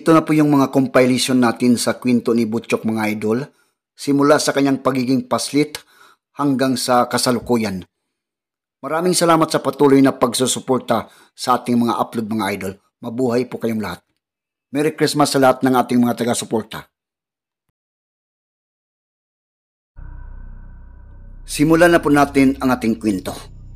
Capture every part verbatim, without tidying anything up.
Ito na po yung mga compilation natin sa kwento ni Butchok mga idol, simula sa kanyang pagiging paslit hanggang sa kasalukuyan. Maraming salamat sa patuloy na pagsusuporta sa ating mga upload mga idol. Mabuhay po kayong lahat. Merry Christmas sa lahat ng ating mga taga-suporta. Simulan na po natin ang ating kwento.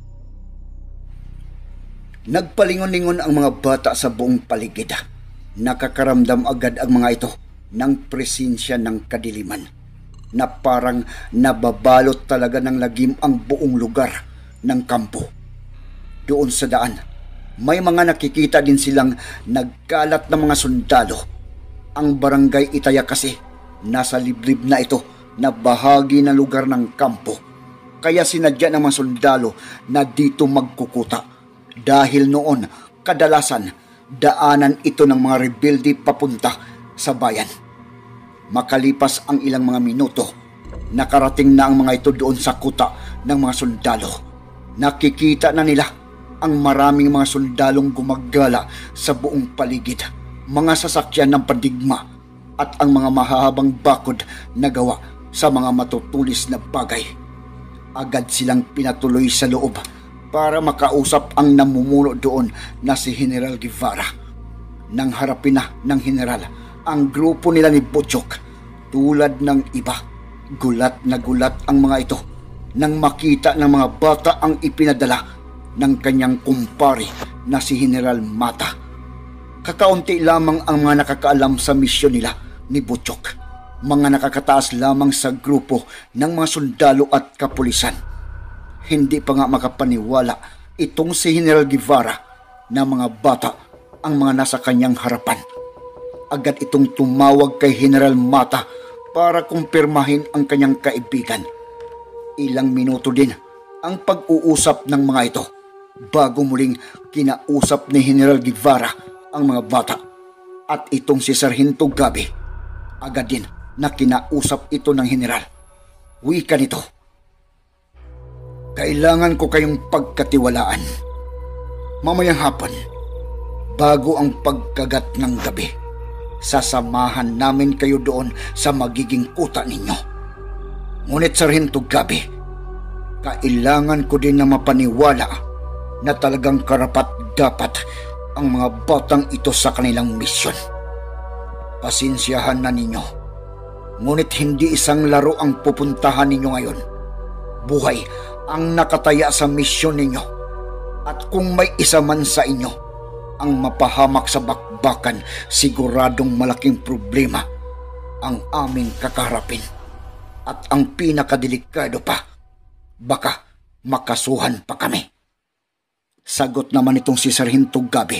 Nagpalingon-lingon ang mga bata sa buong paligid. Nakakaramdam agad ang mga ito ng presensya ng kadiliman na parang nababalot talaga ng lagim ang buong lugar ng kampo. Doon sa daan, may mga nakikita din silang nagkalat ng mga sundalo. Ang barangay Itaya kasi nasa liblib na ito na bahagi ng lugar ng kampo. Kaya sinadya ng mga sundalo na dito magkukuta. Dahil noon, kadalasan, daanan ito ng mga rebelde papunta sa bayan. Makalipas ang ilang mga minuto, nakarating na ang mga ito doon sa kuta ng mga sundalo. Nakikita na nila ang maraming mga sundalong gumagala sa buong paligid, mga sasakyan ng pandigma at ang mga mahahabang bakod na gawa sa mga matutulis na bagay. Agad silang pinatuloy sa loob para makausap ang namumuno doon na si General Guevara. Nang harapin na ng General ang grupo nila ni Butchok, tulad ng iba, gulat na gulat ang mga ito nang makita ng mga bata ang ipinadala ng kanyang kumpare na si General Mata. Kakaunti lamang ang mga nakakaalam sa misyon nila ni Butchok, mga nakakataas lamang sa grupo ng mga sundalo at kapulisan. Hindi pa nga makapaniwala itong si General Guevara na mga bata ang mga nasa kanyang harapan. Agad itong tumawag kay General Mata para kumpirmahin ang kanyang kaibigan. Ilang minuto din ang pag-uusap ng mga ito bago muling kinausap ni General Guevara ang mga bata. At itong si Sargento Gabi, agad din na kinausap ito ng General. Wika nito, "Kailangan ko kayong pagkatiwalaan. Mamayang hapon, bago ang pagkagat ng gabi, sasamahan namin kayo doon sa magiging kuta ninyo. Ngunit Sargento Gabi, kailangan ko din na mapaniwala na talagang karapat-dapat ang mga batang ito sa kanilang misyon. Pasensyahan na ninyo, ngunit hindi isang laro ang pupuntahan ninyo ngayon. Buhay ang nakataya sa misyon ninyo, at kung may isa man sa inyo ang mapahamak sa bakbakan, siguradong malaking problema ang aming kakaharapin. At ang pinakadelikado pa, baka makasuhan pa kami." Sagot naman itong si Sargento Gabi,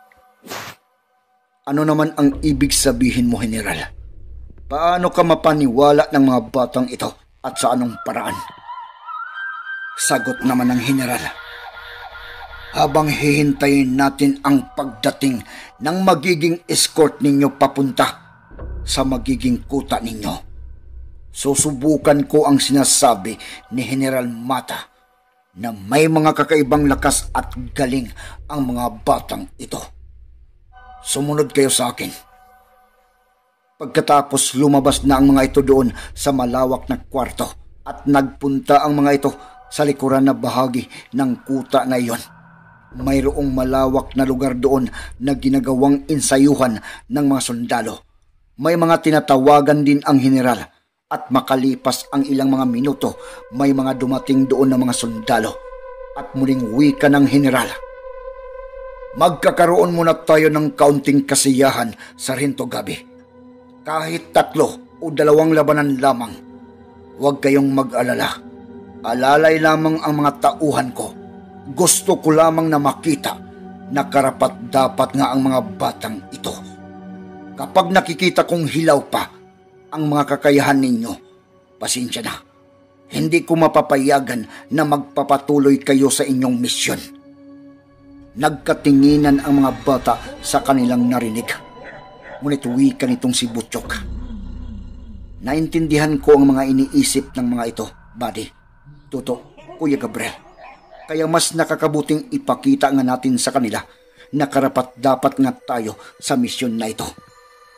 "Ano naman ang ibig sabihin mo, General? Paano ka mapaniwala ng mga batang ito at sa anong paraan?" Sagot naman ng General, "Habang hihintayin natin ang pagdating ng magiging escort ninyo papunta sa magiging kuta ninyo, susubukan ko ang sinasabi ni General Mata na may mga kakaibang lakas at galing ang mga batang ito. Sumunod kayo sa akin." Pagkatapos lumabas na ang mga ito doon sa malawak na kwarto at nagpunta ang mga ito sa likuran na bahagi ng kuta na iyon. Mayroong malawak na lugar doon na ginagawang insayuhan ng mga sundalo. May mga tinatawagan din ang General, at makalipas ang ilang mga minuto, may mga dumating doon na mga sundalo at muling wika ng General, "Magkakaroon muna tayo ng kaunting kasiyahan, Sargento Gabi. Kahit tatlo o dalawang labanan lamang, huwag kayong mag-alala. Alalay lamang ang mga tauhan ko. Gusto ko lamang na makita na karapat-dapat nga ang mga batang ito. Kapag nakikita kong hilaw pa ang mga kakayahan ninyo, pasensya na. Hindi ko mapapayagan na magpapatuloy kayo sa inyong misyon." Nagkatinginan ang mga bata sa kanilang narinig. Ngunit wika nitong si Butchok, "Naintindihan ko ang mga iniisip ng mga ito, buddy. Toto, Kuya Gabriel. Kaya mas nakakabuting ipakita nga natin sa kanila na karapat dapat nga tayo sa misyon na ito.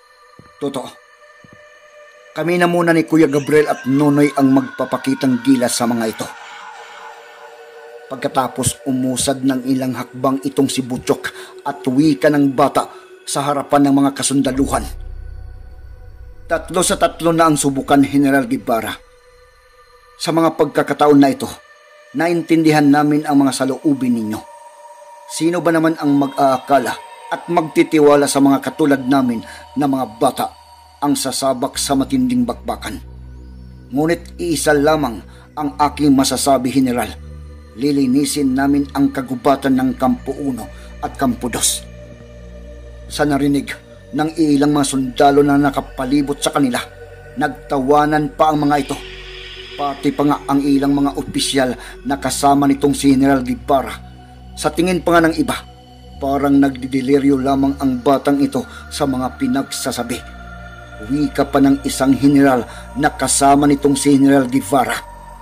Totoo. Kami na muna ni Kuya Gabriel at Nonoy ang magpapakitang gilas sa mga ito. Pagkatapos umusad ng ilang hakbang itong si Butchok at wika ng bata sa harapan ng mga kasundaluhan. Tatlo sa tatlo na ang subukan, General Guevara. Sa mga pagkakataon na ito, naintindihan namin ang mga saloobin ninyo. Sino ba naman ang mag-aakala at magtitiwala sa mga katulad namin na mga bata ang sasabak sa matinding bakbakan? Ngunit iisa lamang ang aking masasabi, General. Lilinisin namin ang kagubatan ng Kampo uno at Kampo dos. Sa narinig ng ilang mga sundalo na nakapalibot sa kanila, nagtawanan pa ang mga ito. Pati pa nga ang ilang mga opisyal na kasama nitong si General Guevara. Sa tingin pa nga ng iba, parang nagdideliryo lamang ang batang ito sa mga pinagsasabi. Wika pa ng isang general na kasama nitong si General Guevara.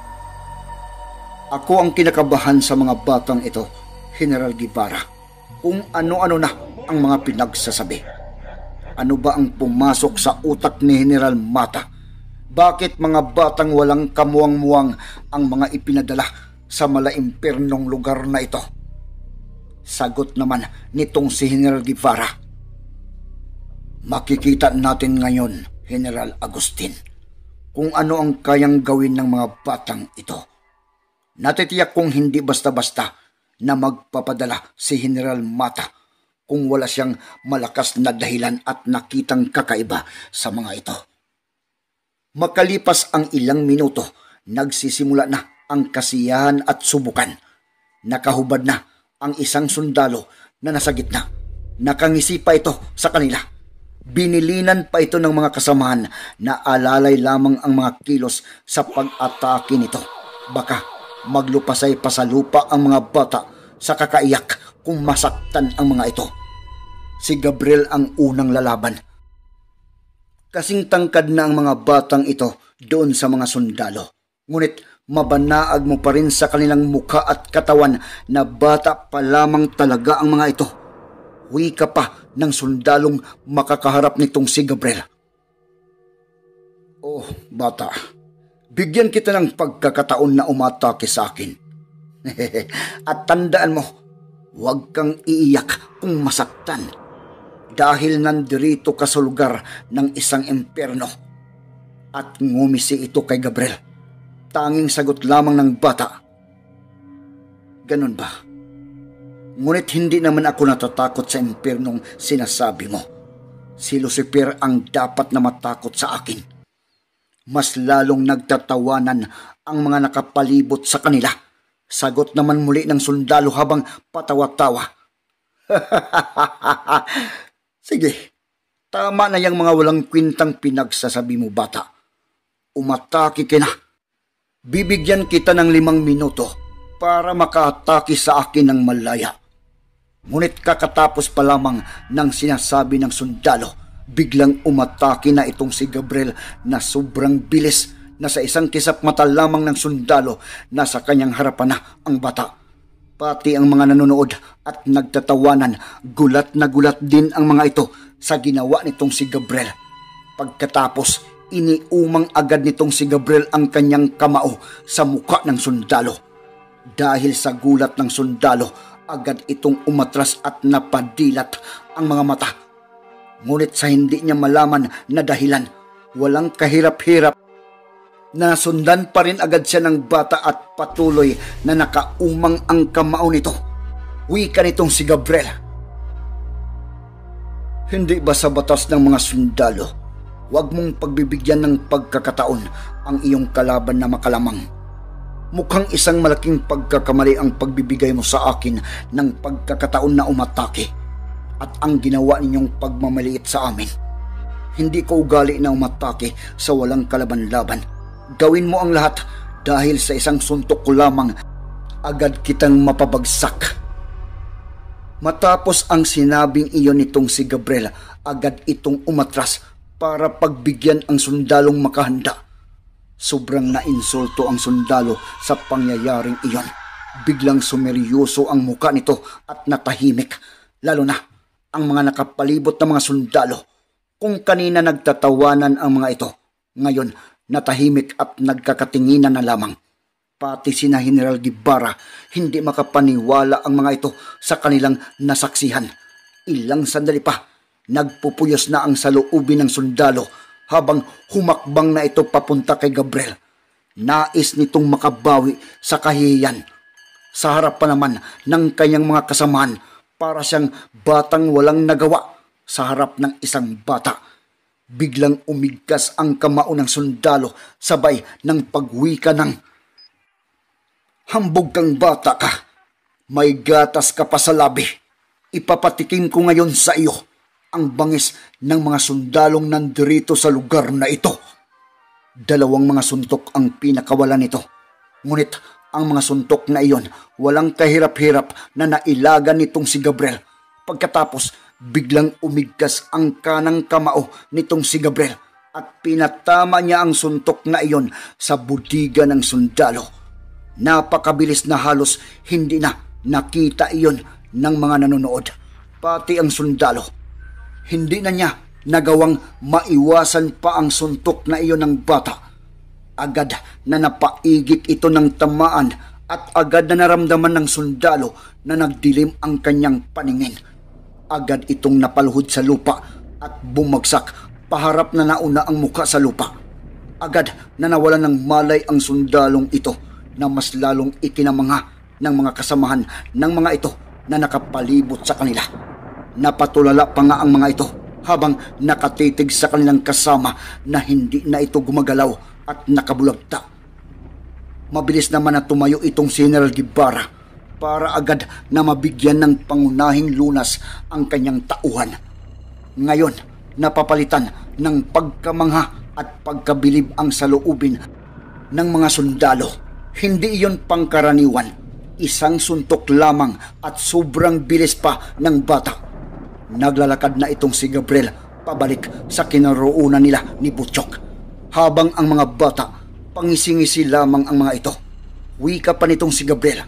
Ako ang kinakabahan sa mga batang ito, General Guevara. Kung ano-ano na ang mga pinagsasabi. Ano ba ang pumasok sa utak ni General Mata? Bakit mga batang walang kamuwang-muwang ang mga ipinadala sa malaimpernong lugar na ito? Sagot naman nitong si General Guevara. Makikita natin ngayon, General Agustin, kung ano ang kayang gawin ng mga batang ito. Natitiyak kong hindi basta-basta na magpapadala si General Mata kung wala siyang malakas na dahilan at nakitang kakaiba sa mga ito. Makalipas ang ilang minuto, nagsisimula na ang kasiyahan at subukan. Nakahubad na ang isang sundalo na nasa gitna. Nakangisi pa ito sa kanila. Binilinan pa ito ng mga kasamahan na alalay lamang ang mga kilos sa pag-atake nito. Baka maglupasay pa sa lupa ang mga bata sa kakaiyak kung masaktan ang mga ito. Si Gabriel ang unang lalaban. Kasing tangkad na ang mga batang ito doon sa mga sundalo. Ngunit mabanaag mo pa rin sa kanilang mukha at katawan na bata pa lamang talaga ang mga ito. Wika pa ng sundalong makakaharap nitong si Gabriel. Oh, bata, bigyan kita ng pagkakataon na umatake sa akin. At tandaan mo, huwag kang iiyak kung masaktan. Dahil nandirito ka sa lugar ng isang imperno. At ngumisi ito kay Gabriel. Tanging sagot lamang ng bata. Ganun ba? Ngunit hindi naman ako natatakot sa impernong sinasabi mo. Si Lucifer ang dapat na matakot sa akin. Mas lalong nagtatawanan ang mga nakapalibot sa kanila. Sagot naman muli ng sundalo habang patawa-tawa. Sige, tama na yung mga walang kwintang pinagsasabi mo, bata. Umatake ka na. Bibigyan kita ng limang minuto para makaatake sa akin ng malaya. Ngunit kakatapos pa lamang ng sinasabi ng sundalo, biglang umatake na itong si Gabriel na sobrang bilis na sa isang kisap mata lamang ng sundalo na sa kanyang harapan na ang bata. Pati ang mga nanonood at nagtatawanan, gulat na gulat din ang mga ito sa ginawa nitong si Gabriel. Pagkatapos, iniumang agad nitong si Gabriel ang kanyang kamao sa mukha ng sundalo. Dahil sa gulat ng sundalo, agad itong umatras at napadilat ang mga mata. Ngunit sa hindi niya malaman na dahilan, walang kahirap-hirap, nasundan pa rin agad siya ng bata at patuloy na nakaumang ang kamao nito. Wika nitong si Gabriel. Hindi ba sa batas ng mga sundalo, huwag mong pagbibigyan ng pagkakataon ang iyong kalaban na makalamang? Mukhang isang malaking pagkakamali ang pagbibigay mo sa akin ng pagkakataon na umatake at ang ginawa ninyong pagmamaliit sa amin. Hindi ko ugali na umatake sa walang kalaban-laban. Gawin mo ang lahat dahil sa isang suntok ko lamang agad kitang mapabagsak. Matapos ang sinabing iyon nitong si Gabriel, agad itong umatras para pagbigyan ang sundalong makahanda. Sobrang nainsulto ang sundalo sa pangyayaring iyon. Biglang sumeryoso ang muka nito at natahimik. Lalo na ang mga nakapalibot na mga sundalo. Kung kanina nagtatawanan ang mga ito, ngayon natahimik at nagkakatinginan na lamang. Pati sina General Guevara hindi makapaniwala ang mga ito sa kanilang nasaksihan. Ilang sandali pa, nagpupuyos na ang saloobin ng sundalo habang humakbang na ito papunta kay Gabriel. Nais nitong makabawi sa kahihiyan. Sa harap pa naman ng kanyang mga kasamahan, para siyang batang walang nagawa sa harap ng isang bata. Biglang umigkas ang kamao ng sundalo sabay ng pagwika ng, "Hambog kang bata ka, may gatas ka pa sa labi. Ipapatikim ko ngayon sa iyo ang bangis ng mga sundalong nandirito sa lugar na ito." Dalawang mga suntok ang pinakawalan nito. Ngunit ang mga suntok na iyon walang kahirap-hirap na nailagan nitong si Gabriel. Pagkatapos, biglang umigkas ang kanang kamao nitong si Gabriel at pinatama niya ang suntok na iyon sa budiga ng sundalo. Napakabilis na halos hindi na nakita iyon ng mga nanonood. Pati ang sundalo, hindi na niya nagawang maiwasan pa ang suntok na iyon ng bata. Agad na napaigik ito ng tamaan at agad na naramdaman ng sundalo na nagdilim ang kanyang paningin. Agad itong napaluhod sa lupa at bumagsak, paharap na nauna ang muka sa lupa. Agad na nawalan ng malay ang sundalong ito na mas lalong ikinamanga ng mga kasamahan ng mga ito na nakapalibot sa kanila. Napatulala pa nga ang mga ito habang nakatitig sa kanilang kasama na hindi na ito gumagalaw at nakabulagta. Mabilis naman na tumayo itong si General Guevara para agad na mabigyan ng pangunahing lunas ang kanyang tauhan. Ngayon, napapalitan ng pagkamangha at pagkabilib ang saloobin ng mga sundalo. Hindi iyon pangkaraniwan, isang suntok lamang at sobrang bilis pa ng bata. Naglalakad na itong si Gabriel pabalik sa kinaroonan nila ni Butchok. Habang ang mga bata, pangisingisi lamang ang mga ito. Wika pa nitong si Gabriel,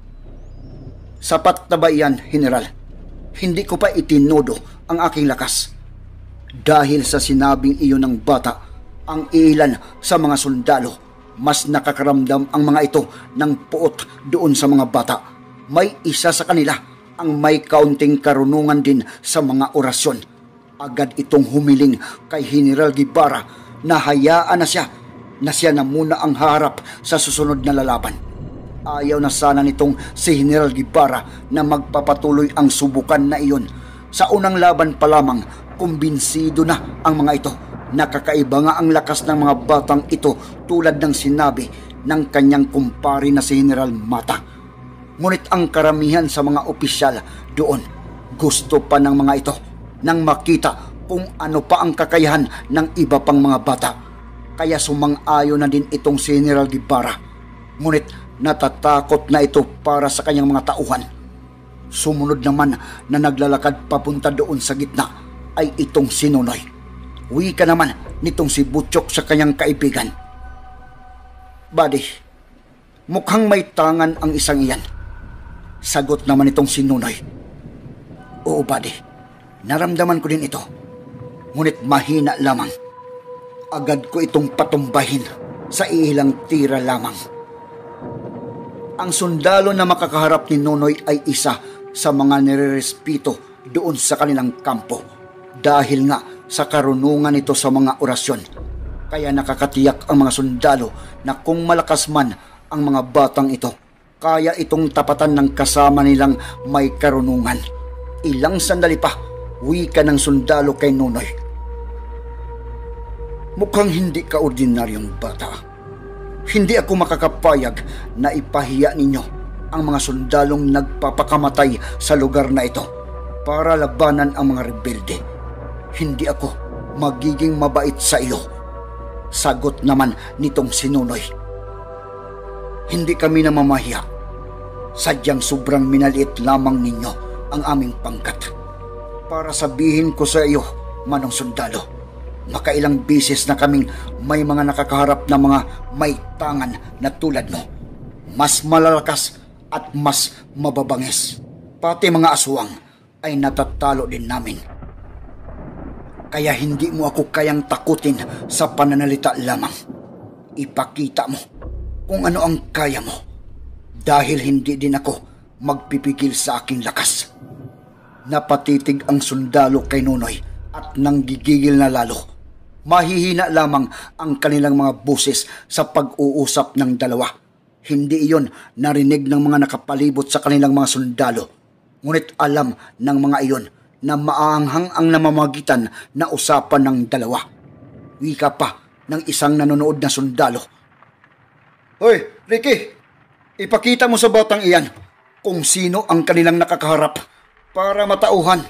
"Sapat na ba iyan, General? Hindi ko pa itinodo ang aking lakas." Dahil sa sinabing iyon ng bata, ang ilan sa mga sundalo, mas nakakaramdam ang mga ito ng puot doon sa mga bata. May isa sa kanila ang may kaunting karunungan din sa mga orasyon. Agad itong humiling kay General Guevara na hayaan na siya na siya na muna ang harap sa susunod na lalaban. Ayaw na sana nitong si General Guevara na magpapatuloy ang subukan na iyon. Sa unang laban pa lamang, kumbinsido na ang mga ito. Nakakaiba nga ang lakas ng mga batang ito tulad ng sinabi ng kanyang kumpari na si General Mata. Ngunit ang karamihan sa mga opisyal doon, gusto pa ng mga ito nang makita kung ano pa ang kakayahan ng iba pang mga bata. Kaya sumang-ayon na din itong si General Guevara. Ngunit natatakot na ito para sa kanyang mga tauhan. Sumunod naman na naglalakad papunta doon sa gitna ay itong si Nonoy. Wika naman nitong si Butchok sa kanyang kaibigan, "Buddy, mukhang may tangan ang isang iyan." Sagot naman itong si Nonoy, "Oo, buddy, naramdaman ko din ito. Ngunit mahina lamang. Agad ko itong patumbahin sa ilang tira lamang." Ang sundalo na makakaharap ni Nonoy ay isa sa mga nirerespeto doon sa kanilang kampo dahil nga sa karunungan nito sa mga orasyon. Kaya nakakatiyak ang mga sundalo na kung malakas man ang mga batang ito, kaya itong tapatan ng kasama nilang may karunungan. Ilang sandali pa, wika ng sundalo kay Nonoy, "Mukhang hindi ka ordinaryong bata. Hindi ako makakapayag na ipahiya ninyo ang mga sundalong nagpapakamatay sa lugar na ito para labanan ang mga rebelde. Hindi ako magiging mabait sa iyo." Sagot naman nitong si Nonoy, "Hindi kami namamahiya. Sadyang sobrang minaliit lamang ninyo ang aming pangkat. Para sabihin ko sa iyo, manong sundalo, makailang bisis na kaming may mga nakakaharap na mga may tangan na tulad mo. Mas malalakas at mas mababangis. Pati mga aswang ay natatalo din namin." Kaya hindi mo ako kayang takutin sa pananalita lamang. Ipakita mo kung ano ang kaya mo. Dahil hindi din ako magpipigil sa aking lakas. Napatitig ang sundalo kay Nonoy at nanggigigil na lalo. Mahihina lamang ang kanilang mga boses sa pag-uusap ng dalawa. Hindi iyon narinig ng mga nakapalibot sa kanilang mga sundalo. Ngunit alam ng mga iyon na maanghang ang namamagitan na usapan ng dalawa. Wika pa ng isang nanonood na sundalo. Hoy, Ricky! Ipakita mo sa batang iyan kung sino ang kanilang nakakaharap para matauhan.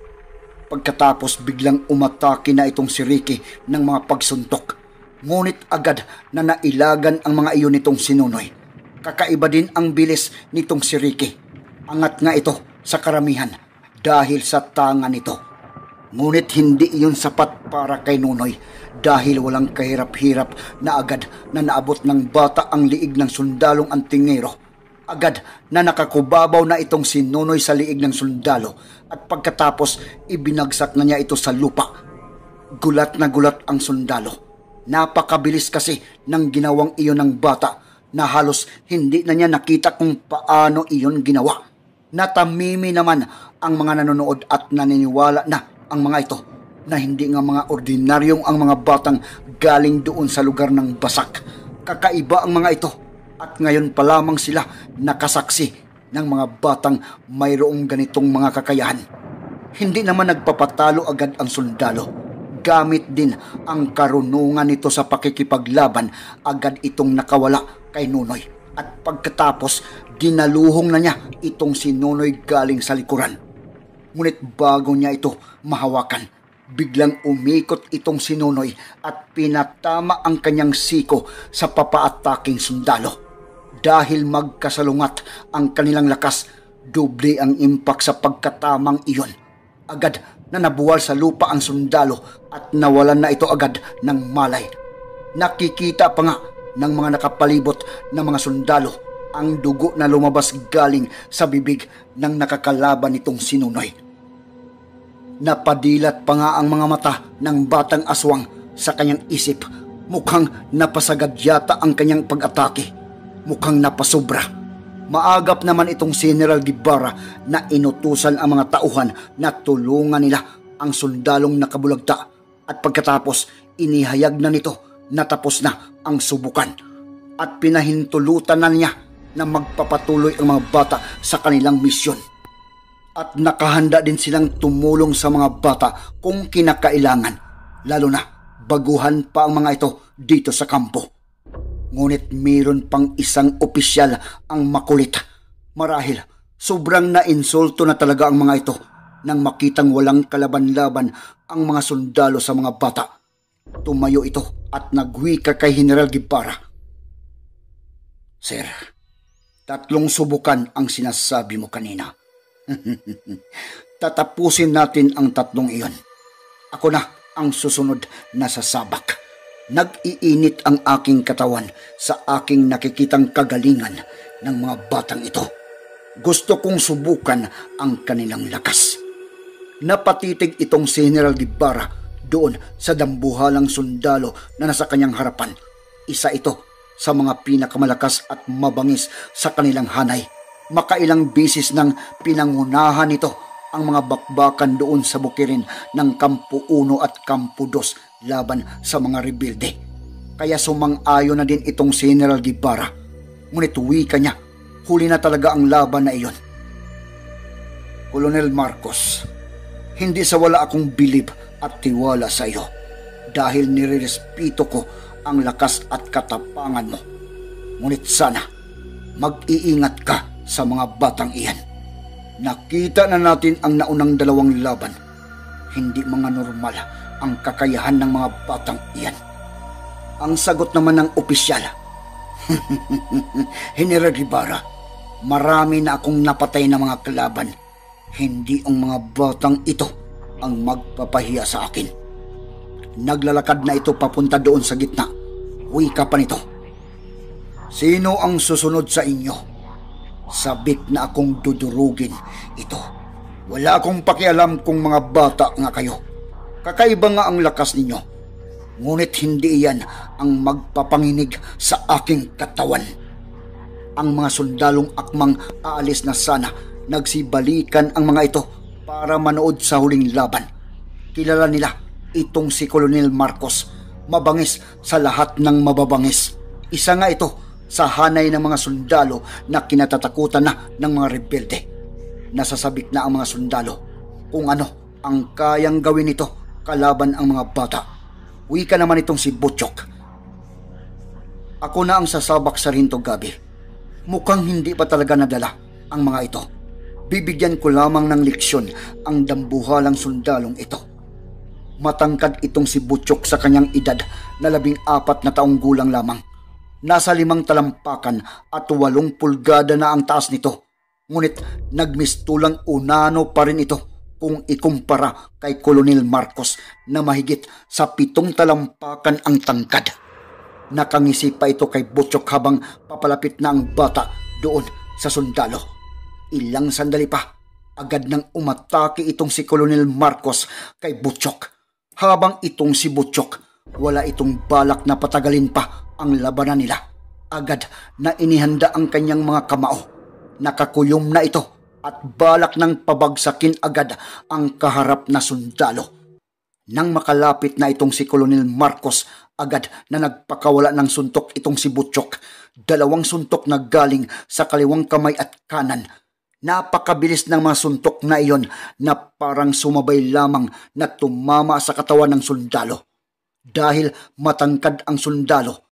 Pagkatapos biglang umatake na itong si Ricky ng mga pagsuntok. Ngunit agad na nailagan ang mga iyon nitong si Nonoy. Kakaiba din ang bilis nitong si Ricky. Angat nga ito sa karamihan dahil sa tanga nito. Ngunit hindi iyon sapat para kay Nonoy dahil walang kahirap-hirap na agad na naabot ng bata ang liig ng sundalong antingero. Agad na nakakubabaw na itong si Nonoy sa liig ng sundalo at pagkatapos ibinagsak na niya ito sa lupa. Gulat na gulat ang sundalo. Napakabilis kasi ng ginawang iyon ng bata na halos hindi na niya nakita kung paano iyon ginawa. Natamimi naman ang mga nanonood at naniniwala na ang mga ito na hindi nga mga ordinaryong ang mga batang galing doon sa lugar ng basak. Kakaiba ang mga ito at ngayon pa lamang sila nakasaksi ng mga batang mayroong ganitong mga kakayahan. Hindi naman nagpapatalo agad ang sundalo. Gamit din ang karunungan nito sa pakikipaglaban, agad itong nakawala kay Nonoy. At pagkatapos, dinaluhong na niya itong si Nonoy galing sa likuran. Ngunit bago niya ito mahawakan, biglang umikot itong si Nonoy at pinatama ang kanyang siko sa papaataking sundalo. Dahil magkasalungat ang kanilang lakas, doble ang impact sa pagkatamang iyon. Agad na nabuwal sa lupa ang sundalo at nawalan na ito agad ng malay. Nakikita pa nga ng mga nakapalibot na mga sundalo ang dugo na lumabas galing sa bibig ng nakakalaban nitong si Nonoy. Napadilat pa nga ang mga mata ng batang aswang sa kanyang isip. Mukhang napasagad yata ang kanyang pag-atake. Mukhang napasobra. Maagap naman itong si General Guevara na inutusan ang mga tauhan na tulungan nila ang sundalong nakabulagta at pagkatapos inihayag na nito na tapos na ang subukan at pinahintulutan na niya na magpapatuloy ang mga bata sa kanilang misyon. At nakahanda din silang tumulong sa mga bata kung kinakailangan, lalo na baguhan pa ang mga ito dito sa kampo. Ngunit mayroon pang isang opisyal ang makulit. Marahil sobrang nainsulto na talaga ang mga ito nang makitang walang kalaban-laban ang mga sundalo sa mga bata. Tumayo ito at nagwika kay General Guevara. Sir, tatlong subukan ang sinasabi mo kanina. Tatapusin natin ang tatlong iyon. Ako na ang susunod na sasabak. Nag-iinit ang aking katawan sa aking nakikitang kagalingan ng mga batang ito. Gusto kong subukan ang kanilang lakas. Napatitig itong si General Guevara doon sa dambuhalang sundalo na nasa kanyang harapan. Isa ito sa mga pinakamalakas at mabangis sa kanilang hanay. Makailang bisis nang pinangunahan nito ang mga bakbakan doon sa bukirin ng Kampo uno at Kampo dos laban sa mga rebelde. Kaya sumang-ayon na din itong si General Guevara. Ngunit wika niya, huli na talaga ang laban na iyon. Colonel Marcos, hindi sa wala akong bilib at tiwala sa iyo dahil nirerespeto ko ang lakas at katapangan mo. Ngunit sana mag-iingat ka sa mga batang iyan. Nakita na natin ang naunang dalawang laban. Hindi mga normal ang kakayahan ng mga batang iyan. Ang sagot naman ng opisyal, General Guevara, marami na akong napatay na mga kalaban. Hindi ang mga batang ito ang magpapahiya sa akin. Naglalakad na ito papunta doon sa gitna. Wika pa nito. Sino ang susunod sa inyo? Sabik na akong dudurugin ito. Wala akong pakialam kung mga bata nga kayo. Kakaiba nga ang lakas ninyo, ngunit hindi iyan ang magpapanginig sa aking katawan. Ang mga sundalong akmang aalis na sana, nagsibalikan ang mga ito para manood sa huling laban. Kilala nila itong si Colonel Marcos, mabangis sa lahat ng mababangis. Isa nga ito sa hanay ng mga sundalo na kinatatakutan na ng mga rebelde. Nasasabik na ang mga sundalo kung ano ang kayang gawin nito kalaban ang mga bata. Wika naman itong si Butchok. Ako na ang sasabak sa rinto, Gabi. Mukhang hindi pa talaga nadala ang mga ito. Bibigyan ko lamang ng leksyon ang dambuhalang sundalong ito. Matangkad itong si Butchok sa kanyang edad na labing apat na taong gulang lamang. Nasa limang talampakan at walong pulgada na ang taas nito. Ngunit nagmistulang unano pa rin ito kung ikumpara kay Colonel Marcos na mahigit sa pitong talampakan ang tangkad. Nakangisi pa ito kay Butchok habang papalapit na ang bata doon sa sundalo. Ilang sandali pa, agad nang umatake itong si Colonel Marcos kay Butchok. Habang itong si Butchok, wala itong balak na patagalin pa ang labanan nila. Agad na inihanda ang kanyang mga kamao. Nakakuyom na ito at balak ng pabagsakin agad ang kaharap na sundalo. Nang makalapit na itong si Colonel Marcos, agad na nagpakawala ng suntok itong si Butchok. Dalawang suntok na galing sa kaliwang kamay at kanan. Napakabilis ng mga suntok na iyon na parang sumabay lamang na tumama sa katawan ng sundalo. Dahil matangkad ang sundalo,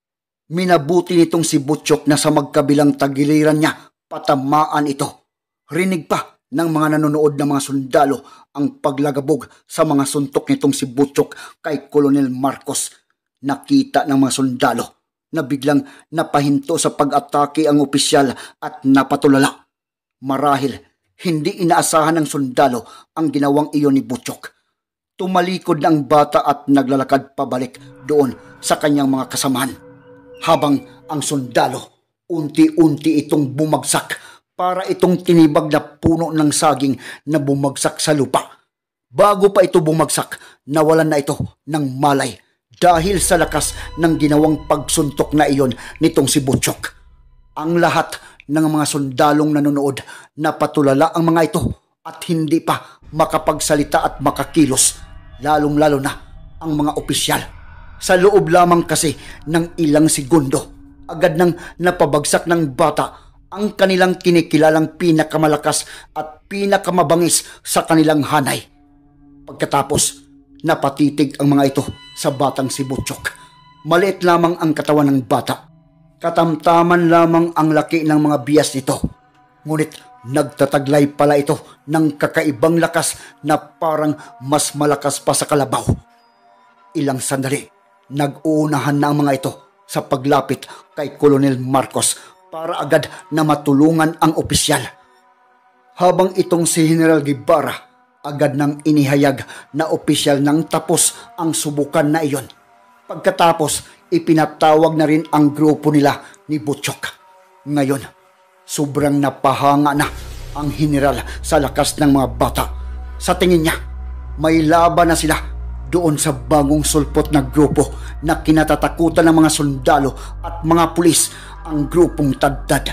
minabuti nitong si Butchok na sa magkabilang tagiliran niya patamaan ito. Rinig pa ng mga nanonood na mga sundalo ang paglagabog sa mga suntok nitong si Butchok kay Colonel Marcos. Nakita ng mga sundalo na biglang napahinto sa pag-atake ang opisyal at napatulala. Marahil hindi inaasahan ng sundalo ang ginawang iyon ni Butchok. Tumalikod ng bata at naglalakad pabalik doon sa kanyang mga kasamahan. Habang ang sundalo, unti-unti itong bumagsak para itong tinibag na puno ng saging na bumagsak sa lupa. Bago pa ito bumagsak, nawalan na ito ng malay dahil sa lakas ng ginawang pagsuntok na iyon nitong si Butchok. Ang lahat ng mga sundalong nanonood napatulala ang mga ito at hindi pa makapagsalita at makakilos, lalong-lalo na ang mga opisyal. Sa loob lamang kasi ng ilang segundo, agad nang napabagsak ng bata ang kanilang kinikilalang pinakamalakas at pinakamabangis sa kanilang hanay. Pagkatapos, napatitig ang mga ito sa batang si Butchok. Maliit lamang ang katawan ng bata. Katamtaman lamang ang laki ng mga bias nito. Ngunit nagtataglay pala ito ng kakaibang lakas na parang mas malakas pa sa kalabaw. Ilang sandali, nag-uunahan na ang mga ito sa paglapit kay Colonel Marcos para agad na matulungan ang opisyal. Habang itong si General Guevara, agad nang inihayag na opisyal nang tapos ang subukan na iyon. Pagkatapos, ipinatawag na rin ang grupo nila ni Butchok. Ngayon, sobrang napahanga na ang general sa lakas ng mga bata. Sa tingin niya, may laban na sila doon sa bagong sulpot na grupo na kinatatakutan ng mga sundalo at mga pulis, ang grupong Tadtad.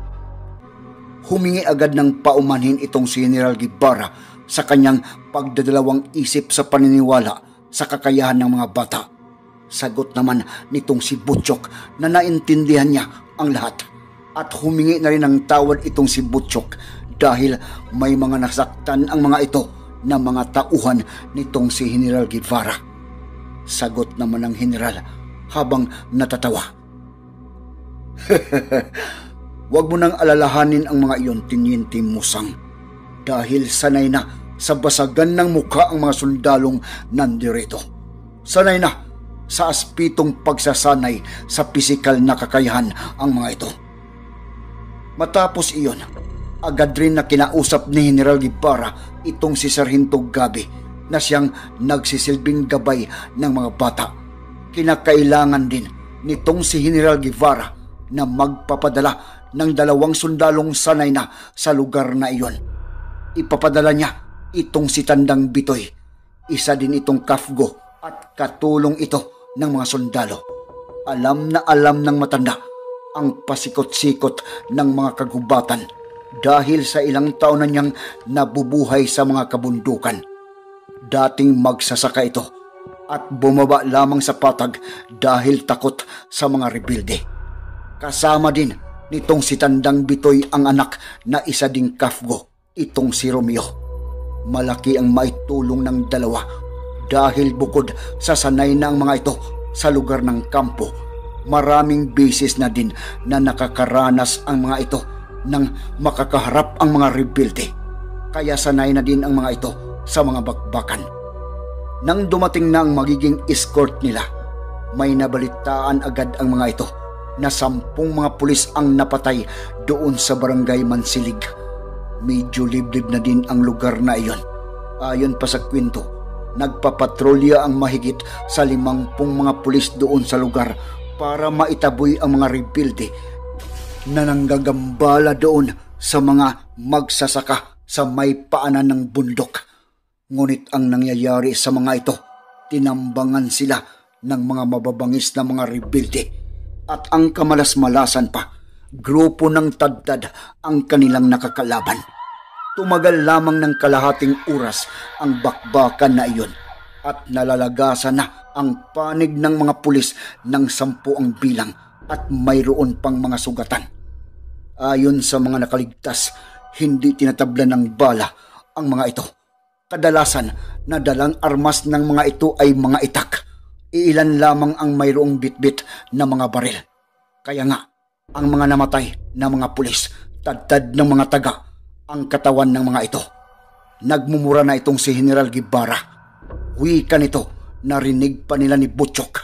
Humingi agad ng paumanhin itong si General Guevara sa kanyang pagdadalawang isip sa paniniwala sa kakayahan ng mga bata. Sagot naman nitong si Butchok na naintindihan niya ang lahat at humingi na rin ng tawad itong si Butchok dahil may mga nasaktan ang mga ito na mga tauhan nitong si General Guevara. Sagot naman ng general habang natatawa. Huwag mo nang alalahanin ang mga iyon, Tiniente Musang, dahil sanay na sa basagan ng mukha ang mga sundalong nandirito. Sanay na sa aspitong pagsasanay sa pisikal na kakayahan ang mga ito. Matapos iyon, agad rin na kinausap ni General Guevara itong si Sargento Gabi na siyang nagsisilbing gabay ng mga bata. Kinakailangan din nitong si General Guevara na magpapadala ng dalawang sundalong sanay na sa lugar na iyon. Ipapadala niya itong si Tandang Bitoy. Isa din itong kafgo at katulong ito ng mga sundalo. Alam na alam ng matanda ang pasikot-sikot ng mga kagubatan dahil sa ilang taon na niyang nabubuhay sa mga kabundukan. Dating magsasaka ito at bumaba lamang sa patag dahil takot sa mga rebelde. Kasama din nitong si Tandang Bitoy ang anak na isa ding kafgo, itong si Romeo. Malaki ang maitulong ng dalawa dahil bukod sa sanay na ang mga ito sa lugar ng kampo, maraming beses na din na nakakaranas ang mga ito nang makakaharap ang mga rebelde. Kaya sanay na din ang mga ito sa mga bakbakan. Nang dumating na ang magiging escort nila, may nabalitaan agad ang mga ito na sampung mga pulis ang napatay doon sa barangay Mansilig. Medyo liblib na din ang lugar na iyon. Ayon pa sa kwento, nagpapatrolya ang mahigit sa limangpung mga pulis doon sa lugar para maitaboy ang mga rebelde na nanggagambala doon sa mga magsasaka sa may paanan ng bundok. Ngunit ang nangyayari sa mga ito, tinambangan sila ng mga mababangis na mga rebelde. At ang kamalas-malasan pa, grupo ng Tadtad ang kanilang nakakalaban. Tumagal lamang ng kalahating oras ang bakbakan na iyon at nalalagasan na ang panig ng mga pulis ng sampu ang bilang at mayroon pang mga sugatan. Ayon sa mga nakaligtas, hindi tinatablan ng bala ang mga ito. Kadalasan na dalang armas ng mga ito ay mga itak. Iilan lamang ang mayroong bitbit na mga baril. Kaya nga, ang mga namatay na mga pulis, tadtad ng mga taga, ang katawan ng mga ito. Nagmumura na itong si General Guevara. Wika nito, narinig pa nila ni Butchok.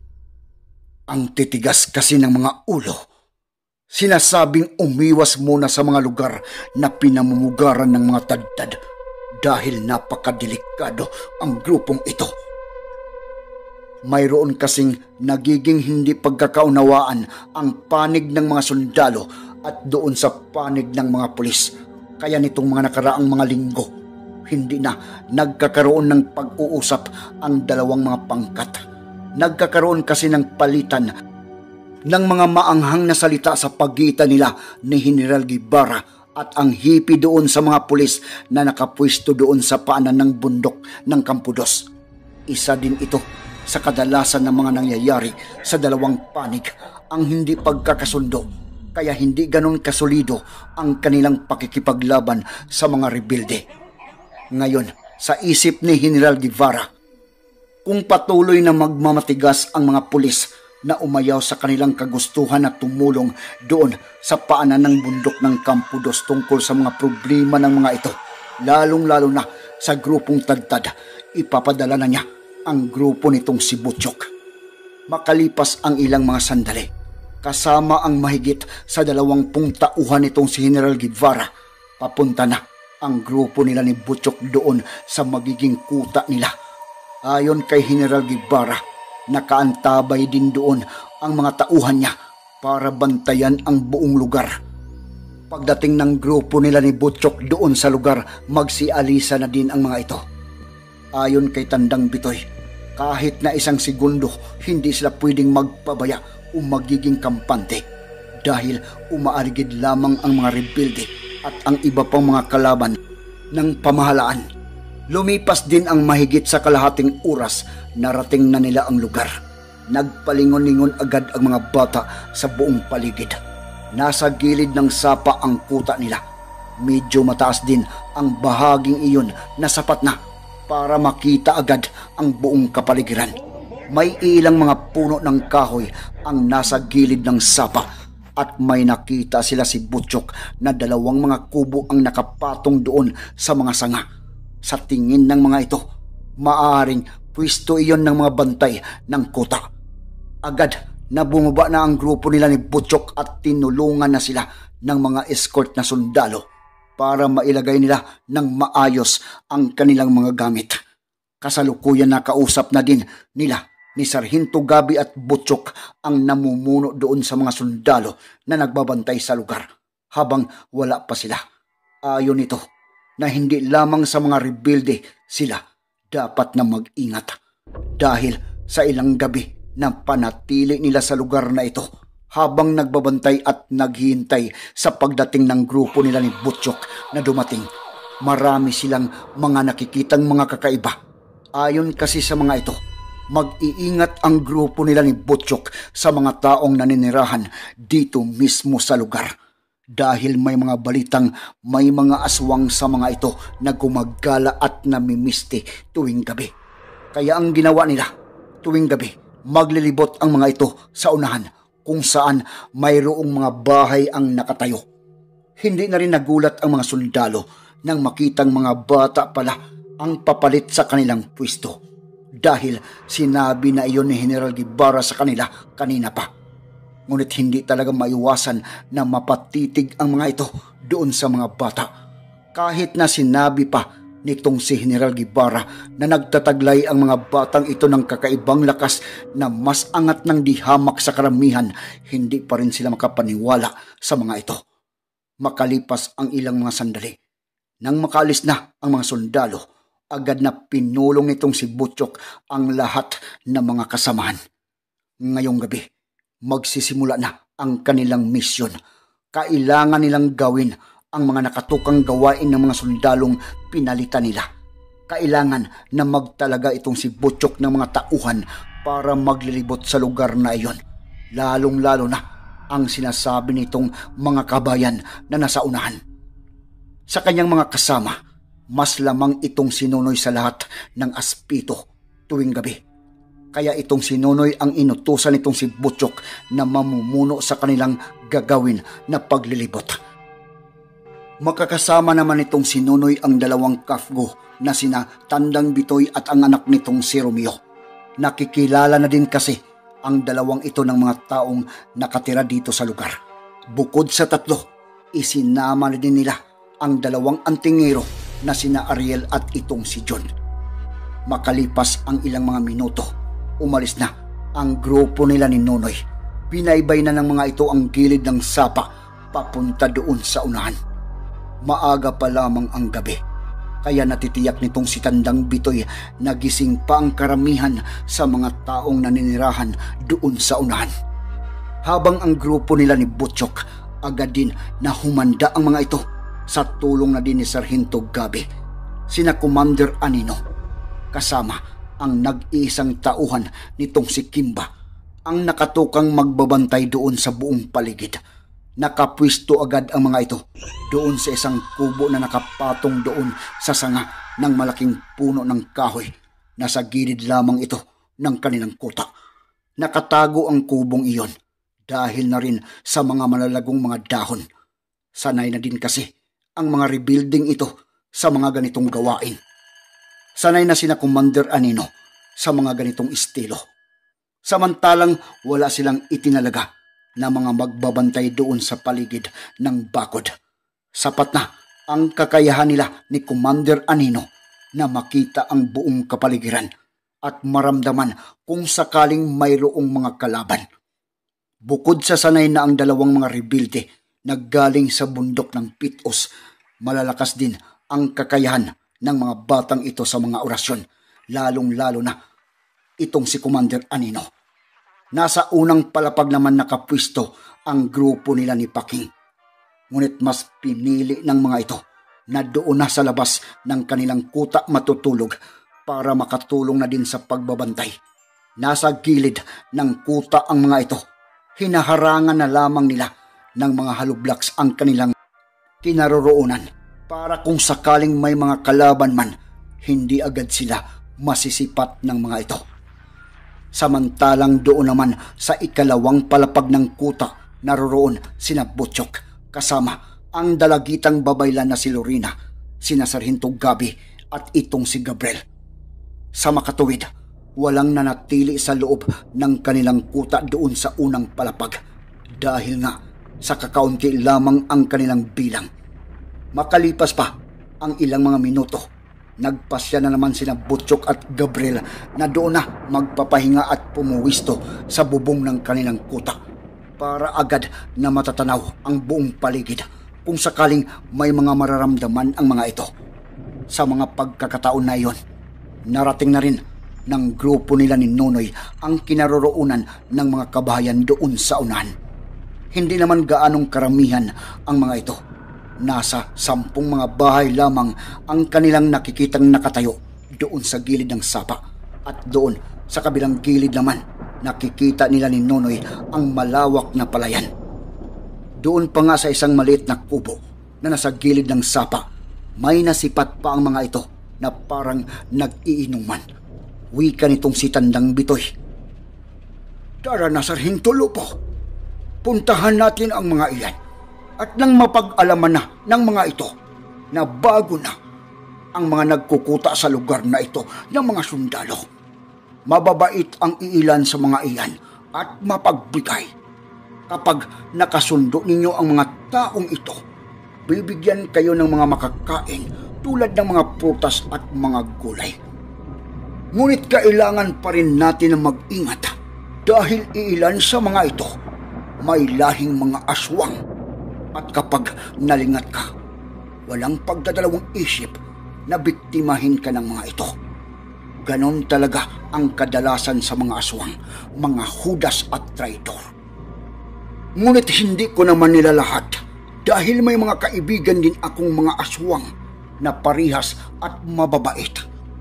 Ang titigas kasi ng mga ulo. Sinasabing umiwas muna sa mga lugar na pinamumugaran ng mga tadtad dahil napakadelikado ang grupong ito. Mayroon kasing nagiging hindi pagkakaunawaan ang panig ng mga sundalo at doon sa panig ng mga pulis. Kaya nitong mga nakaraang mga linggo, hindi na nagkakaroon ng pag-uusap ang dalawang mga pangkat. Nagkakaroon kasi ng palitan ng mga maanghang na salita sa pagitan nila ni General Guevara at ang hipi doon sa mga pulis na nakapwesto doon sa paanan ng bundok ng Campodos. Isa din ito sa kadalasan ng mga nangyayari sa dalawang panig, ang hindi pagkakasundo, kaya hindi ganon kasolido ang kanilang pakikipaglaban sa mga rebelde. Ngayon, sa isip ni General Guevara, kung patuloy na magmamatigas ang mga pulis na umayaw sa kanilang kagustuhan na tumulong doon sa paanan ng bundok ng Campodos tungkol sa mga problema ng mga ito, lalong-lalo na sa grupong Tadtad, ipapadala na niya ang grupo nitong si Butchok. Makalipas ang ilang mga sandali, kasama ang mahigit sa dalawampung tauhan nitong si General Guevara, papunta na ang grupo nila ni Butchok doon sa magiging kuta nila. Ayon kay General Guevara, nakaantabay din doon ang mga tauhan niya para bantayan ang buong lugar. Pagdating ng grupo nila ni Butchok doon sa lugar, magsialisa na din ang mga ito. Ayon kay Tandang Bitoy, kahit na isang segundo, hindi sila pwedeng magpabaya o magiging kampante dahil umaaligid lamang ang mga rebelde at ang iba pang mga kalaban ng pamahalaan. Lumipas din ang mahigit sa kalahating oras, narating na nila ang lugar. Nagpalingon-lingon agad ang mga bata sa buong paligid. Nasa gilid ng sapa ang kuta nila. Medyo mataas din ang bahaging iyon na sapat na para makita agad ang buong kapaligiran. May ilang mga puno ng kahoy ang nasa gilid ng sapa at may nakita sila si Butchok na dalawang mga kubo ang nakapatong doon sa mga sanga. Sa tingin ng mga ito, maaaring pwesto iyon ng mga bantay ng kuta. Agad na bumaba na ang grupo nila ni Butchok at tinulungan na sila ng mga escort na sundalo para mailagay nila ng maayos ang kanilang mga gamit. Kasalukuyan na kausap na din nila ni Sargento Gabi at Butchok ang namumuno doon sa mga sundalo na nagbabantay sa lugar habang wala pa sila. Ayon nito na hindi lamang sa mga rebelde sila dapat na mag-ingat dahil sa ilang gabi na panatili nila sa lugar na ito habang nagbabantay at naghihintay sa pagdating ng grupo nila ni Butchok na dumating. Marami silang mga nakikitang mga kakaiba. Ayon kasi sa mga ito, mag-iingat ang grupo nila ni Butchok sa mga taong naninirahan dito mismo sa lugar. Dahil may mga balitang may mga aswang sa mga ito na gumagala at namimisti tuwing gabi. Kaya ang ginawa nila tuwing gabi, maglilibot ang mga ito sa unahan kung saan mayroong mga bahay ang nakatayo. Hindi na rin nagulat ang mga sundalo nang makitang mga bata pala ang papalit sa kanilang pwesto dahil sinabi na iyon ni General Guevara sa kanila kanina pa. Ngunit hindi talaga maiwasan na mapatitig ang mga ito doon sa mga bata. Kahit na sinabi pa nitong si General Guevara na nagtataglay ang mga batang ito ng kakaibang lakas na mas angat ng dihamak sa karamihan, hindi pa rin sila makapaniwala sa mga ito. Makalipas ang ilang mga sandali, nang makaalis na ang mga sundalo, agad na pinulong nitong si Butchok ang lahat ng mga kasamahan. Ngayong gabi, magsisimula na ang kanilang misyon. Kailangan nilang gawin ang mga nakatukang gawain ng mga sundalong pinalitan nila. Kailangan na magtalaga itong si Butchok ng mga tauhan para maglilibot sa lugar na iyon. Lalong-lalo na ang sinasabi nitong mga kabayan na nasa unahan. Sa kanyang mga kasama, mas lamang itong sinunoy sa lahat ng aspito tuwing gabi. Kaya itong si Nonoy ang inutusan nitong si Butchok na mamumuno sa kanilang gagawin na paglilibot. Makakasama naman itong si Nonoy ang dalawang kafgo na sina Tandang Bitoy at ang anak nitong si Romeo. Nakikilala na din kasi ang dalawang ito ng mga taong nakatira dito sa lugar. Bukod sa tatlo, isinama na din nila ang dalawang antingero na sina Ariel at itong si John. Makalipas ang ilang mga minuto, umalis na ang grupo nila ni Nonoy. Binaybay na ng mga ito ang gilid ng sapa papunta doon sa unahan. Maaga pa lamang ang gabi, kaya natitiyak nitong si Tandang Bitoy na gising pa ang karamihan sa mga taong naninirahan doon sa unahan. Habang ang grupo nila ni Butchok, agad din na humanda ang mga ito sa tulong na din ni Sargento Gabi, sina Commander Anino, kasama ang nag-iisang tauhan nitong si Kimba, ang nakatukang magbabantay doon sa buong paligid. Nakapwisto agad ang mga ito doon sa isang kubo na nakapatong doon sa sanga ng malaking puno ng kahoy. Nasa gilid lamang ito ng kanilang kuta. Nakatago ang kubong iyon dahil na rin sa mga malalagong mga dahon. Sanay na din kasi ang mga rebuilding ito sa mga ganitong gawain. Sanay na sina Commander Anino sa mga ganitong estilo. Samantalang wala silang itinalaga na mga magbabantay doon sa paligid ng bakod. Sapat na ang kakayahan nila ni Commander Anino na makita ang buong kapaligiran at maramdaman kung sakaling mayroong mga kalaban. Bukod sa sanay na ang dalawang mga rebuilde naggaling sa bundok ng Pitos, malalakas din ang kakayahan ng mga batang ito sa mga orasyon, lalong-lalo na itong si Commander Anino. Nasa unang palapag naman nakapwisto ang grupo nila ni Paking. Ngunit mas pinili ng mga ito na doon na sa labas ng kanilang kuta matutulog para makatulong na din sa pagbabantay. Nasa gilid ng kuta ang mga ito. Hinaharangan na lamang nila ng mga haloblocks ang kanilang kinaroroonan para kung sakaling may mga kalaban man, hindi agad sila masisipat ng mga ito. Samantalang doon naman sa ikalawang palapag ng kuta, naroroon sina Butchok kasama ang dalagitang babaylan na si Lorena, sina Sargento Gabi at itong si Gabriel. Sa makatuwid, walang nanatili sa loob ng kanilang kuta doon sa unang palapag dahil nga sa kakaunti lamang ang kanilang bilang. Makalipas pa ang ilang mga minuto, nagpasya na naman sina Butchok at Gabriel na doon na magpapahinga at pumuwisto sa bubong ng kanilang kuta para agad na matatanaw ang buong paligid kung sakaling may mga mararamdaman ang mga ito. Sa mga pagkakataon na iyon, Narating na rin ng grupo nila ni Nonoy ang kinaroroonan ng mga kabahayan doon sa unahan. Hindi naman gaanong karamihan ang mga ito. Nasa sampung mga bahay lamang ang kanilang nakikitang nakatayo doon sa gilid ng sapa. At doon sa kabilang gilid naman, nakikita nila ni Nonoy ang malawak na palayan. Doon pa nga sa isang maliit na kubo na nasa gilid ng sapa, may nasipat pa ang mga ito na parang nag-iinuman. Wika nitong si Tandang Bitoy. Tara na, Sarhinto Lupo. Puntahan natin ang mga iyan. At nang mapag-alaman na ng mga ito na bago na ang mga nagkukuta sa lugar na ito ng mga sundalo, mababait ang iilan sa mga iyan at mapagbigay. Kapag nakasundo ninyo ang mga taong ito, bibigyan kayo ng mga makakain tulad ng mga prutas at mga gulay. Ngunit kailangan pa rin natin na mag-ingat dahil iilan sa mga ito may lahing mga aswang. At kapag nalingat ka, walang pagdadalawang isip na biktimahin ka ng mga ito. Ganon talaga ang kadalasan sa mga aswang, mga hudas at traitor. Ngunit hindi ko naman nila lahat dahil may mga kaibigan din akong mga aswang na parihas at mababait.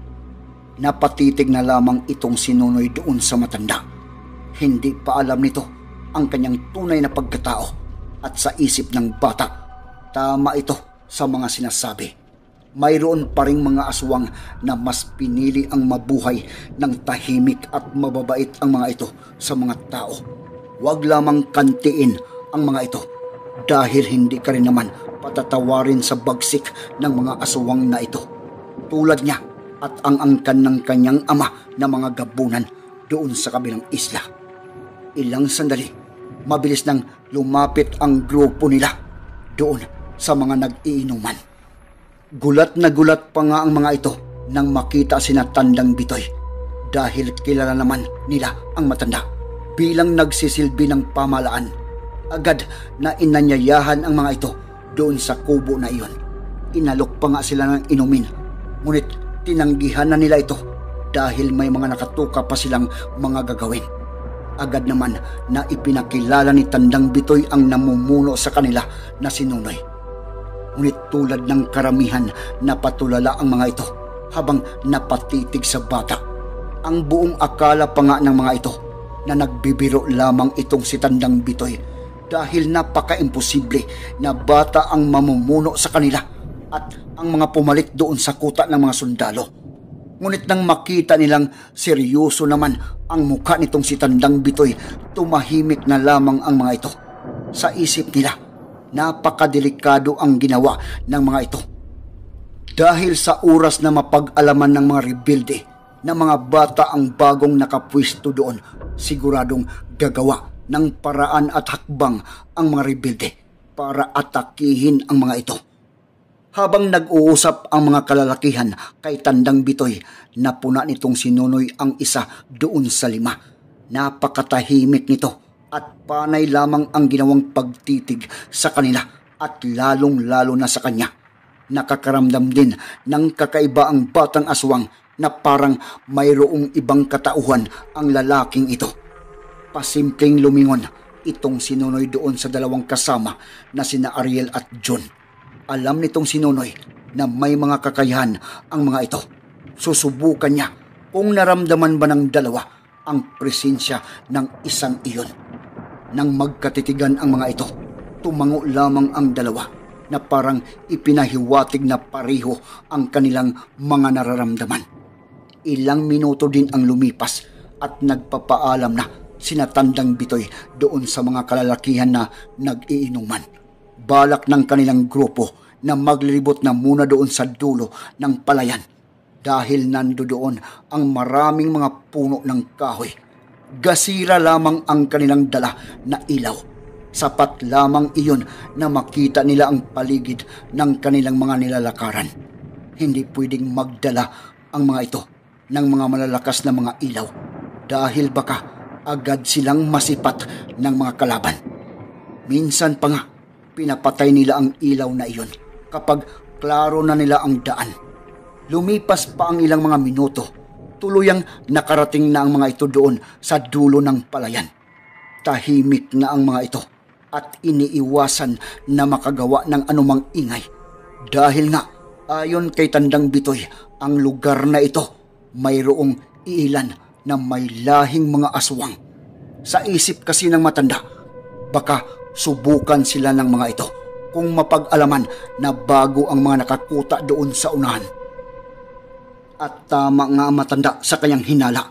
Napatitig na lamang itong si Nonoy doon sa matanda. Hindi pa alam nito ang kanyang tunay na pagkatao. At sa isip ng bata, tama ito sa mga sinasabi. Mayroon pa ring mga aswang na mas pinili ang mabuhay ng tahimik at mababait ang mga ito sa mga tao. Huwag lamang kantiin ang mga ito dahil hindi ka rin naman patatawarin sa bagsik ng mga aswang na ito. Tulad niya at ang angkan ng kanyang ama na mga gabunan doon sa kabilang isla. Ilang sandali, mabilis nang lumapit ang grupo nila doon sa mga nag-iinuman. Gulat na gulat pa nga ang mga ito nang makita sina Tandang Bitoy dahil kilala naman nila ang matanda bilang nagsisilbi ng pamalaan. Agad na inanyayahan ang mga ito doon sa kubo na iyon. Inalok pa nga sila ng inumin, ngunit tinanggihan na nila ito dahil may mga nakatuka pa silang mga gagawin. Agad naman na ipinakilala ni Tandang Bitoy ang namumuno sa kanila na si Nonoy. Ngunit tulad ng karamihan, napatulala ang mga ito habang napatitig sa bata. Ang buong akala pa nga ng mga ito na nagbibiro lamang itong si Tandang Bitoy dahil napaka-imposible na bata ang mamumuno sa kanila at ang mga pumalit doon sa kuta ng mga sundalo. Ngunit nang makita nilang seryoso naman ang mukha nitong si Tandang Bitoy, tumahimik na lamang ang mga ito. Sa isip nila, napakadelikado ang ginawa ng mga ito. Dahil sa oras na mapag-alaman ng mga rebelde na mga bata ang bagong nakapwisto doon, siguradong gagawa ng paraan at hakbang ang mga rebelde para atakihin ang mga ito. Habang nag-uusap ang mga kalalakihan kay Tandang Bitoy, napuna nitong si Nonoy ang isa doon sa lima. Napakatahimik nito at panay lamang ang ginawang pagtitig sa kanila at lalong-lalo na sa kanya. Nakakaramdam din ng kakaiba ang batang aswang na parang mayroong ibang katauhan ang lalaking ito. Pasimpleng lumingon itong si Nonoy doon sa dalawang kasama na sina Ariel at John. Alam nitong si Nonoy na may mga kakayahan ang mga ito. Susubukan niya kung naramdaman ba ng dalawa ang presensya ng isang iyon. Nang magkatitigan ang mga ito, tumango lamang ang dalawa na parang ipinahiwatig na pareho ang kanilang mga nararamdaman. Ilang minuto din ang lumipas at nagpapaalam na sina Tandang Bitoy doon sa mga kalalakihan na nag-iinuman. Balak ng kanilang grupo na maglilibot na muna doon sa dulo ng palayan dahil nandoon ang maraming mga puno ng kahoy. Gasira lamang ang kanilang dala na ilaw. Sapat lamang iyon na makita nila ang paligid ng kanilang mga nilalakaran. Hindi pwedeng magdala ang mga ito ng mga malalakas na mga ilaw dahil baka agad silang masipat ng mga kalaban. Minsan pa nga, pinapatay nila ang ilaw na iyon kapag klaro na nila ang daan. Lumipas pa ang ilang mga minuto, tuluyang nakarating na ang mga ito doon sa dulo ng palayan. Tahimik na ang mga ito at iniiwasan na makagawa ng anumang ingay. Dahil nga, ayon kay Tandang Bitoy, ang lugar na ito mayroong ilan na may lahing mga aswang. Sa isip kasi ng matanda, baka subukan sila ng mga ito kung mapag-alaman na bago ang mga nakakuta doon sa unahan. At tama nga ang matanda sa kanyang hinala.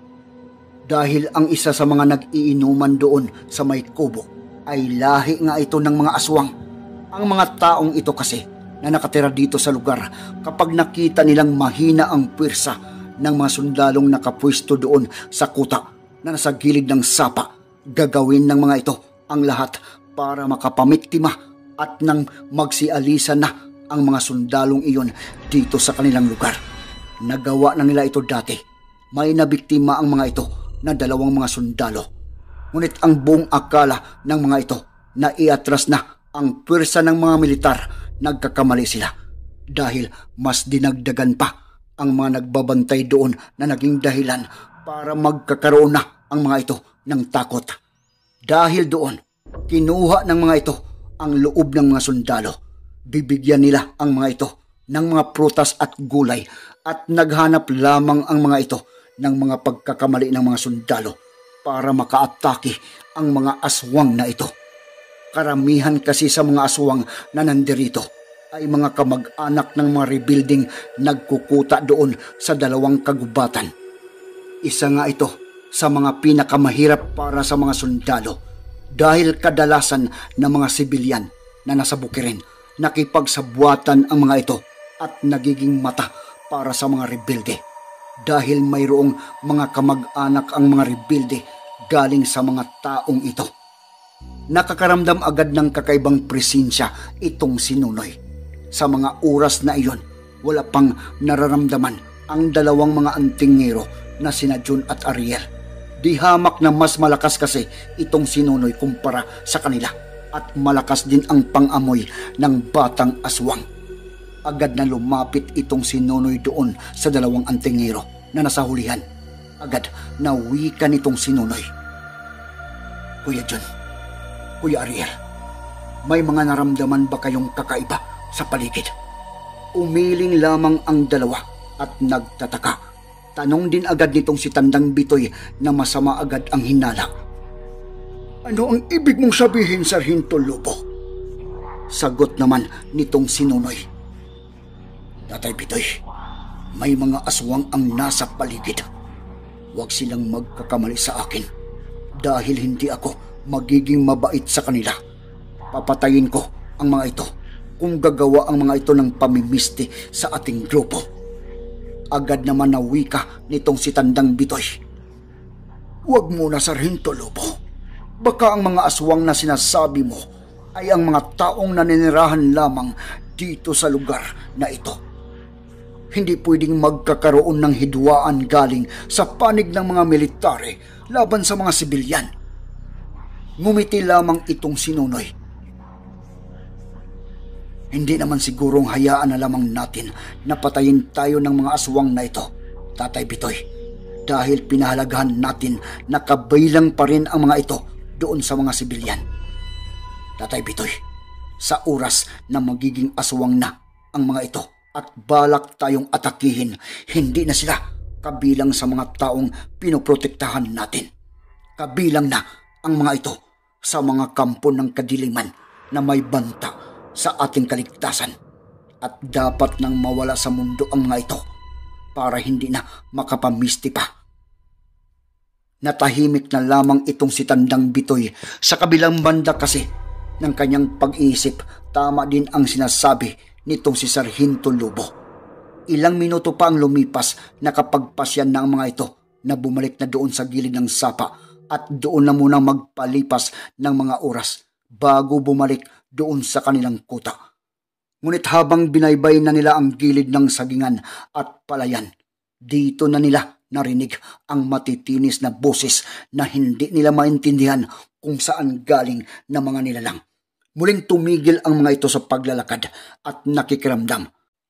Dahil ang isa sa mga nag-iinuman doon sa may kubo ay lahi nga ito ng mga aswang. Ang mga taong ito kasi na nakatira dito sa lugar, kapag nakita nilang mahina ang pwersa ng mga sundalong nakapwesto doon sa kuta na nasa gilid ng sapa, gagawin ng mga ito ang lahat para makapamiktima at nang magsialisa na ang mga sundalong iyon dito sa kanilang lugar. Nagawa na nila ito dati. May nabiktima ang mga ito na dalawang mga sundalo. Ngunit ang buong akala ng mga ito na iatras na ang pwersa ng mga militar, nagkakamali sila. Dahil mas dinagdagan pa ang mga nagbabantay doon na naging dahilan para magkakaroon na ang mga ito ng takot. Dahil doon, kinuha ng mga ito ang loob ng mga sundalo. Bibigyan nila ang mga ito ng mga prutas at gulay at naghanap lamang ang mga ito ng mga pagkakamali ng mga sundalo para makaatake ang mga aswang na ito. Karamihan kasi sa mga aswang na nandirito ay mga kamag-anak ng mga rebuilding nagkukuta doon sa dalawang kagubatan. Isa nga ito sa mga pinakamahirap para sa mga sundalo dahil kadalasan ng mga sibilyan na nasa bukirin nakipagsabuatan ang mga ito at nagiging mata para sa mga rebelde dahil mayroong mga kamag-anak ang mga rebelde galing sa mga taong ito. Nakakaramdam agad ng kakaibang presensya itong si Nunoy. Sa mga oras na iyon, wala pang nararamdaman ang dalawang mga antingero na sina Jun at Ariel. Di hamak na mas malakas kasi itong si Nunoy kumpara sa kanila at malakas din ang pang-amoy ng batang aswang. Agad na lumapit itong si Nunoy doon sa dalawang antingero na nasa hulihan. Agad na wika nitong si Nunoy. Kuya Jun, Kuya Ariel, may mga naramdaman ba kayong kakaiba sa paligid? Umiling lamang ang dalawa at nagtataka. Tanong din agad nitong si Tandang Bitoy na masama agad ang hinala. Ano ang ibig mong sabihin, Sarhinto Lobo? Sagot naman nitong si Nunoy. Tatay Bitoy, may mga aswang ang nasa paligid. Huwag silang magkakamali sa akin dahil hindi ako magiging mabait sa kanila. Papatayin ko ang mga ito kung gagawa ang mga ito ng pamimisti sa ating grupo. Agad naman na wika nitong si Tandang Bitoy. Huwag muna, Sarhinto Lobo. Baka ang mga aswang na sinasabi mo ay ang mga taong naninirahan lamang dito sa lugar na ito. Hindi pwedeng magkakaroon ng hidwaan galing sa panig ng mga militare laban sa mga sibilyan. Ngumiti lamang itong si Nunoy. Hindi naman sigurong hayaan na lamang natin na patayin tayo ng mga aswang na ito, Tatay Bitoy, dahil pinahalagahan natin na kabilang pa rin ang mga ito doon sa mga sibilyan. Tatay Bitoy, sa oras na magiging aswang na ang mga ito at balak tayong atakihin, hindi na sila kabilang sa mga taong pinoprotektahan natin. Kabilang na ang mga ito sa mga kampo ng kadiliman na may banta sa ating kaligtasan at dapat nang mawala sa mundo ang mga ito para hindi na makapamisti pa. Natahimik na lamang itong si Tandang Bitoy. Sa kabilang banda kasi ng kanyang pag-iisip, tama din ang sinasabi nitong si Sarhinto Lobo. Ilang minuto pa ang lumipas, nakapagpasyan na ang mga ito na bumalik na doon sa gilid ng sapa at doon na munang magpalipas ng mga oras bago bumalik doon sa kanilang kuta. Ngunit habang binaybay na nila ang gilid ng sagingan at palayan, dito na nila narinig ang matitinis na boses na hindi nila maintindihan kung saan galing na mga nilalang. Muling tumigil ang mga ito sa paglalakad at nakikiramdam.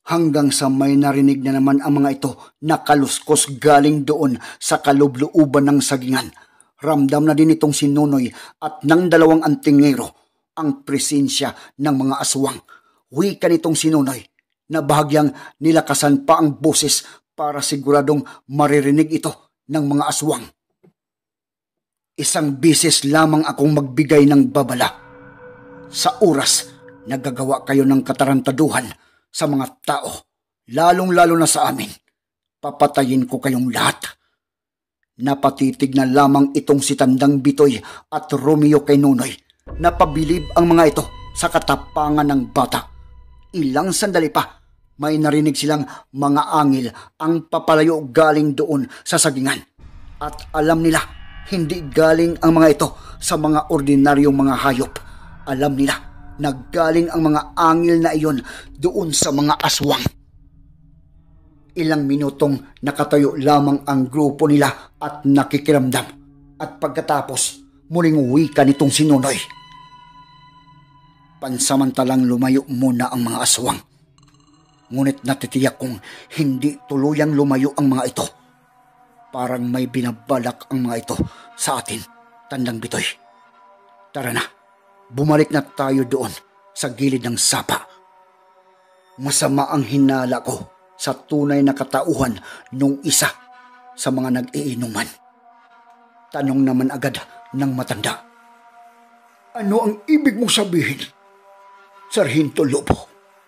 hanggang sa may narinig na naman ang mga ito na kaluskos galing doon sa kalubluuban ng sagingan. Ramdam na din itong si Nonoy at ng dalawang antingero ang presensya ng mga aswang. Wika nitong si Nonoy na bahagyang nilakasan pa ang boses para siguradong maririnig ito ng mga aswang. Isang bisis lamang akong magbigay ng babala. Sa oras, nagagawa kayo ng katarantaduhan sa mga tao, lalong-lalo na sa amin. Papatayin ko kayong lahat. Napatitig na lamang itong si Tandang Bitoy at Romeo kay Nonoy. Napabilib ang mga ito sa katapangan ng bata. Ilang sandali pa, may narinig silang mga angil ang papalayo galing doon sa sagingan. At alam nila, hindi galing ang mga ito sa mga ordinaryong mga hayop. Alam nila, naggaling ang mga angil na iyon doon sa mga aswang. Ilang minutong nakatayo lamang ang grupo nila at nakikiramdam. At pagkatapos, muling wika nitong si Nonoy. Pansamantalang lumayo muna ang mga aswang. Ngunit natitiyak kong hindi tuluyang lumayo ang mga ito. Parang may binabalak ang mga ito sa atin, Tandang Bitoy. Tara na, bumalik na tayo doon sa gilid ng sapa. Masama ang hinala ko sa tunay na katauhan nung isa sa mga nag-iinuman. Tanong naman agad ng matanda. Ano ang ibig mong sabihin, Sarhinto Lobo?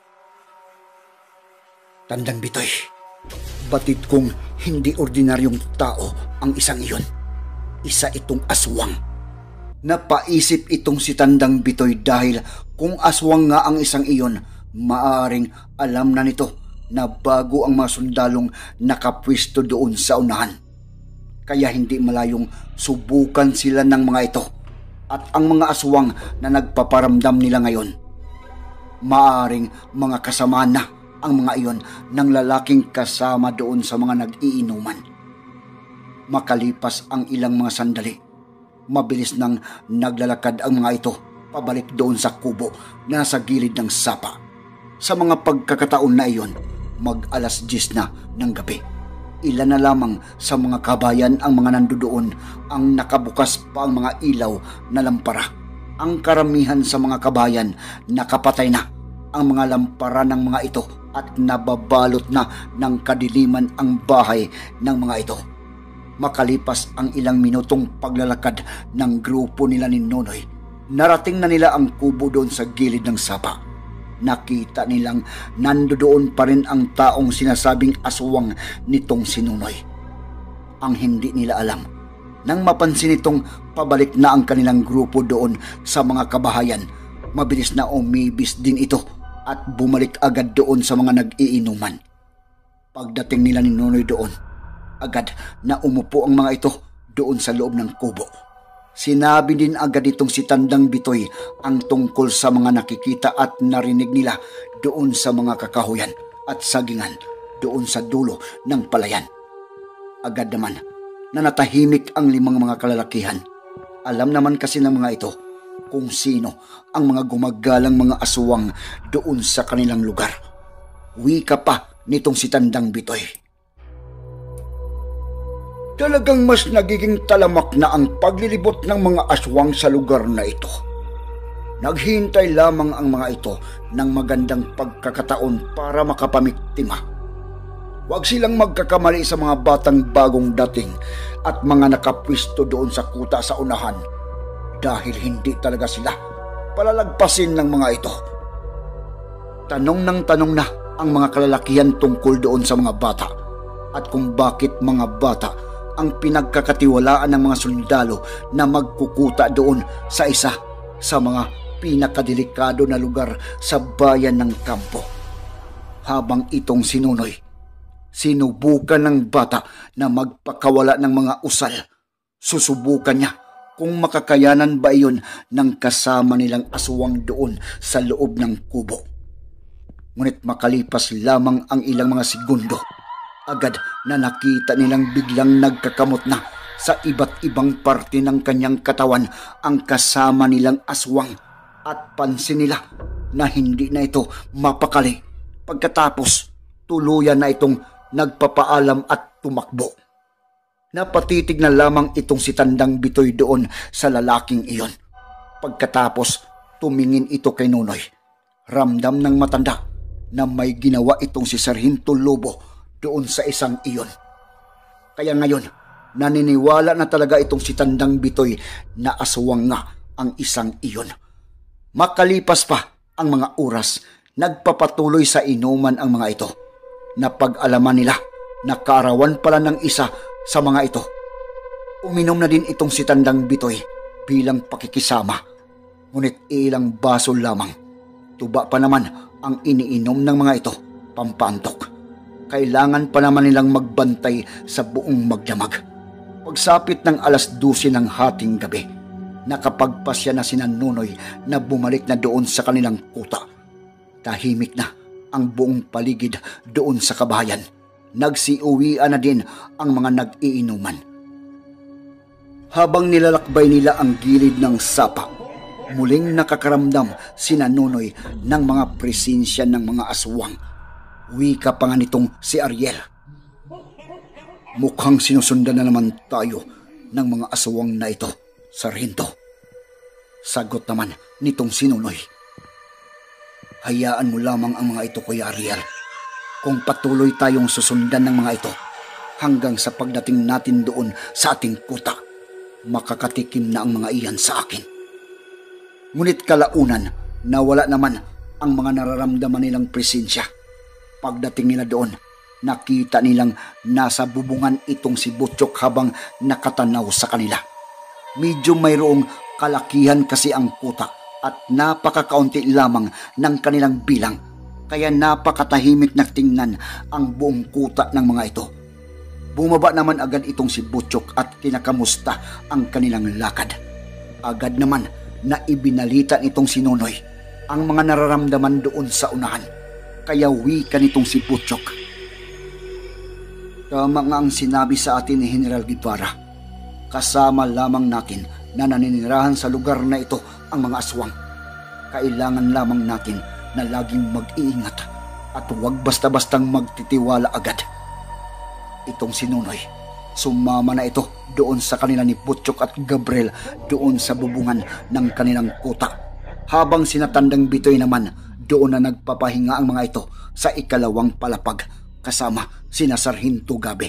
Tandang Bitoy, batid kong hindi ordinaryong tao ang isang iyon. Isa itong aswang. Napaisip itong si Tandang Bitoy dahil kung aswang nga ang isang iyon, maaring alam na nito na bago ang mga sundalong nakapwesto doon sa unahan. Kaya hindi malayong subukan sila ng mga ito at ang mga aswang na nagpaparamdam nila ngayon. Maaring mga kasama na ang mga iyon ng lalaking kasama doon sa mga nag-iinuman. Makalipas ang ilang mga sandali, mabilis nang naglalakad ang mga ito pabalik doon sa kubo na nasa gilid ng sapa. Sa mga pagkakataon na iyon, mag-alas diyes na ng gabi. Ilan na lamang sa mga kabayan ang mga nandoon ang nakabukas pa ang mga ilaw na lampara. Ang karamihan sa mga kabayan nakapatay na ang mga lampara ng mga ito at nababalot na ng kadiliman ang bahay ng mga ito. Makalipas ang ilang minutong paglalakad ng grupo nila ni Nonoy, narating na nila ang kubo doon sa gilid ng sapa. Nakita nilang nandoon pa rin ang taong sinasabing aswang nitong si Nonoy. Ang hindi nila alam, nang mapansin itong pabalik na ang kanilang grupo doon sa mga kabahayan, mabilis na umibis din ito at bumalik agad doon sa mga nag-iinuman. Pagdating nila ni Nonoy doon, agad na umupo ang mga ito doon sa loob ng kubo. Sinabi din agad itong si Tandang Bitoy ang tungkol sa mga nakikita at narinig nila doon sa mga kakahuyan at sagingan doon sa dulo ng palayan. Agad naman na natahimik ang limang mga kalalakihan. Alam naman kasi ng mga ito kung sino ang mga gumagalang mga aswang doon sa kanilang lugar. Wika pa nitong si Tandang Bitoy. Talagang mas nagiging talamak na ang paglilibot ng mga aswang sa lugar na ito. Naghihintay lamang ang mga ito ng magandang pagkakataon para makapamiktima. Huwag silang magkakamali sa mga batang bagong dating at mga nakapwisto doon sa kuta sa unahan dahil hindi talaga sila palalagpasin ng mga ito. Tanong ng tanong na ang mga kalalakihan tungkol doon sa mga bata at kung bakit mga bata ang pinagkakatiwalaan ng mga sundalo na magkukuta doon sa isa sa mga pinakadelikado na lugar sa bayan ng kampo. Habang itong si Nonoy, sinubukan ng bata na magpakawala ng mga usal. Susubukan niya kung makakayanan ba iyon ng kasama nilang aswang doon sa loob ng kubo. Ngunit makalipas lamang ang ilang mga segundo, agad na nakita nilang biglang nagkakamot na sa iba't ibang parte ng kanyang katawan ang kasama nilang aswang at pansin nila na hindi na ito mapakali Pagkatapos, tuluyan na itong nagpapaalam at tumakbo. Napatitig na lamang itong si Tandang Bitoy doon sa lalaking iyon. Pagkatapos, tumingin ito kay Nunoy. Ramdam ng matanda na may ginawa itong si Sarhinto Lobo doon sa isang iyon. Kaya ngayon, naniniwala na talaga itong si Tandang Bitoy na aswang nga ang isang iyon. Makalipas pa ang mga oras, nagpapatuloy sa inuman ang mga ito. Napag-alaman nila na kaarawan pala ng isa sa mga ito. Uminom na din itong si Tandang Bitoy bilang pakikisama. Ngunit ilang baso lamang. Tuba pa naman ang iniinom ng mga ito, pampantok. Kailangan pa naman nilang magbantay sa buong magdamag. Pagsapit ng alas dose ng hating gabi, nakapagpasya na sina Nunoy na bumalik na doon sa kanilang kuta. Tahimik na ang buong paligid doon sa kabahayan. Nagsiuwian na din ang mga nag-iinuman. Habang nilalakbay nila ang gilid ng sapa, muling nakakaramdam sina Nunoy ng mga presensya ng mga aswang. Wika pa nga nitong si Ariel. Mukhang sinusundan na naman tayo ng mga aswang na ito, Sarhinto. Sagot naman nitong si Nunoy. Hayaan mo lamang ang mga ito, Kuya Ariel. Kung patuloy tayong susundan ng mga ito hanggang sa pagdating natin doon sa ating kuta, makakatikim na ang mga iyan sa akin. Ngunit kalaunan, nawala naman ang mga nararamdaman nilang presensya. Pagdating nila doon, nakita nilang nasa bubungan itong si Butchok habang nakatanaw sa kanila. Medyo mayroong kalakihan kasi ang kuta at napakakaunti lamang ng kanilang bilang, kaya napakatahimik na tingnan ang buong kuta ng mga ito. Bumaba naman agad itong si Butchok at kinakamusta ang kanilang lakad. Agad naman na ibinalita nitong si Nunoy ang mga nararamdaman doon sa unahan, kaya wika nitong si Butchok. Tama nga ang sinabi sa atin ni General Guevara. Kasama lamang natin na naninirahan sa lugar na ito ang mga aswang. Kailangan lamang natin na laging mag-iingat at huwag basta-bastang magtitiwala agad. Itong si Nunoy, sumama na ito doon sa kanila ni Butchok at Gabriel doon sa bubungan ng kanilang kuta. Habang sina Tandang Bitoy naman, doon na nagpapahinga ang mga ito sa ikalawang palapag kasama sina Sarhinto Gabi.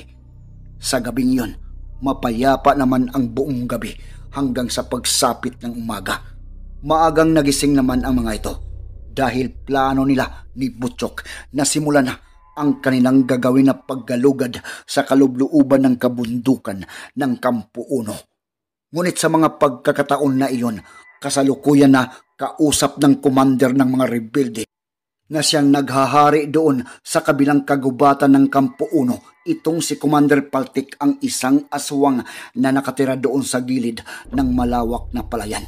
Sa gabing iyon, mapayapa naman ang buong gabi hanggang sa pagsapit ng umaga. Maagang nagising naman ang mga ito dahil plano nila ni Butchok na simulan na ang kanilang gagawin na paggalugad sa kalubluuban ng kabundukan ng Kampo Uno. Ngunit sa mga pagkakataon na iyon, kasalukuyan na kausap ng commander ng mga rebelde na siyang naghahari doon sa kabilang kagubatan ng Kampo Uno. Itong si Commander Paltik ang isang aswang na nakatira doon sa gilid ng malawak na palayan.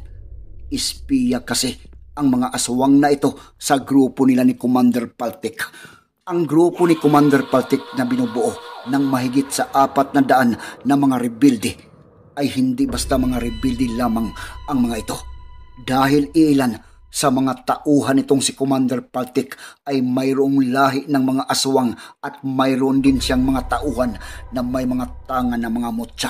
Espiya kasi ang mga aswang na ito sa grupo nila ni Commander Paltik. Ang grupo ni Commander Paltik na binubuo ng mahigit sa apat na daan na mga rebelde ay hindi basta mga rebelde lamang ang mga ito. Dahil ilan sa mga tauhan nitong si Commander Paltik ay mayroong lahi ng mga aswang at mayroon din siyang mga tauhan na may mga tangan na mga mutya.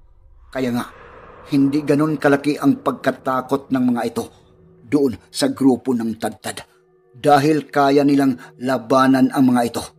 Kaya nga, hindi ganon kalaki ang pagkatakot ng mga ito doon sa grupo ng Tadtad dahil kaya nilang labanan ang mga ito.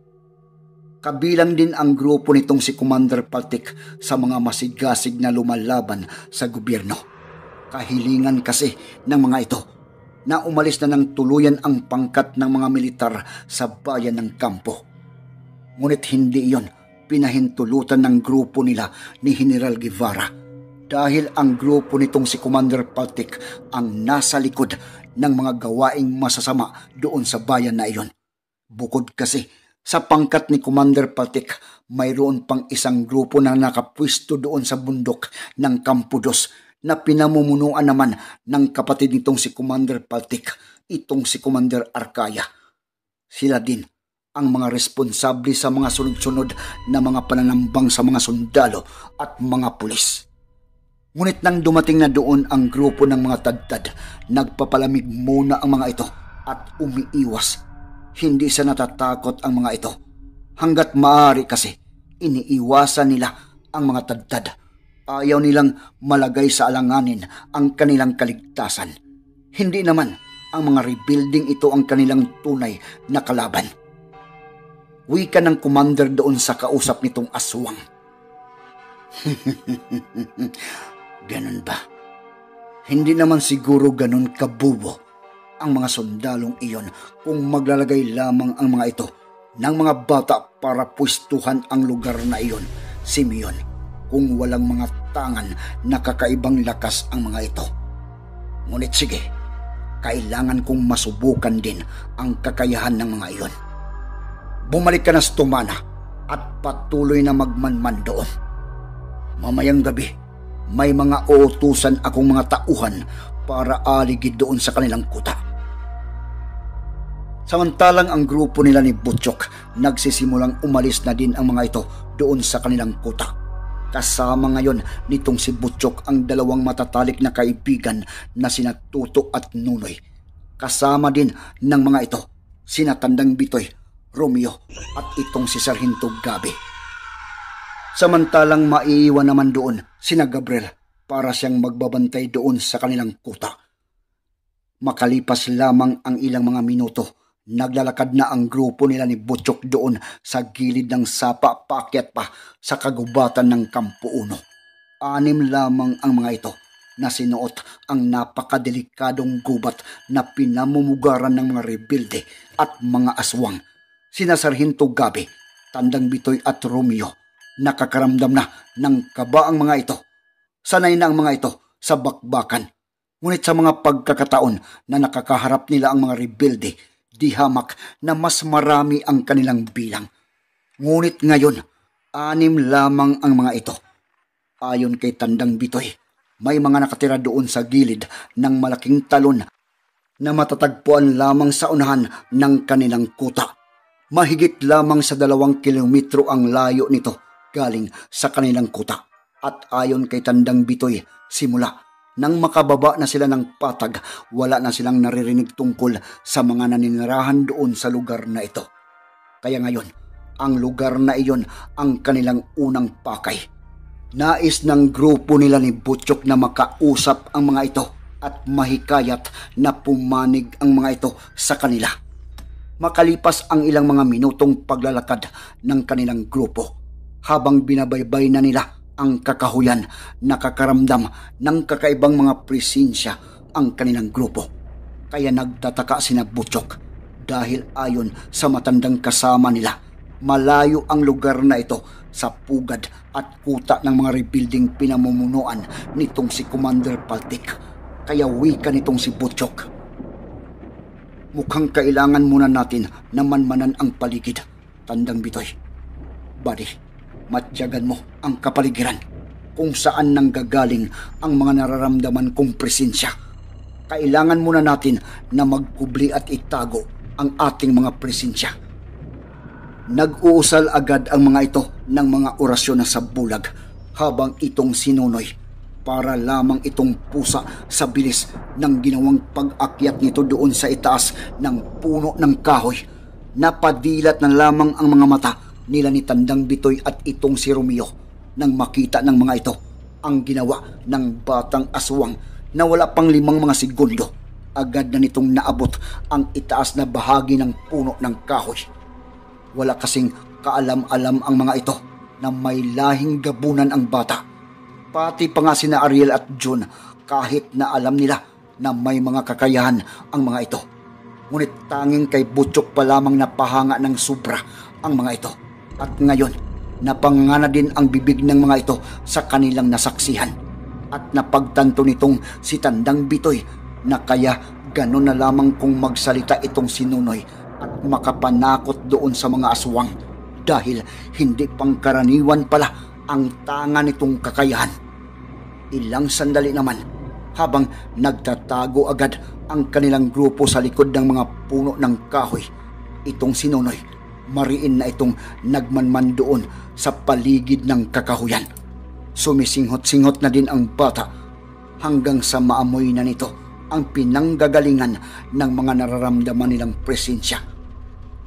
Kabilang din ang grupo nitong si Commander Paltik sa mga masigasig na lumalaban sa gobyerno. Kahilingan kasi ng mga ito na umalis na ng tuluyan ang pangkat ng mga militar sa bayan ng Kampo. Ngunit hindi iyon pinahintulutan ng grupo nila ni General Guevara dahil ang grupo nitong si Commander Paltik ang nasa likod ng mga gawaing masasama doon sa bayan na iyon. Bukod kasi sa pangkat ni Commander Paltik, mayroon pang isang grupo na nakapwisto doon sa bundok ng Kampo Dos na pinamumunuan naman ng kapatid nitong si Commander Paltik, itong si Commander Arcaya. Sila din ang mga responsable sa mga sunod-sunod na mga pananambang sa mga sundalo at mga pulis. Ngunit nang dumating na doon ang grupo ng mga Tadtad, nagpapalamig muna ang mga ito at umiiwas. Hindi sa natatakot ang mga ito. Hanggat maaari kasi, iniiwasan nila ang mga tadtad. Ayaw nilang malagay sa alanganin ang kanilang kaligtasan. Hindi naman ang mga rebuilding ito ang kanilang tunay na kalaban. Wika ng commander doon sa kausap nitong aswang. Ganun ba? Hindi naman siguro ganun kabubo ang mga sundalong iyon kung maglalagay lamang ang mga ito ng mga bata para pwestuhan ang lugar na iyon, Simeon, kung walang mga tangan na kakaibang lakas ang mga ito. Ngunit sige, kailangan kong masubukan din ang kakayahan ng mga iyon. Bumalik ka na sa Tumana at patuloy na magmanman doon. Mamayang gabi, may mga uutusan akong mga tauhan para aligid doon sa kanilang kuta. Samantalang ang grupo nila ni Butchok, nagsisimulang umalis na din ang mga ito doon sa kanilang kuta. Kasama ngayon nitong si Butchok ang dalawang matatalik na kaibigan na sina Tuto at Nunoy. Kasama din ng mga ito sina Tandang Bitoy, Romeo at itong si Sargento Gabi. Samantalang maiiwan naman doon sina Gabriel para siyang magbabantay doon sa kanilang kuta. Makalipas lamang ang ilang mga minuto, naglalakad na ang grupo nila ni Butchok doon sa gilid ng sapa paakyat pa sa kagubatan ng Kampo Uno. Anim lamang ang mga ito na sinuot ang napakadelikadong gubat na pinamumugaran ng mga rebelde at mga aswang. Sina Sargento Gabi, Tandang Bitoy at Romeo. Nakakaramdam na ng kaba ang mga ito. Sanay na ang mga ito sa bakbakan. Ngunit sa mga pagkakataon na nakakaharap nila ang mga rebelde, di hamak na mas marami ang kanilang bilang. Ngunit ngayon, anim lamang ang mga ito. Ayon kay Tandang Bitoy, may mga nakatira doon sa gilid ng malaking talon na matatagpuan lamang sa unahan ng kanilang kuta. Mahigit lamang sa dalawang kilometro ang layo nito galing sa kanilang kuta. At ayon kay Tandang Bitoy, simula nang makababa na sila ng patag, wala na silang naririnig tungkol sa mga naninirahan doon sa lugar na ito. Kaya ngayon, ang lugar na iyon ang kanilang unang pakay. Nais ng grupo nila ni Butchok na makausap ang mga ito at mahikayat na pumanig ang mga ito sa kanila. Makalipas ang ilang mga minutong paglalakad ng kanilang grupo, habang binabaybay na nila ang kakahuyan, nakakaramdam ng kakaibang mga presensya ang kanilang grupo. Kaya nagtataka sina Butchok dahil ayon sa matandang kasama nila, malayo ang lugar na ito sa pugad at kuta ng mga rebuilding pinamumunuan nitong si Commander Paltik. Kaya wika nitong si Butchok, mukhang kailangan muna natin na manmanan ang paligid, Tandang Bitoy. Buddy, matyagan mo ang kapaligiran kung saan nanggagaling ang mga nararamdaman kong presensya. Kailangan muna natin na magkubli at itago ang ating mga presensya. Nag-uusal agad ang mga ito ng mga orasyon na sabulag habang itong sinunoy para lamang itong pusa sa bilis ng ginawang pag-akyat nito doon sa itaas ng puno ng kahoy. Napadilat na lamang ang mga mata nila ni Tandang Bitoy at itong si Romeo nang makita ng mga ito ang ginawa ng batang aswang na wala pang limang mga segundo. Agad na nitong naabot ang itaas na bahagi ng puno ng kahoy. Wala kasing kaalam-alam ang mga ito na may lahing gabunan ang bata. Pati pa nga sina Ariel at June, kahit na alam nila na may mga kakayahan ang mga ito. Ngunit tanging kay Butchok pa lamang napahanga ng sobra ang mga ito. At ngayon, napanganga din ang bibig ng mga ito sa kanilang nasaksihan. At napagtanto nitong si Tandang Bitoy na kaya ganon na lamang kung magsalita itong si Nunoy at makapanakot doon sa mga aswang dahil hindi pangkaraniwan pala ang tanga nitong kakayahan. Ilang sandali naman habang nagtatago agad ang kanilang grupo sa likod ng mga puno ng kahoy, itong si Nunoy, mariin na itong nagmanman doon sa paligid ng kakahuyan. Sumisinghot-singhot na din ang bata hanggang sa maamoy na nito ang pinanggagalingan ng mga nararamdaman nilang presensya.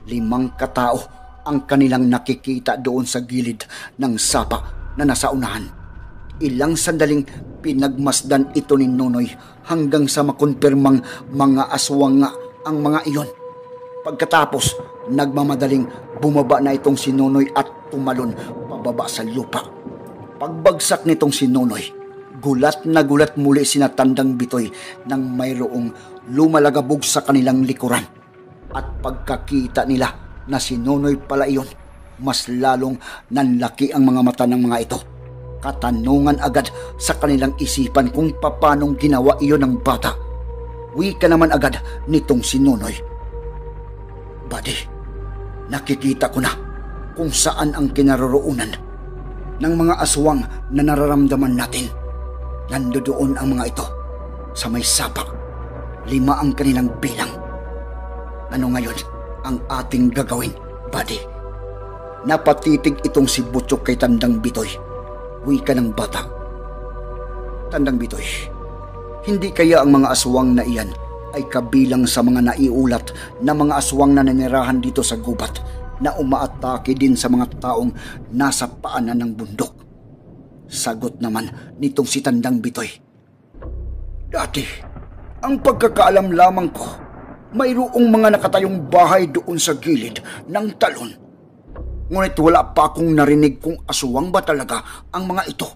Limang katao ang kanilang nakikita doon sa gilid ng sapa na nasa unahan. Ilang sandaling pinagmasdan ito ni Nonoy hanggang sa makonfirmang mga aswang nga ang mga iyon. Pagkatapos, nagmamadaling bumaba na itong si Nonoy at tumalon pababa sa lupa. Pagbagsak nitong si Nonoy, gulat na gulat muli sina Tandang Bitoy nang mayroong lumalagabog sa kanilang likuran. At pagkakita nila na si Nonoy pala iyon, mas lalong nanlaki ang mga mata ng mga ito. Katanungan agad sa kanilang isipan kung papanong ginawa iyon ng bata. Wika naman agad nitong si Nonoy, "Buddy, nakikita ko na kung saan ang kinaroroonan ng mga aswang na nararamdaman natin. Nandoon ang mga ito sa may sapa. Lima ang kanilang bilang. Ano ngayon ang ating gagawin, buddy?" Napatitig itong si Butchok kay Tandang Bitoy. Wika ng bata, "Tandang Bitoy, hindi kaya ang mga aswang na iyan ay kabilang sa mga naiulat na mga aswang na nanirahan dito sa gubat na umaatake din sa mga taong nasa paanan ng bundok?" Sagot naman nitong si Tandang Bitoy, "Dati, ang pagkakaalam lamang ko, mayroong mga nakatayong bahay doon sa gilid ng talon. Ngunit wala pa akong narinig kung aswang ba talaga ang mga ito."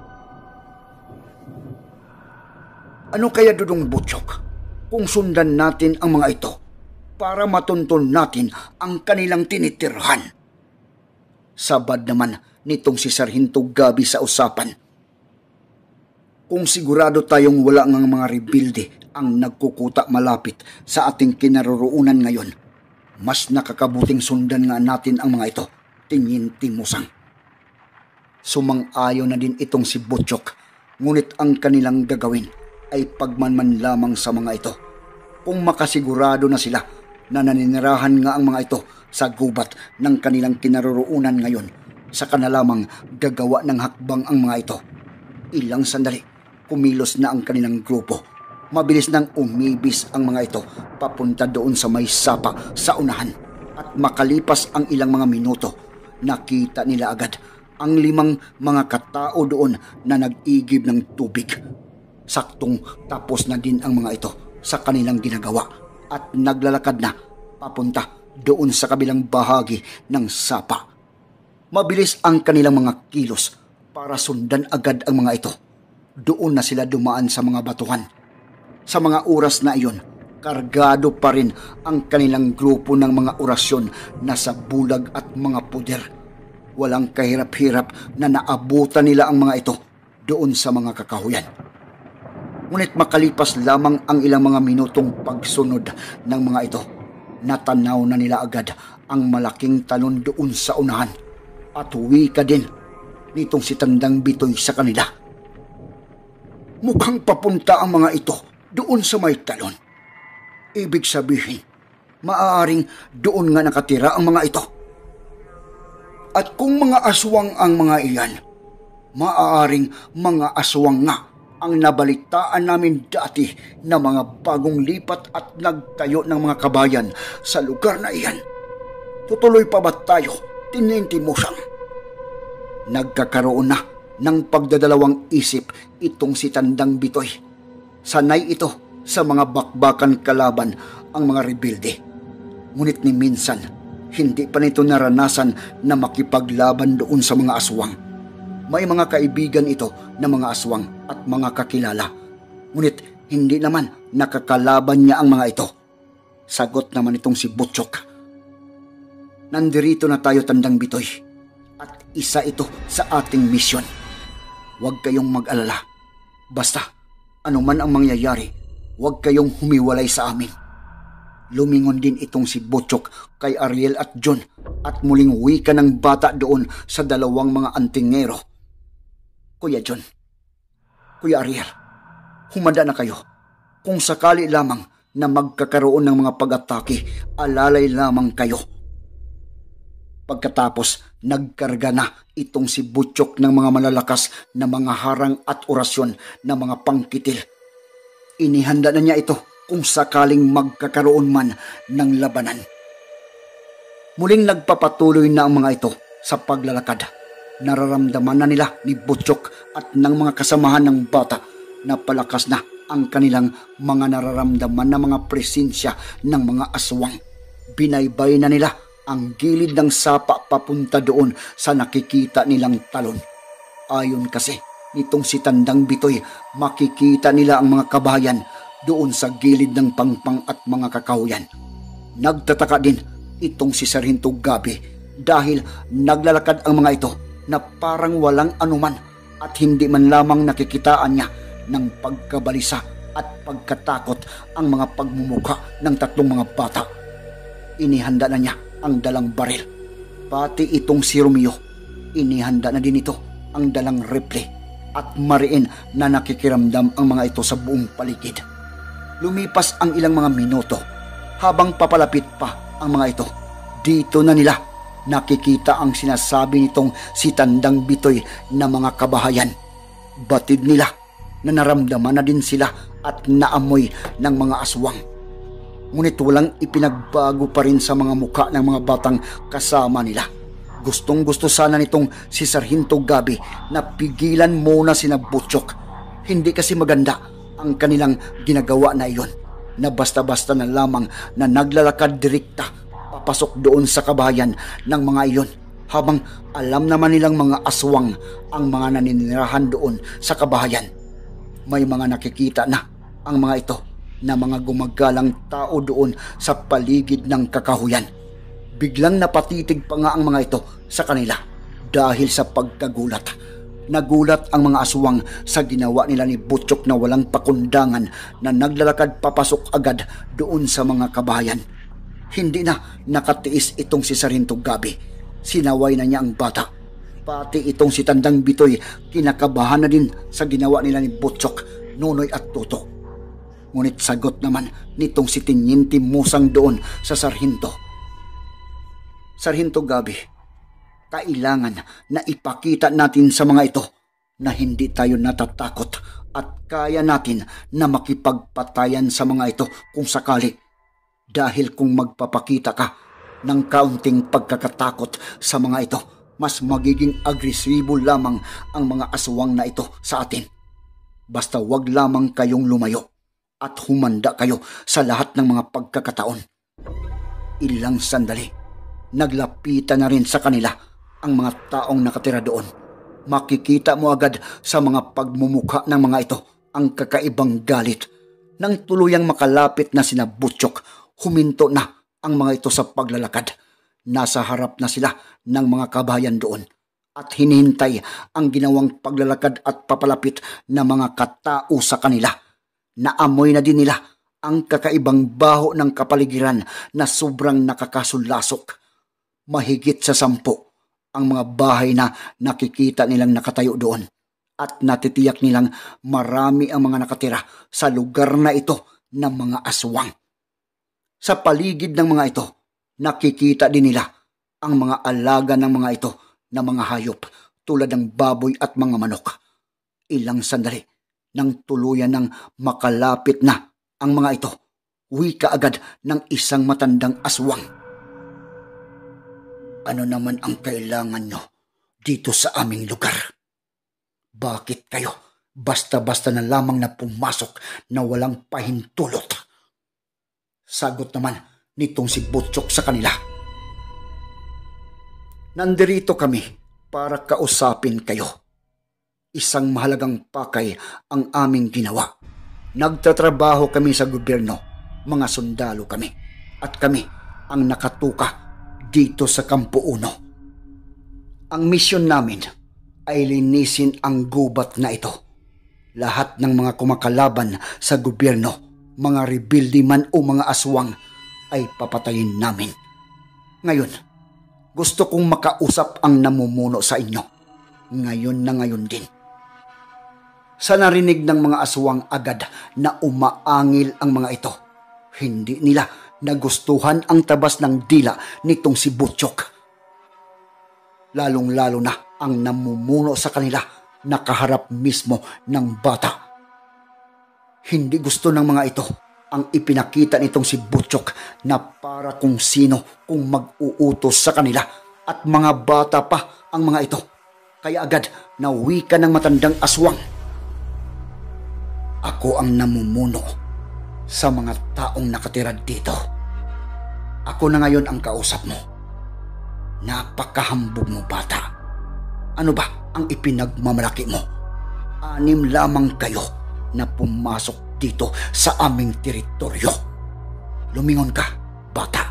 Ano kaya, Dudong Butchok, kung sundan natin ang mga ito para matuntun natin ang kanilang tinitirhan? Sabad naman nitong si Sarhinto Gabi sa usapan. Kung sigurado tayong wala ngang mga rebilde ang nagkukuta malapit sa ating kinaroroonan ngayon, mas nakakabuting sundan nga natin ang mga ito, tingin Timusang. Sumang-ayon na din itong si Butchok, ngunit ang kanilang gagawin ay pagmanman lamang sa mga ito. Kung makasigurado na sila na naninirahan nga ang mga ito sa gubat ng kanilang kinaroroonan ngayon, saka na lamang gagawa ng hakbang ang mga ito. Ilang sandali, kumilos na ang kanilang grupo. Mabilis nang umibis ang mga ito papunta doon sa may sapa sa unahan. At makalipas ang ilang mga minuto, nakita nila agad ang limang mga katao doon na nag-igib ng tubig. Saktong tapos na din ang mga ito sa kanilang ginagawa at naglalakad na papunta doon sa kabilang bahagi ng sapa. Mabilis ang kanilang mga kilos para sundan agad ang mga ito. Doon na sila dumaan sa mga batuhan. Sa mga oras na iyon, kargado pa rin ang kanilang grupo ng mga orasyon na sa bulag at mga puder. Walang kahirap-hirap na naabutan nila ang mga ito doon sa mga kakahuyan. Ngunit makalipas lamang ang ilang mga minutong pagsunod ng mga ito, natanaw na nila agad ang malaking talon doon sa unahan. At wika din nitong si Tandang Bitoy sa kanila, "Mukhang papunta ang mga ito doon sa may talon. Ibig sabihin, maaaring doon nga nakatira ang mga ito. At kung mga aswang ang mga iyan, maaaring mga aswang nga ang nabalitaan namin dati na mga bagong lipat at nagtayo ng mga kabayan sa lugar na iyan. Tutuloy pa ba tayo, Tinente Musang?" Nagkakaroon na ng pagdadalawang isip itong si Tandang Bitoy. Sanay ito sa mga bakbakan kalaban ang mga rebilde. Ngunit ni minsan, hindi pa nito naranasan na makipaglaban doon sa mga aswang. May mga kaibigan ito na mga aswang at mga kakilala. Ngunit hindi naman nakakalaban niya ang mga ito. Sagot naman itong si Butchok, "Nandirito na tayo, Tandang Bitoy, at isa ito sa ating misyon. Huwag kayong mag-alala. Basta, anuman ang mangyayari, huwag kayong humiwalay sa amin." Lumingon din itong si Butchok kay Ariel at John at muling wika ng bata doon sa dalawang mga antingero, "Kuya John, Kuya Ariel, humanda na kayo. Kung sakali lamang na magkakaroon ng mga pag-atake, alalay lamang kayo." Pagkatapos, nagkarga na itong si Butchok ng mga malalakas na mga harang at orasyon na mga pangkitil. Inihanda na niya ito kung sakaling magkakaroon man ng labanan. Muling nagpapatuloy na ang mga ito sa paglalakad. Nararamdaman na nila ni Butchok at ng mga kasamahan ng bata na palakas na ang kanilang mga nararamdaman na mga presensya ng mga aswang. Binaybay na nila ang gilid ng sapa papunta doon sa nakikita nilang talon. Ayon kasi nitong si Tandang Bitoy, makikita nila ang mga kabayan doon sa gilid ng pangpang at mga kakahuyan. Nagtataka din itong si Sargento Gabi dahil naglalakad ang mga ito na parang walang anuman at hindi man lamang nakikitaan niya ng pagkabalisa at pagkatakot ang mga pagmumukha ng tatlong mga bata. Inihanda na niya ang dalang baril. Pati itong si Romeo, inihanda na din ito ang dalang rifle at mariin na nakikiramdam ang mga ito sa buong paligid. Lumipas ang ilang mga minuto habang papalapit pa ang mga ito. Dito na nila nakikita ang sinasabi nitong si Tandang Bitoy na mga kabahayan. Batid nila na naramdaman na din sila at naamoy ng mga aswang. Ngunit walang ipinagbago pa rin sa mga muka ng mga batang kasama nila. Gustong gusto sana nitong si Sargento Gabi na pigilan muna sina Butchok. Hindi kasi maganda ang kanilang ginagawa na iyon, na basta-basta na lamang na naglalakad direkta papasok doon sa kabahayan ng mga iyon, habang alam naman nilang mga aswang ang mga naninirahan doon sa kabahayan. May mga nakikita na ang mga ito na mga gumagalang tao doon sa paligid ng kakahuyan. Biglang napatitig pa nga ang mga ito sa kanila dahil sa pagkagulat. Nagulat ang mga aswang sa ginawa nila ni Butchok na walang pakundangan na naglalakad papasok agad doon sa mga kabahayan. Hindi na nakatiis itong si Sargento Gabi. Sinaway na niya ang bata. Pati itong si Tandang Bitoy, kinakabahan na din sa ginawa nila ni Butchok, Nonoy at Toto. Ngunit sagot naman nitong si Tiniente Musang doon sa sarhento. Sargento Gabi, kailangan na ipakita natin sa mga ito na hindi tayo natatakot at kaya natin na makipagpatayan sa mga ito kung sakali. Dahil kung magpapakita ka ng kaunting pagkakatakot sa mga ito, mas magiging agresibo lamang ang mga aswang na ito sa atin. Basta wag lamang kayong lumayo at humanda kayo sa lahat ng mga pagkakataon. Ilang sandali, naglapitan na rin sa kanila ang mga taong nakatira doon. Makikita mo agad sa mga pagmumukha ng mga ito ang kakaibang galit. Nang tuluyang makalapit na sina Butchok, huminto na ang mga ito sa paglalakad. Nasa harap na sila ng mga kabayan doon at hinihintay ang ginawang paglalakad at papalapit na mga katao sa kanila. Naamoy na din nila ang kakaibang baho ng kapaligiran na sobrang nakakasunlasok. Mahigit sa sampo ang mga bahay na nakikita nilang nakatayo doon at natitiyak nilang marami ang mga nakatira sa lugar na ito ng mga aswang. Sa paligid ng mga ito, nakikita din nila ang mga alaga ng mga ito na mga hayop tulad ng baboy at mga manok. Ilang sandali nang tuluyan ng makalapit na ang mga ito, wika agad ng isang matandang aswang. Ano naman ang kailangan nyo dito sa aming lugar? Bakit kayo basta-basta na lamang na pumasok na walang pahintulot? Sagot naman nitong si Butchok sa kanila. Nandirito kami para kausapin kayo. Isang mahalagang pakay ang aming ginawa. Nagtatrabaho kami sa gobyerno, mga sundalo kami, at kami ang nakatuka dito sa Kampo Uno. Ang misyon namin ay linisin ang gubat na ito. Lahat ng mga kumakalaban sa gobyerno, mga rebelde man o mga aswang, ay papatayin namin. Ngayon, gusto kong makausap ang namumuno sa inyo. Ngayon na ngayon din. Sa narinig ng mga aswang agad na umaangil ang mga ito, hindi nila nagustuhan ang tabas ng dila nitong si Butchok. Lalong-lalo na ang namumuno sa kanila nakaharap mismo ng bata. Hindi gusto ng mga ito ang ipinakita nitong si Butchok na para kung sino kung mag-uutos sa kanila at mga bata pa ang mga ito. Kaya agad nawika ng matandang aswang. Ako ang namumuno sa mga taong nakatira dito. Ako na ngayon ang kausap mo. Napakahambog mo, bata. Ano ba ang ipinagmamalaki mo? Anim lamang kayo na pumasok dito sa aming teritoryo. Lumingon ka, bata.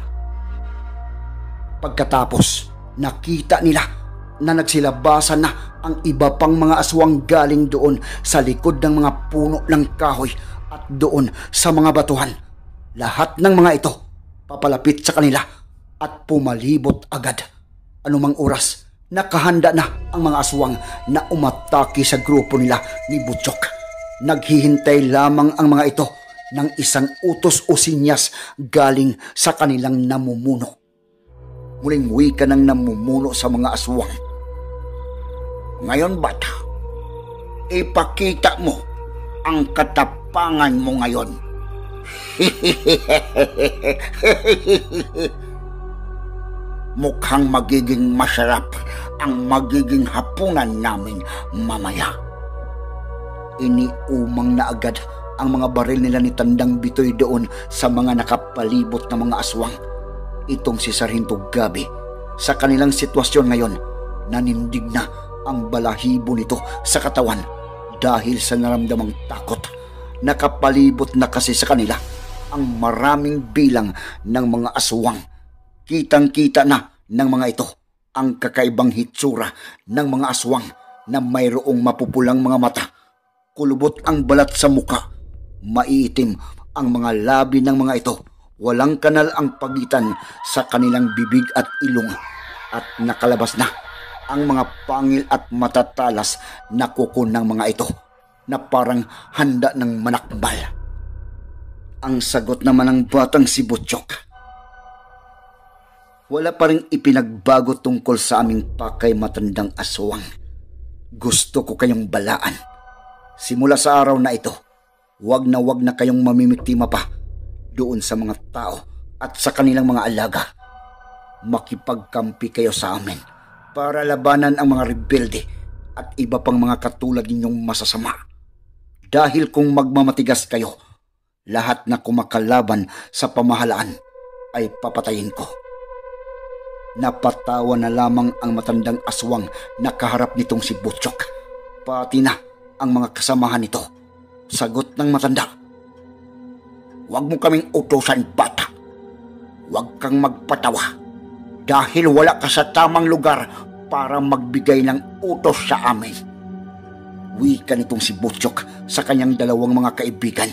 Pagkatapos, nakita nila na nagsilabasan na ang iba pang mga aswang galing doon sa likod ng mga puno ng kahoy at doon sa mga batuhan. Lahat ng mga ito papalapit sa kanila at pumalibot agad. Anumang oras, nakahanda na ang mga aswang na umatake sa grupo nila ni Butchok. Naghihintay lamang ang mga ito ng isang utos o sinyas galing sa kanilang namumuno. Muling wika ng namumuno sa mga aswang. Ngayon, bata, ipakita mo ang katapangan mo ngayon. Mukhang magiging masarap ang magiging hapunan namin mamaya. Iniumang na agad ang mga baril nila ni Tandang Bitoy doon sa mga nakapalibot na mga aswang. Itong si Sargento Gabi, sa kanilang sitwasyon ngayon, nanindig na ang balahibo nito sa katawan dahil sa naramdamang takot. Nakapalibot na kasi sa kanila ang maraming bilang ng mga aswang. Kitang-kita na ng mga ito ang kakaibang hitsura ng mga aswang na mayroong mapupulang mga mata. Kulubot ang balat sa muka. Maiitim ang mga labi ng mga ito. Walang kanal ang pagitan sa kanilang bibig at ilong. At nakalabas na ang mga pangil at matatalas na kuko ng mga ito na parang handa ng manakbal. Ang sagot naman ng batang si Butchok. Wala pa rin ipinagbago tungkol sa aming pakay, matandang aswang. Gusto ko kayong balaan. Simula sa araw na ito, wag na wag na kayong mamimiktima pa doon sa mga tao at sa kanilang mga alaga. Makipagkampi kayo sa amin para labanan ang mga rebelde at iba pang mga katulad ninyong masasama. Dahil kung magmamatigas kayo, lahat na kumakalaban sa pamahalaan ay papatayin ko. Napatawa na lamang ang matandang aswang na kaharap nitong si Butchok. Pati na ang mga kasamahan nito. Sagot ng matanda. Huwag mo kaming utusan, bata. Huwag kang magpatawa dahil wala ka sa tamang lugar para magbigay ng utos sa amin. Wika nitong si Butchok sa kanyang dalawang mga kaibigan.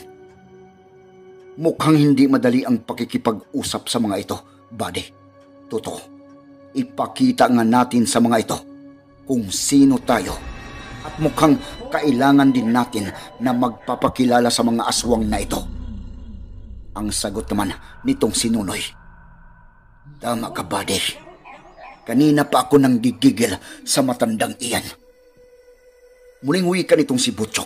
Mukhang hindi madali ang pakikipag-usap sa mga ito, buddy. Totoo, ipakita nga natin sa mga ito kung sino tayo at mukhang kailangan din natin na magpapakilala sa mga aswang na ito. Ang sagot naman nitong si Nunoy. Tama ka, buddy. Kanina pa ako nang gigigil sa matandang iyan. Muling wika nitong si Butchok.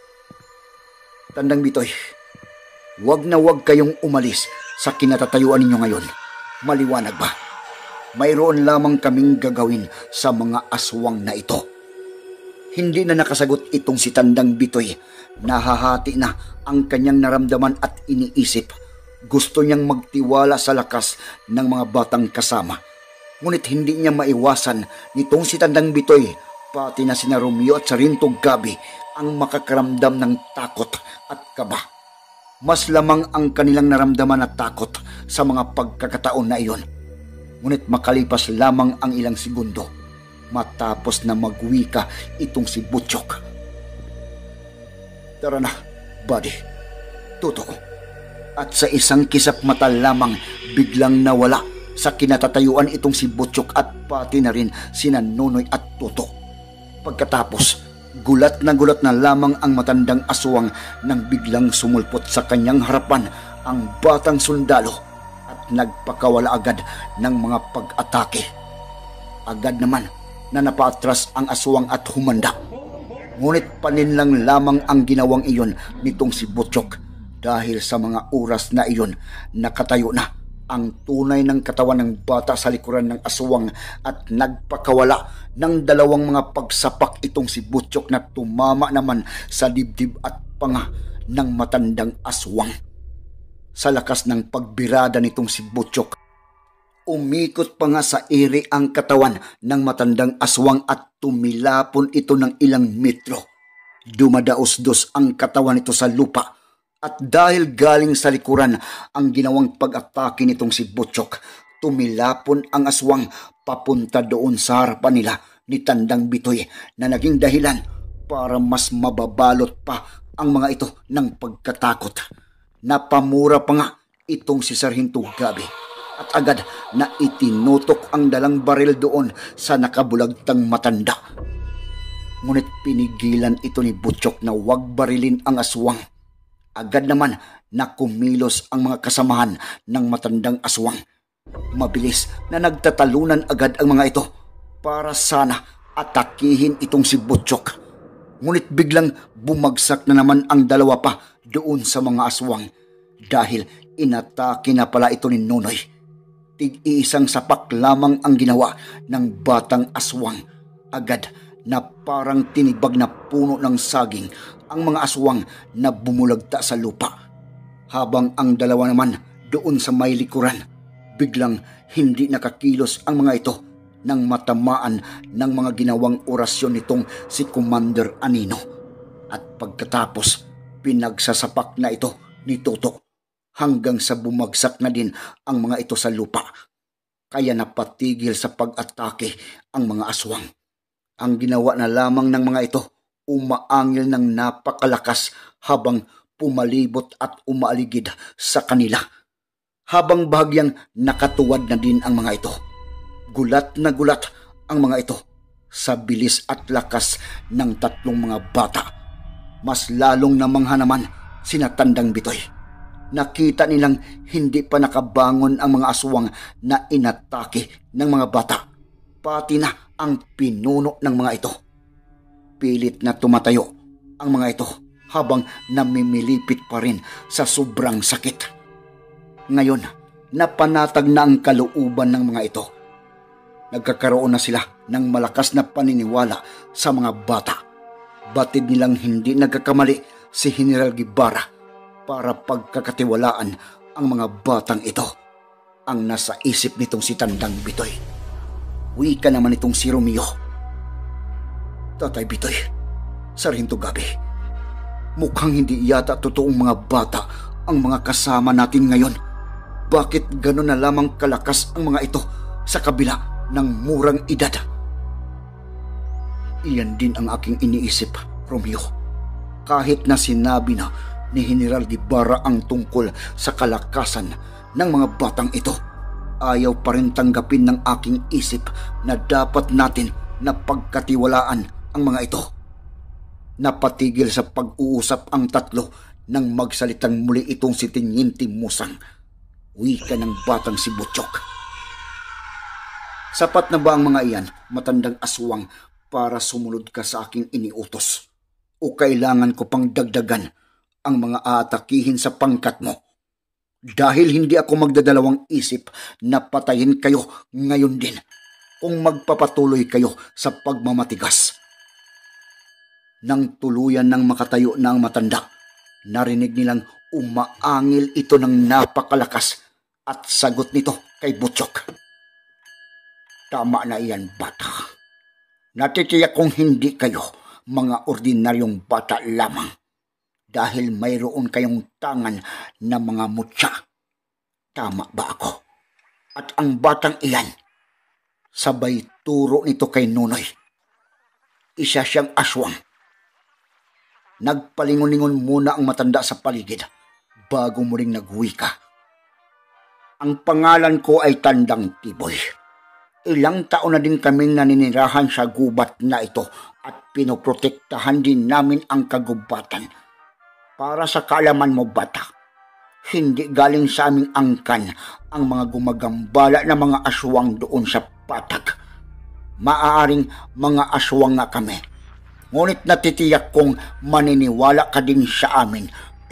Tandang Bitoy, wag na wag kayong umalis sa kinatatayuan ninyo ngayon. Maliwanag ba? Mayroon lamang kaming gagawin sa mga aswang na ito. Hindi na nakasagot itong si Tandang Bitoy. Nahahati na ang kanyang naramdaman at iniisip. Gusto niyang magtiwala sa lakas ng mga batang kasama. Ngunit hindi niya maiwasan nitong si Tandang Bitoy, pati na sina Romeo at Sargento Gabi, ang makakaramdam ng takot at kaba. Mas lamang ang kanilang naramdaman at takot sa mga pagkakataon na iyon. Ngunit makalipas lamang ang ilang segundo, matapos na magwika itong si Butchok. Tara na, buddy. Totoo. At sa isang kisap mata lamang, biglang nawala sa kinatatayuan itong si Butchok at pati na rin sina Nonoy at Toto. Pagkatapos, gulat na gulat na lamang ang matandang aswang nang biglang sumulpot sa kanyang harapan ang batang sundalo at nagpakawala agad ng mga pag-atake. Agad naman na napaatras ang aswang at humanda. Ngunit paninlang lamang ang ginawang iyon nitong si Butchok Dahil sa mga oras na iyon, nakatayo na ang tunay ng katawan ng bata sa likuran ng aswang at nagpakawala ng dalawang mga pagsapak itong si Butchok na tumama naman sa dibdib at panga ng matandang aswang. Sa lakas ng pagbirada nitong si Butchok, umikot pa nga sa ere ang katawan ng matandang aswang at tumilapon ito ng ilang metro. Dumadaos-dos ang katawan nito sa lupa. At dahil galing sa likuran ang ginawang pag-atake nitong si Butchok, tumilapon ang aswang papunta doon sa harapan nila ni Tandang Bitoy na naging dahilan para mas mababalot pa ang mga ito ng pagkatakot. Napamura pa nga itong si Sargento Gabi at agad na itinutok ang dalang baril doon sa nakabulagtang matanda. Ngunit pinigilan ito ni Butchok na huwag barilin ang aswang. Agad naman na kumilos ang mga kasamahan ng matandang aswang. Mabilis na nagtatalunan agad ang mga ito para sana atakihin itong si Butchok. Ngunit biglang bumagsak na naman ang dalawa pa doon sa mga aswang dahil inatake na pala ito ni Nonoy. Tig-iisang sapak lamang ang ginawa ng batang aswang. Agad na parang tinibag na puno ng saging ang mga aswang na bumulagta sa lupa. Habang ang dalawa naman doon sa may likuran, biglang hindi nakakilos ang mga ito nang matamaan ng mga ginawang orasyon nitong si Commander Anino. At pagkatapos, pinagsasapak na ito ni Toto hanggang sa bumagsak na din ang mga ito sa lupa. Kaya napatigil sa pag-atake ang mga aswang. Ang ginawa na lamang ng mga ito, umaangil ng napakalakas habang pumalibot at umaaligid sa kanila. Habang bahagyang nakatuwad na din ang mga ito, gulat na gulat ang mga ito sa bilis at lakas ng tatlong mga bata. Mas lalong namangha naman sina Tandang Bitoy. Nakita nilang hindi pa nakabangon ang mga aswang na inatake ng mga bata, pati na ang pinuno ng mga ito. Pilit na tumatayo ang mga ito habang namimilipit pa rin sa sobrang sakit. Ngayon, napanatag na ang kalooban ng mga ito. Nagkakaroon na sila ng malakas na paniniwala sa mga bata. Batid nilang hindi nagkakamali si General Guevara para pagkakatiwalaan ang mga batang ito. Ang nasa isip nitong si Tandang Bitoy. Wika naman itong si Romeo. Tatay Bitoy, Sargento Gabi, mukhang hindi yata totoong mga bata ang mga kasama natin ngayon. Bakit gano'n na lamang kalakas ang mga ito sa kabila ng murang edad? Iyan din ang aking iniisip, Romeo. Kahit na sinabi na ni General Guevara ang tungkol sa kalakasan ng mga batang ito, ayaw pa rin tanggapin ng aking isip na dapat natin na pagkatiwalaan ang mga ito. Napatigil sa pag-uusap ang tatlo nang magsalitang muli itong si Teniente Musang. Wika ng batang si Butchok. Sapat na ba ang mga iyan, matandang aswang, para sumunod ka sa aking iniutos? O kailangan ko pang dagdagan ang mga aatakihin sa pangkat mo? Dahil hindi ako magdadalawang isip na patayin kayo ngayon din kung magpapatuloy kayo sa pagmamatigas. Nang tuluyan ng makatayo na ang matanda, narinig nilang umaangil ito ng napakalakas at sagot nito kay Butchok. Tama na iyan, bata. Natitiyak kong hindi kayo mga ordinaryong bata lamang dahil mayroon kayong tangan na mga mutya. Tama ba ako? At ang batang iyan, sabay turo nito kay Nonoy. Isa siyang aswang. Nagpalingon-lingon muna ang matanda sa paligid bago muling nagwika. Ang pangalan ko ay Tandang Tiboy. Ilang taon na din kaming naninirahan sa gubat na ito at pinoprotektahan din namin ang kagubatan. Para sa kaalaman mo, bata, hindi galing sa aming angkan ang mga gumagambala na mga aswang doon sa patag. Maaaring mga aswang nga kami. Ngunit natitiyak kong maniniwala ka din sa amin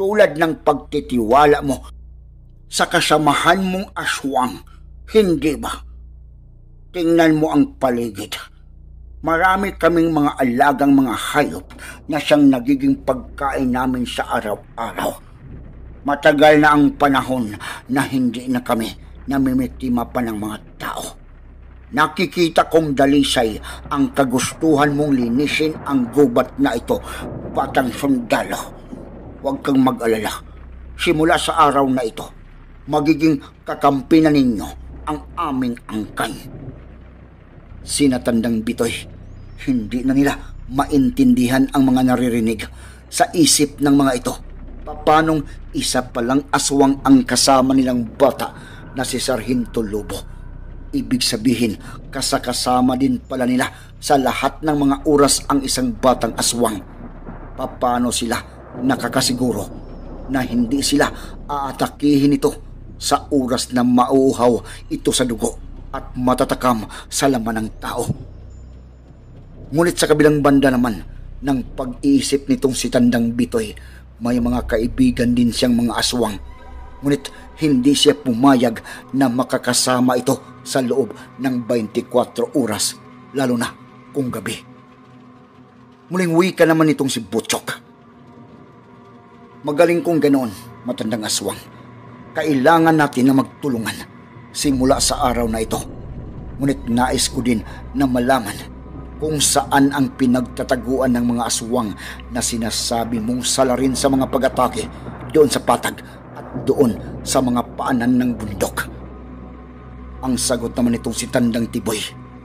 tulad ng pagtitiwala mo sa kasamahan mong aswang, hindi ba? Tingnan mo ang paligid. Marami kaming mga alagang mga hayop na siyang nagiging pagkain namin sa araw-araw. Matagal na ang panahon na hindi na kami namimitima pa ng mga tao. Nakikita kong dalisay ang kagustuhan mong linisin ang gubat na ito, batang sundalo. Huwag kang mag-alala. Simula sa araw na ito, magiging kakampi na ninyo ang aming angkan. Sinatandang Bitoy, hindi na nila maintindihan ang mga naririnig sa isip ng mga ito. Papanong isa palang aswang ang kasama nilang bata na si Sargento Lobo. Ibig sabihin, kasakasama din pala nila sa lahat ng mga oras ang isang batang aswang. Paano sila nakakasiguro na hindi sila aatakihin ito sa oras na mauuhaw ito sa dugo at matatakam sa laman ng tao? Ngunit sa kabilang banda naman ng pag-iisip nitong si Tandang Bitoy, may mga kaibigan din siyang mga aswang. Ngunit hindi siya pumayag na makakasama ito sa loob ng twenty-four oras, lalo na kung gabi. Muling wika naman itong si Butchok. Magaling kong ganoon, matandang aswang. Kailangan natin na magtulungan simula sa araw na ito. Ngunit nais ko din na malaman kung saan ang pinagtataguan ng mga aswang na sinasabi mong salarin sa mga pag-atake doon sa patag at doon sa mga paanan ng bundok. Ang sagot naman itong si Tandang Tiboy,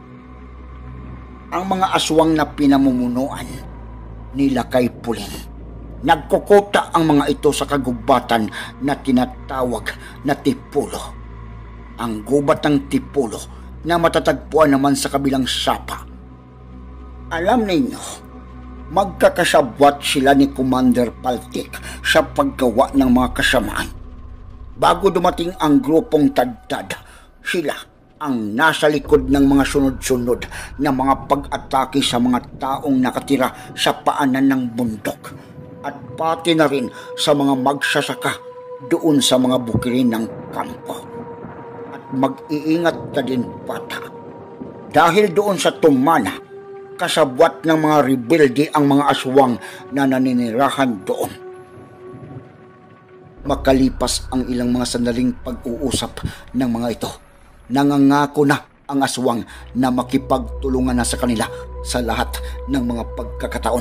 ang mga aswang na pinamumunuan nila kay Puling. Nagkukuta ang mga ito sa kagubatan na tinatawag na Tipulo. Ang gubat ng Tipulo na matatagpuan naman sa kabilang sapa. Alam ninyo, magkakasabwat sila ni Commander Paltik sa paggawa ng mga kasamaan. Bago dumating ang grupong Tadtad, sila ang nasa likod ng mga sunod-sunod na mga pag-atake sa mga taong nakatira sa paanan ng bundok at pati na rin sa mga magsasaka doon sa mga bukirin ng kampo. At mag-iingat ka din, bata, dahil doon sa Tumana, kasabwat ng mga rebelde ang mga aswang na naninirahan doon. Makalipas ang ilang mga sandaling pag-uusap ng mga ito, nangangako na ang aswang na makipagtulungan na sa kanila sa lahat ng mga pagkakataon.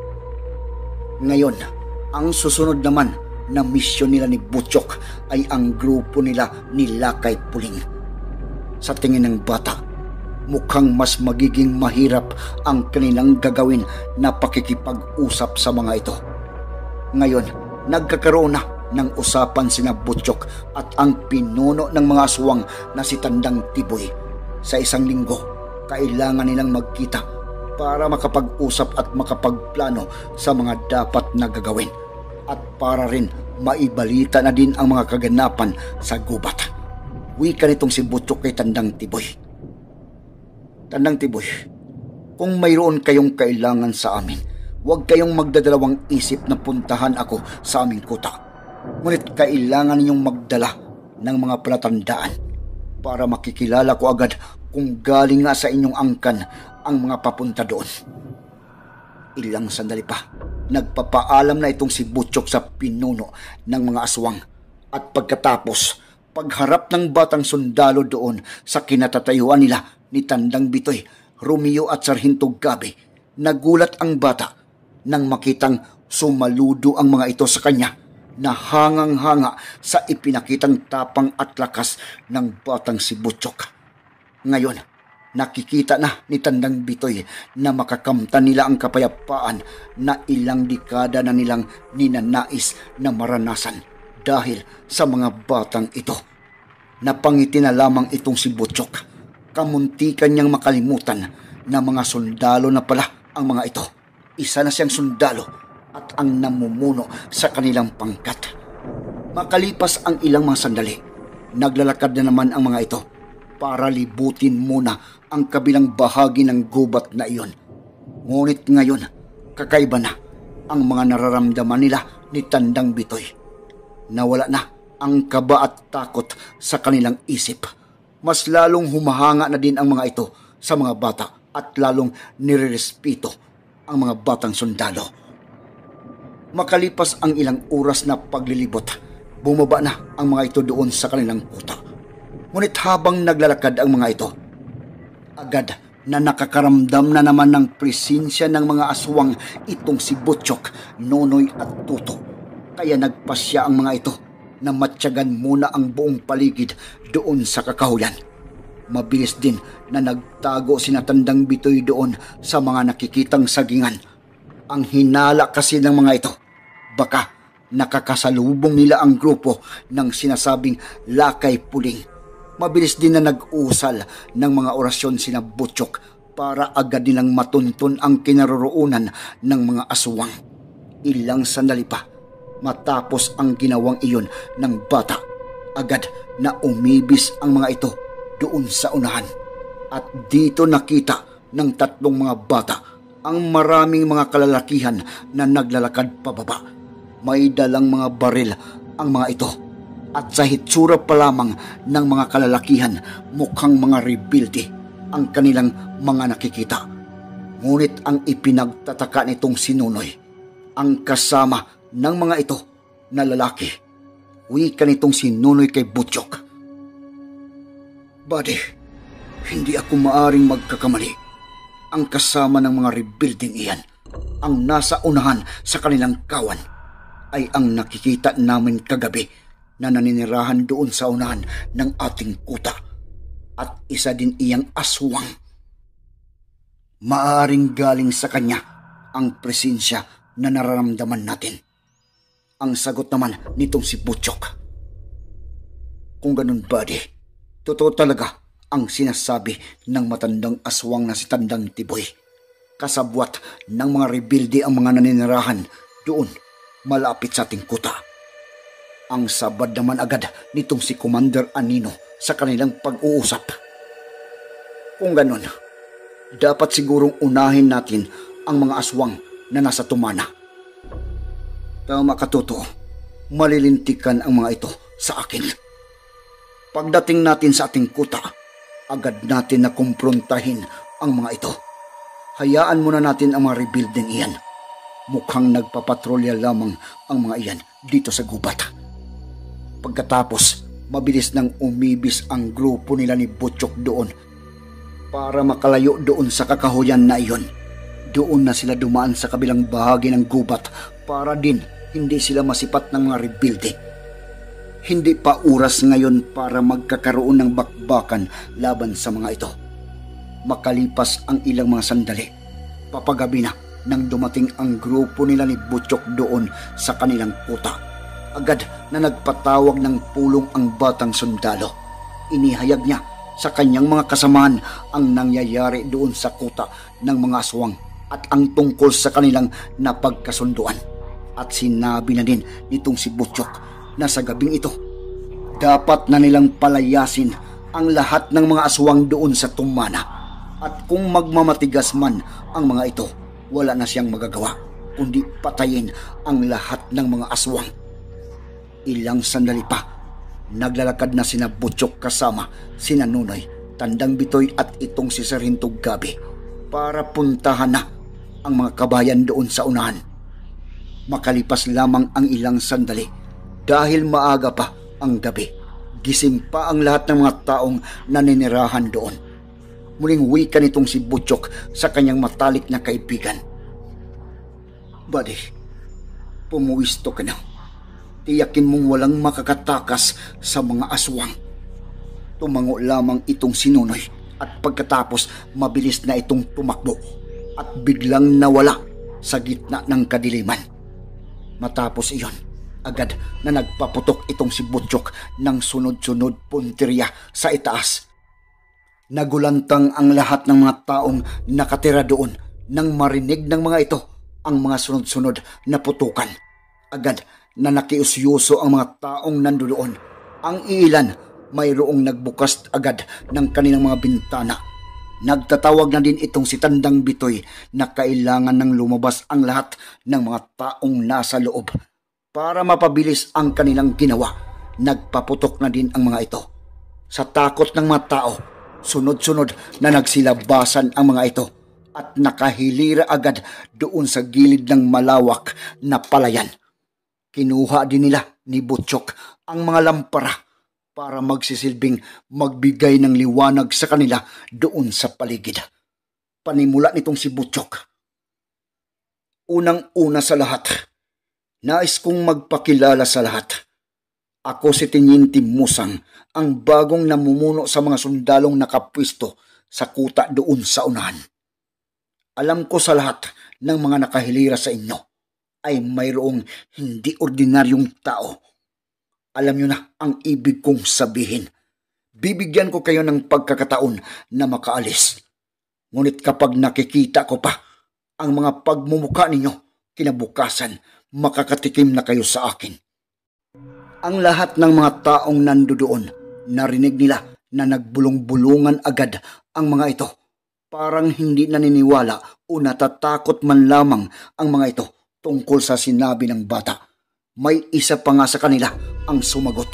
Ngayon, ang susunod naman na misyon nila ni Butchok ay ang grupo nila ni Lakay Puling. Sa tingin ng bata, mukhang mas magiging mahirap ang kanilang gagawin na pakikipag-usap sa mga ito. Ngayon, nagkakaroon na ng usapan sina Butchok at ang pinuno ng mga aswang na si Tandang Tiboy. Sa isang linggo, kailangan nilang magkita para makapag-usap at makapagplano sa mga dapat na gagawin at para rin maibalita na din ang mga kaganapan sa gubat. Wika nitong si Butchok kay Tandang Tiboy. Tandang Tiboy, kung mayroon kayong kailangan sa amin, huwag kayong magdadalawang isip na puntahan ako sa aming kuta. Ngunit kailangan ninyong magdala ng mga palatandaan para makikilala ko agad kung galing nga sa inyong angkan ang mga papunta doon. Ilang sandali pa, nagpapaalam na itong si Butchok sa pinuno ng mga aswang. At pagkatapos, pagharap ng batang sundalo doon sa kinatatayuan nila ni Tandang Bitoy, Romeo at Sargento Gabi, nagulat ang bata nang makitang sumaludo ang mga ito sa kanya na hangang-hanga sa ipinakitang tapang at lakas ng batang si Butchok. Ngayon, nakikita na ni Tandang Bitoy na makakamtan nila ang kapayapaan na ilang dekada na nilang ninanais na maranasan dahil sa mga batang ito. Napangiti na lamang itong si Butchok. Kamuntikan niyang makalimutan na mga sundalo na pala ang mga ito. Isa na siyang sundalo at ang namumuno sa kanilang pangkat. Makalipas ang ilang mga sandali, naglalakad na naman ang mga ito para libutin muna ang kabilang bahagi ng gubat na iyon. Ngunit ngayon, kakaiba na ang mga nararamdaman nila ni Tandang Bitoy. Nawala na ang kaba at takot sa kanilang isip. Mas lalong humahanga na din ang mga ito sa mga bata at lalong nirerespeto ang mga batang sundalo. Makalipas ang ilang oras na paglilibot, bumaba na ang mga ito doon sa kanilang kuta. Ngunit habang naglalakad ang mga ito, agad na nakakaramdam na naman ng presensya ng mga aswang itong si Butchok, Nonoy at Tuto. Kaya nagpasya ang mga ito na matyagan muna ang buong paligid doon sa kakahuyan. Mabilis din na nagtago sina Tandang Bitoy doon sa mga nakikitang sagingan. Ang hinala kasi ng mga ito, baka nakakasalubong nila ang grupo ng sinasabing lakay puling. Mabilis din na nag-usal ng mga orasyon sina Butchok para agad nilang matuntun ang kinaroroonan ng mga aswang. Ilang sandali pa, matapos ang ginawang iyon ng bata, agad na umibis ang mga ito doon sa unahan. At dito nakita ng tatlong mga bata ang maraming mga kalalakihan na naglalakad pababa. May dalang mga baril ang mga ito. At sa hitsura pa lamang ng mga kalalakihan, mukhang mga rebelde ang kanilang mga nakikita. Ngunit ang ipinagtataka nitong si Nonoy, ang kasama ng mga ito na lalaki. Wika nitong si Nonoy kay Butchok. Buddy, hindi ako maaring magkakamali. Ang kasama ng mga rebuilding iyan, ang nasa unahan sa kanilang kawan, ay ang nakikita namin kagabi na naninirahan doon sa unahan ng ating kuta. At isa din iyang aswang. Maaring galing sa kanya ang presensya na nararamdaman natin. Ang sagot naman nitong si Butchok. Kung ganun, buddy, totoo talaga ang sinasabi ng matandang aswang na si Tandang Tiboy. Kasabwat ng mga rebelde ang mga naninirahan doon malapit sa ating kuta. Ang sabad naman agad nitong si Commander Anino sa kanilang pag-uusap. Kung ganun, dapat sigurong unahin natin ang mga aswang na nasa tumana. Tama ka, Toto. Malilintikan ang mga ito sa akin. Pagdating natin sa ating kuta, agad natin na kumprontahin ang mga ito. Hayaan muna natin ang mga rebuilding iyan. Mukhang nagpapatrolya lamang ang mga iyan dito sa gubat. Pagkatapos, mabilis nang umibis ang grupo nila ni Butchok doon para makalayo doon sa kakahuyan na iyon. Doon na sila dumaan sa kabilang bahagi ng gubat para din hindi sila masipat ng mga rebelde. Hindi pa oras ngayon para magkakaroon ng bakbakan laban sa mga ito. Makalipas ang ilang mga sandali, papagabi na nang dumating ang grupo nila ni Butchok doon sa kanilang kuta. Agad na nagpatawag ng pulong ang batang sundalo. Inihayag niya sa kanyang mga kasamahan ang nangyayari doon sa kuta ng mga aswang at ang tungkol sa kanilang napagkasunduan. At sinabi na din nitong si Butchok na sa gabing ito, dapat na nilang palayasin ang lahat ng mga aswang doon sa tumana. At kung magmamatigas man ang mga ito, wala na siyang magagawa kundi patayin ang lahat ng mga aswang. Ilang sandali pa, naglalakad na sina Butchok kasama sina Nonoy, Tandang Bitoy at itong si Sargento Gabi para puntahan na ang mga kabayan doon sa unahan. Makalipas lamang ang ilang sandali, dahil maaga pa ang gabi, gising pa ang lahat ng mga taong naninirahan doon. Muling wika nitong si Butchok sa kanyang matalik na kaibigan. Buddy, pumuwisto ka na. Tiyakin mong walang makakatakas sa mga aswang. Tumango lamang itong si Nonoy at pagkatapos mabilis na itong tumakbo at biglang nawala sa gitna ng kadiliman. Matapos iyon, agad na nagpaputok itong si Butchok ng sunod-sunod puntirya sa itaas. Nagulantang ang lahat ng mga taong nakatira doon nang marinig ng mga ito ang mga sunod-sunod na putukan. Agad na nakiusyuso ang mga taong nandoon. Ang ilan, mayroong nagbukas agad ng kanilang mga bintana. Nagtatawag na din itong si Tandang Bitoy na kailangan ng lumabas ang lahat ng mga taong nasa loob Para mapabilis ang kanilang ginawa, nagpaputok na din ang mga ito. Sa takot ng mga tao, sunod-sunod na nagsilabasan ang mga ito at nakahilira agad doon sa gilid ng malawak na palayan. Kinuha din nila ni Butchok ang mga lampara para magsisilbing magbigay ng liwanag sa kanila doon sa paligid. Panimula nitong si Butchok. Unang-una sa lahat, nais kong magpakilala sa lahat. Ako si Teniente Musang, ang bagong namumuno sa mga sundalong nakapwisto sa kuta doon sa unahan. Alam ko sa lahat ng mga nakahilira sa inyo ay mayroong hindi ordinaryong tao. Alam nyo na ang ibig kong sabihin. Bibigyan ko kayo ng pagkakataon na makaalis. Ngunit kapag nakikita ko pa ang mga pagmumukha ninyo, kinabukasan, makakatikim na kayo sa akin. Ang lahat ng mga taong nandoon, narinig nila na nagbulong-bulungan agad ang mga ito. Parang hindi naniniwala o natatakot man lamang ang mga ito tungkol sa sinabi ng bata. May isa pa nga sa kanila ang sumagot.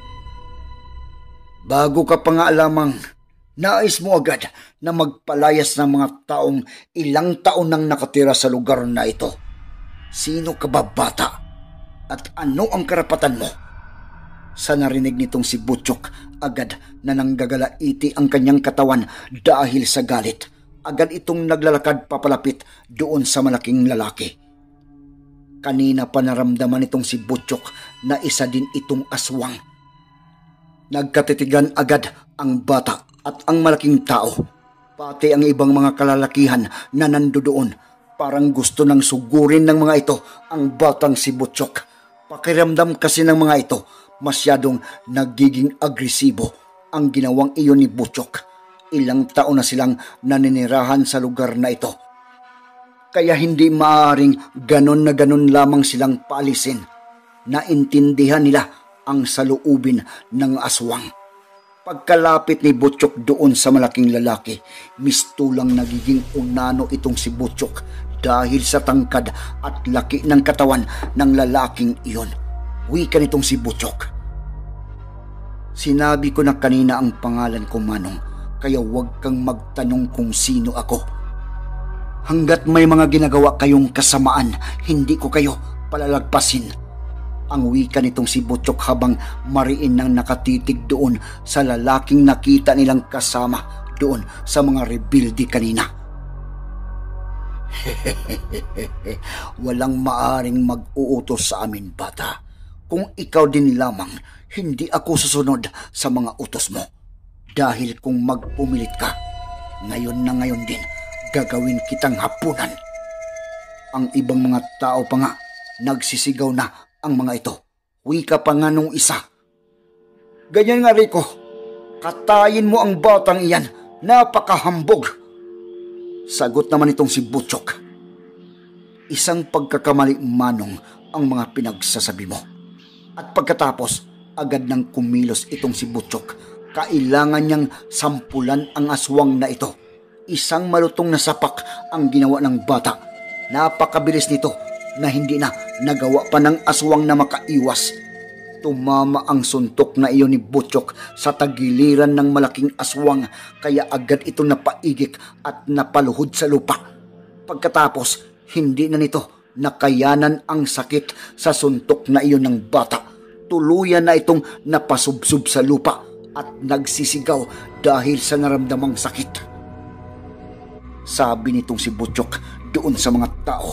Bago ka pa nga lamang, nais mo agad na magpalayas ng mga taong ilang taon nang nakatira sa lugar na ito. Sino ka ba, bata? At ano ang karapatan mo? Sa narinig nitong si Butchok, agad na nanggagalaiti ang kanyang katawan dahil sa galit. Agad itong naglalakad papalapit doon sa malaking lalaki. Kanina pa naramdaman itong si Butchok na isa din itong aswang. Nagkatitigan agad ang bata at ang malaking tao, pati ang ibang mga kalalakihan na nandoon. Parang gusto nang sugurin ng mga ito ang batang si Butchok. Pakiramdam kasi ng mga ito, masyadong nagiging agresibo ang ginawang iyon ni Butchok. Ilang taon na silang naninirahan sa lugar na ito. Kaya hindi maaaring ganon na ganon lamang silang paalisin. Naintindihan nila ang saluubin ng aswang. Pagkalapit ni Butchok doon sa malaking lalaki, mistulang nagiging unano itong si Butchok dahil sa tangkad at laki ng katawan ng lalaking iyon. Wika nitong si Butchok. Sinabi ko na kanina ang pangalan ko, Manong, kaya huwag kang magtanong kung sino ako. Hanggat may mga ginagawa kayong kasamaan, hindi ko kayo palalagpasin. Ang wika nitong si Butchok habang mariin nang nakatitig doon sa lalaking nakita nilang kasama doon sa mga rebuildi kanina. Walang maaring mag-uutos sa amin, bata. Kung ikaw din lamang, hindi ako susunod sa mga utos mo. Dahil kung magpumilit ka, ngayon na ngayon din, gagawin kitang hapunan. Ang ibang mga tao pa nga, nagsisigaw na ang mga ito. Wika pa nga nung isa. Ganyan nga, Rico. Katayin mo ang batang iyan. Napakahambog. Sagot naman itong si Butchok. Isang pagkakamali, Manong, ang mga pinagsasabi mo. At pagkatapos, agad nang kumilos itong si Butchok. Kailangan niyang sampulan ang aswang na ito. Isang malutong na sapak ang ginawa ng bata. Napakabilis nito na hindi na nagawa pa ng aswang na makaiwas. Tumama ang suntok na iyon ni Butchok sa tagiliran ng malaking aswang, kaya agad ito napaigik at napaluhod sa lupa. Pagkatapos, hindi na nito nakayanan ang sakit sa suntok na iyon ng bata. Tuluyan na itong napasubsob sa lupa at nagsisigaw dahil sa naramdamang sakit. Sabi nitong si Butchok doon sa mga tao,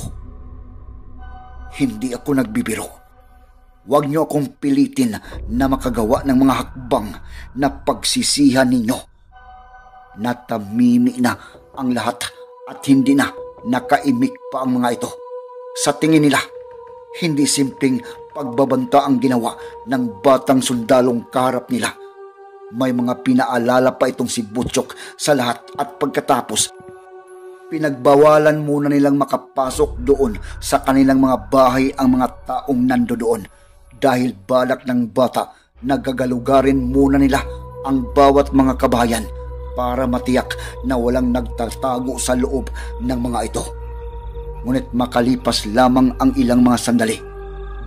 hindi ako nagbibiro. Huwag niyo akong pilitin na makagawa ng mga hakbang na pagsisihan ninyo. Natamimi na ang lahat at hindi na nakaimik pa ang mga ito. Sa tingin nila, hindi simpleng pagbabanta ang ginawa ng batang sundalong kaharap nila. May mga pinaalala pa itong si Butchok sa lahat at pagkatapos, pinagbawalan muna nilang makapasok doon sa kanilang mga bahay ang mga taong nandoon dahil balak ng bata na gagalugarin muna nila ang bawat mga kabayan para matiyak na walang nagtatago sa loob ng mga ito. Ngunit makalipas lamang ang ilang mga sandali,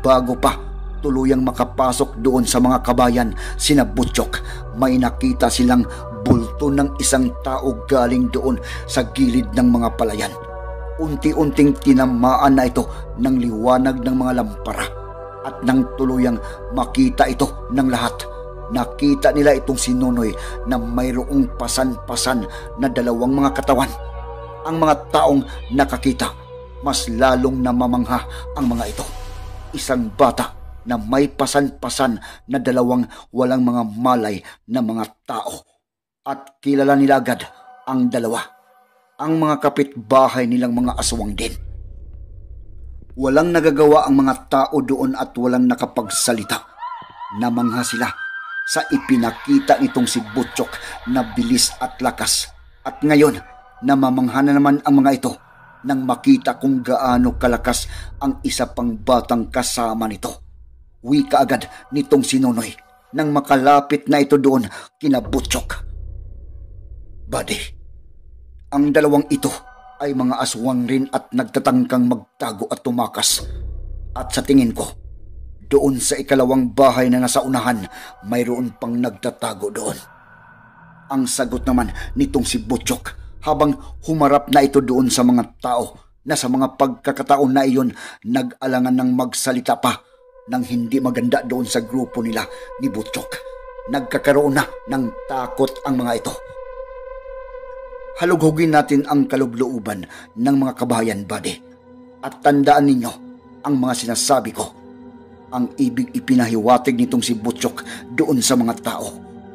bago pa tuluyang makapasok doon sa mga kabayan sina Butchok, may nakita silang bulto ng isang tao galing doon sa gilid ng mga palayan. Unti-unting tinamaan na ito ng liwanag ng mga lampara at nang tuluyang makita ito ng lahat, nakita nila itong si Nonoy na mayroong pasan-pasan na dalawang mga katawan. Ang mga taong nakakita, mas lalong namamangha ang mga ito. Isang bata na may pasan-pasan na dalawang walang mga malay na mga tao. At kilala nila agad ang dalawa, ang mga kapitbahay nilang mga aswang din. Walang nagagawa ang mga tao doon at walang nakapagsalita. Namangha sila sa ipinakita nitong si Butchok na bilis at lakas. At ngayon, namamangha na naman ang mga ito nang makita kung gaano kalakas ang isa pang batang kasama nito. Wika agad nitong si Nonoy nang makalapit na ito doon kina Butchok. Buddy, ang dalawang ito ay mga aswang rin at nagtatangkang magtago at tumakas. At sa tingin ko, doon sa ikalawang bahay na nasa unahan, mayroon pang nagtatago doon. Ang sagot naman nitong si Butchok habang humarap na ito doon sa mga tao na sa mga pagkakataon na iyon nag-alangan ng magsalita pa nang hindi maganda doon sa grupo nila ni Butchok. Nagkakaroon na ng takot ang mga ito. Halughugin natin ang kaloob-looban ng mga kabayan, buddy. At tandaan ninyo ang mga sinasabi ko. Ang ibig ipinahiwatig nitong si Butchok doon sa mga tao.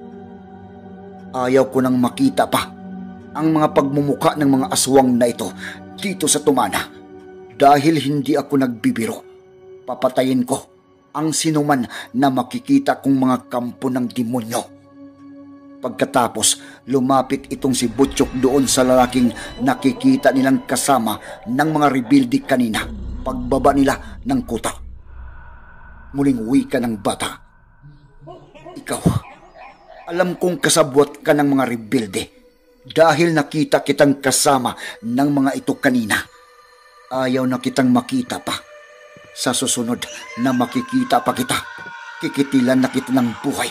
Ayaw ko nang makita pa ang mga pagmumuka ng mga aswang na ito dito sa Tumana. Dahil hindi ako nagbibiro, papatayin ko ang sinuman na makikita kong mga kampo ng demonyo. Pagkatapos, lumapit itong si Butchok doon sa lalaking nakikita nilang kasama ng mga rebuildi kanina pagbaba nila ng kuta. Muling wika ng bata. Ikaw, alam kong kasabwat ka ng mga rebuildi dahil nakita kitang kasama ng mga ito kanina. Ayaw na kitang makita pa. Sa susunod na makikita pa kita, kikitilan na kita ng buhay.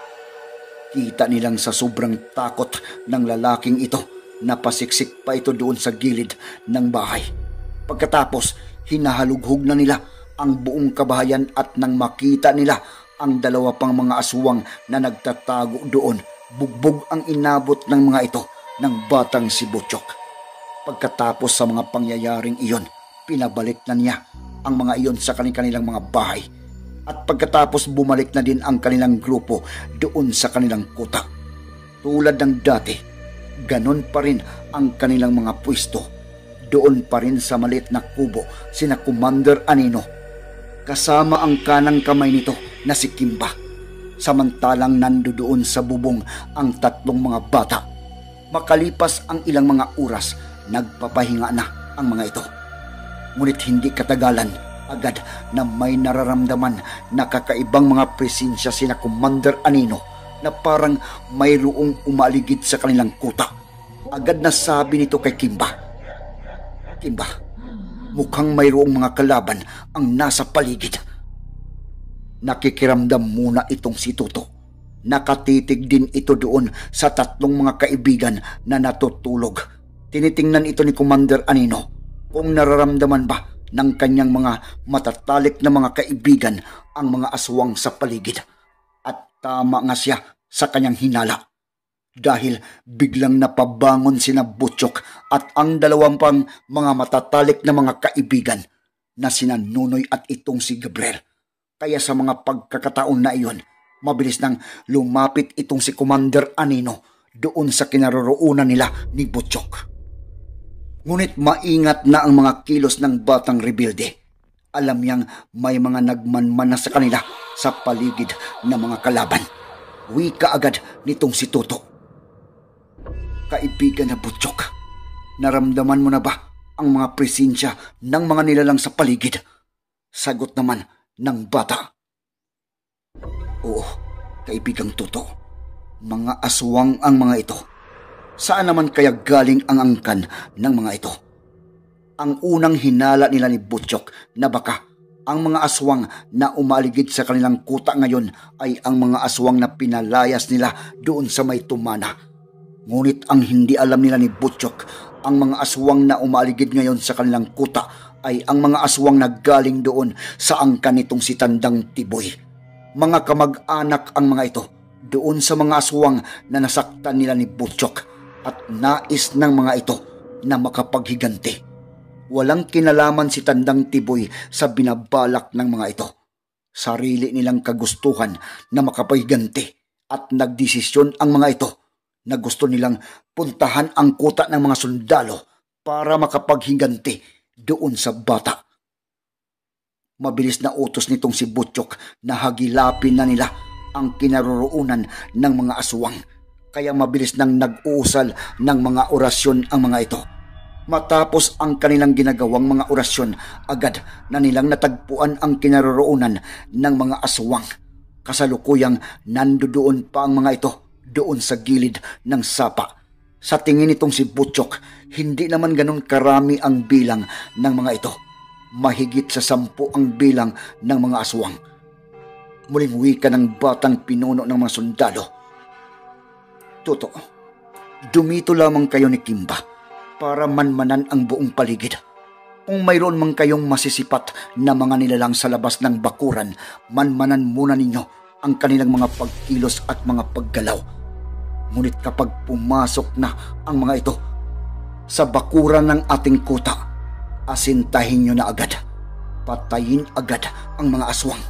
Kita nilang sa sobrang takot ng lalaking ito, napasiksik pa ito doon sa gilid ng bahay. Pagkatapos, hinahalughog na nila ang buong kabahayan at nang makita nila ang dalawa pang mga aswang na nagtatago doon, bugbog ang inabot ng mga ito ng batang si Butchok. Pagkatapos sa mga pangyayaring iyon, pinabalik na niya ang mga iyon sa kanilang mga bahay. At pagkatapos bumalik na din ang kanilang grupo doon sa kanilang kuta. Tulad ng dati, ganon pa rin ang kanilang mga pwesto. Doon pa rin sa maliit na kubo sina Commander Anino, kasama ang kanang kamay nito na si Kimba. Samantalang nandoon sa bubong ang tatlong mga bata. Makalipas ang ilang mga oras, nagpapahinga na ang mga ito. Ngunit hindi katagalan, agad na may nararamdaman na kakaibang mga presensya sina Commander Anino na parang mayroong umaligid sa kanilang kuta. Agad na sabi nito kay Kimba, Kimba, mukhang mayroong mga kalaban ang nasa paligid. Nakikiramdam muna itong si Tuto. Nakatitig din ito doon sa tatlong mga kaibigan na natutulog. Tinitingnan ito ni Commander Anino kung nararamdaman ba ng kanyang mga matatalik na mga kaibigan ang mga aswang sa paligid. At tama nga siya sa kanyang hinala. Dahil biglang napabangon sina Butchok at ang dalawang pang mga matatalik na mga kaibigan na sina Nonoy at itong si Gabriel. Kaya sa mga pagkakataon na iyon, mabilis nang lumapit itong si Commander Anino doon sa kinaroroonan nila ni Butchok. Ngunit maingat na ang mga kilos ng batang rebuilde. Alam niyang may mga nagmanman na sa kanila sa paligid ng mga kalaban. Wika agad nitong si Tuto. Kaibigan na Butchok, naramdaman mo na ba ang mga presensya ng mga nilalang sa paligid? Sagot naman ng bata. Oo, kaibigang Tuto. Mga aswang ang mga ito. Saan naman kaya galing ang angkan ng mga ito? Ang unang hinala nila ni Butchok na baka Ang mga aswang na umaligid sa kanilang kuta ngayon ay ang mga aswang na pinalayas nila doon sa may tumana. Ngunit ang hindi alam nila ni Butchok, ang mga aswang na umaligid ngayon sa kanilang kuta ay ang mga aswang na galing doon sa angkan nitong si Tandang Tiboy. Mga kamag-anak ang mga ito doon sa mga aswang na nasaktan nila ni Butchok at nais ng mga ito na makapaghiganti. Walang kinalaman si Tandang Tiboy sa binabalak ng mga ito. Sarili nilang kagustuhan na makapaghiganti at nagdesisyon ang mga ito na gusto nilang puntahan ang kuta ng mga sundalo para makapaghiganti doon sa bata. Mabilis na utos nitong si Butchok na hagilapin na nila ang kinaroroonan ng mga aswang, kaya mabilis nang nag-uusal ng mga orasyon ang mga ito. Matapos ang kanilang ginagawang mga orasyon, agad na nilang natagpuan ang kinaroroonan ng mga aswang. Kasalukuyang nandoon pa ang mga ito doon sa gilid ng sapa. Sa tingin nitong si Butchok, hindi naman ganun karami ang bilang ng mga ito. Mahigit sa sampu ang bilang ng mga aswang. Muling wika ng batang pinuno ng mga sundalo. Totoo, dumito lamang kayo ni Kimba para manmanan ang buong paligid. Kung mayroon man kayong masisipat na mga nilalang sa labas ng bakuran, manmanan muna ninyo ang kanilang mga pagkilos at mga paggalaw. Ngunit kapag pumasok na ang mga ito sa bakuran ng ating kuta, asintahin nyo na agad. Patayin agad ang mga aswang.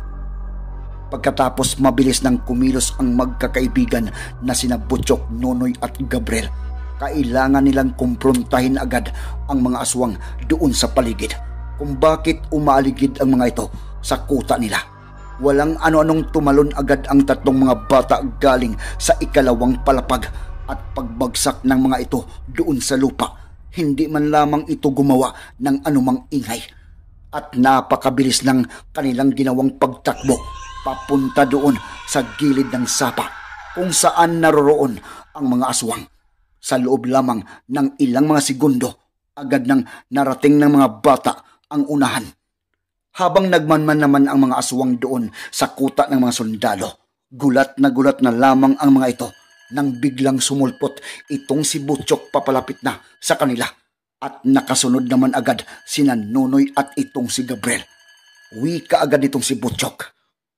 Pagkatapos mabilis nang kumilos ang magkakaibigan na sina Butchok, Nonoy at Gabriel. Kailangan nilang kumprontahin agad ang mga aswang doon sa paligid kung bakit umaaligid ang mga ito sa kuta nila. Walang ano-anong tumalon agad ang tatlong mga bata galing sa ikalawang palapag at pagbagsak ng mga ito doon sa lupa. Hindi man lamang ito gumawa ng anumang ingay at napakabilis ng kanilang ginawang pagtakbo papunta doon sa gilid ng sapa kung saan naroroon ang mga aswang. Sa loob lamang ng ilang mga segundo, agad nang narating ng mga bata ang unahan. Habang nagmanman naman ang mga aswang doon sa kuta ng mga sundalo, gulat na gulat na lamang ang mga ito nang biglang sumulpot itong si Butchok papalapit na sa kanila at nakasunod naman agad sina Nonoy at itong si Gabriel. Wika agad itong si Butchok.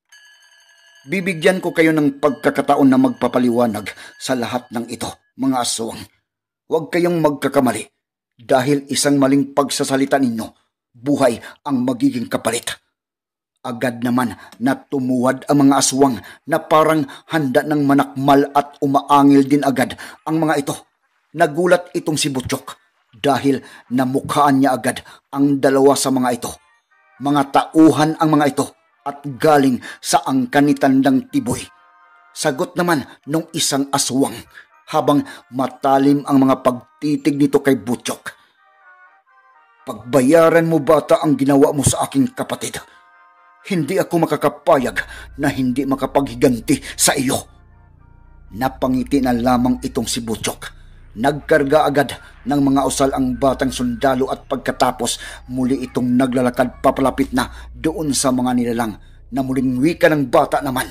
Bibigyan ko kayo ng pagkakataon na magpapaliwanag sa lahat ng ito, mga aswang. Huwag kayong magkakamali dahil isang maling pagsasalita ninyo, buhay ang magiging kapalit. Agad naman na tumuwad ang mga aswang na parang handa ng manakmal at umaangil din agad ang mga ito. Nagulat itong si Butchok dahil namukhaan niya agad ang dalawa sa mga ito. Mga tauhan ang mga ito at galing sa angkan ni Tandang Tiboy. Sagot naman nung isang aswang habang matalim ang mga pagtitig nito kay Butchok. Pagbayaran mo bata ang ginawa mo sa aking kapatid. Hindi ako makakapayag na hindi makapaghiganti sa iyo. Napangiti na lamang itong si Butchok. Nagkarga agad ng mga usal ang batang sundalo at pagkatapos muli itong naglalakad papalapit na doon sa mga nilalang na muling wika ng bata naman.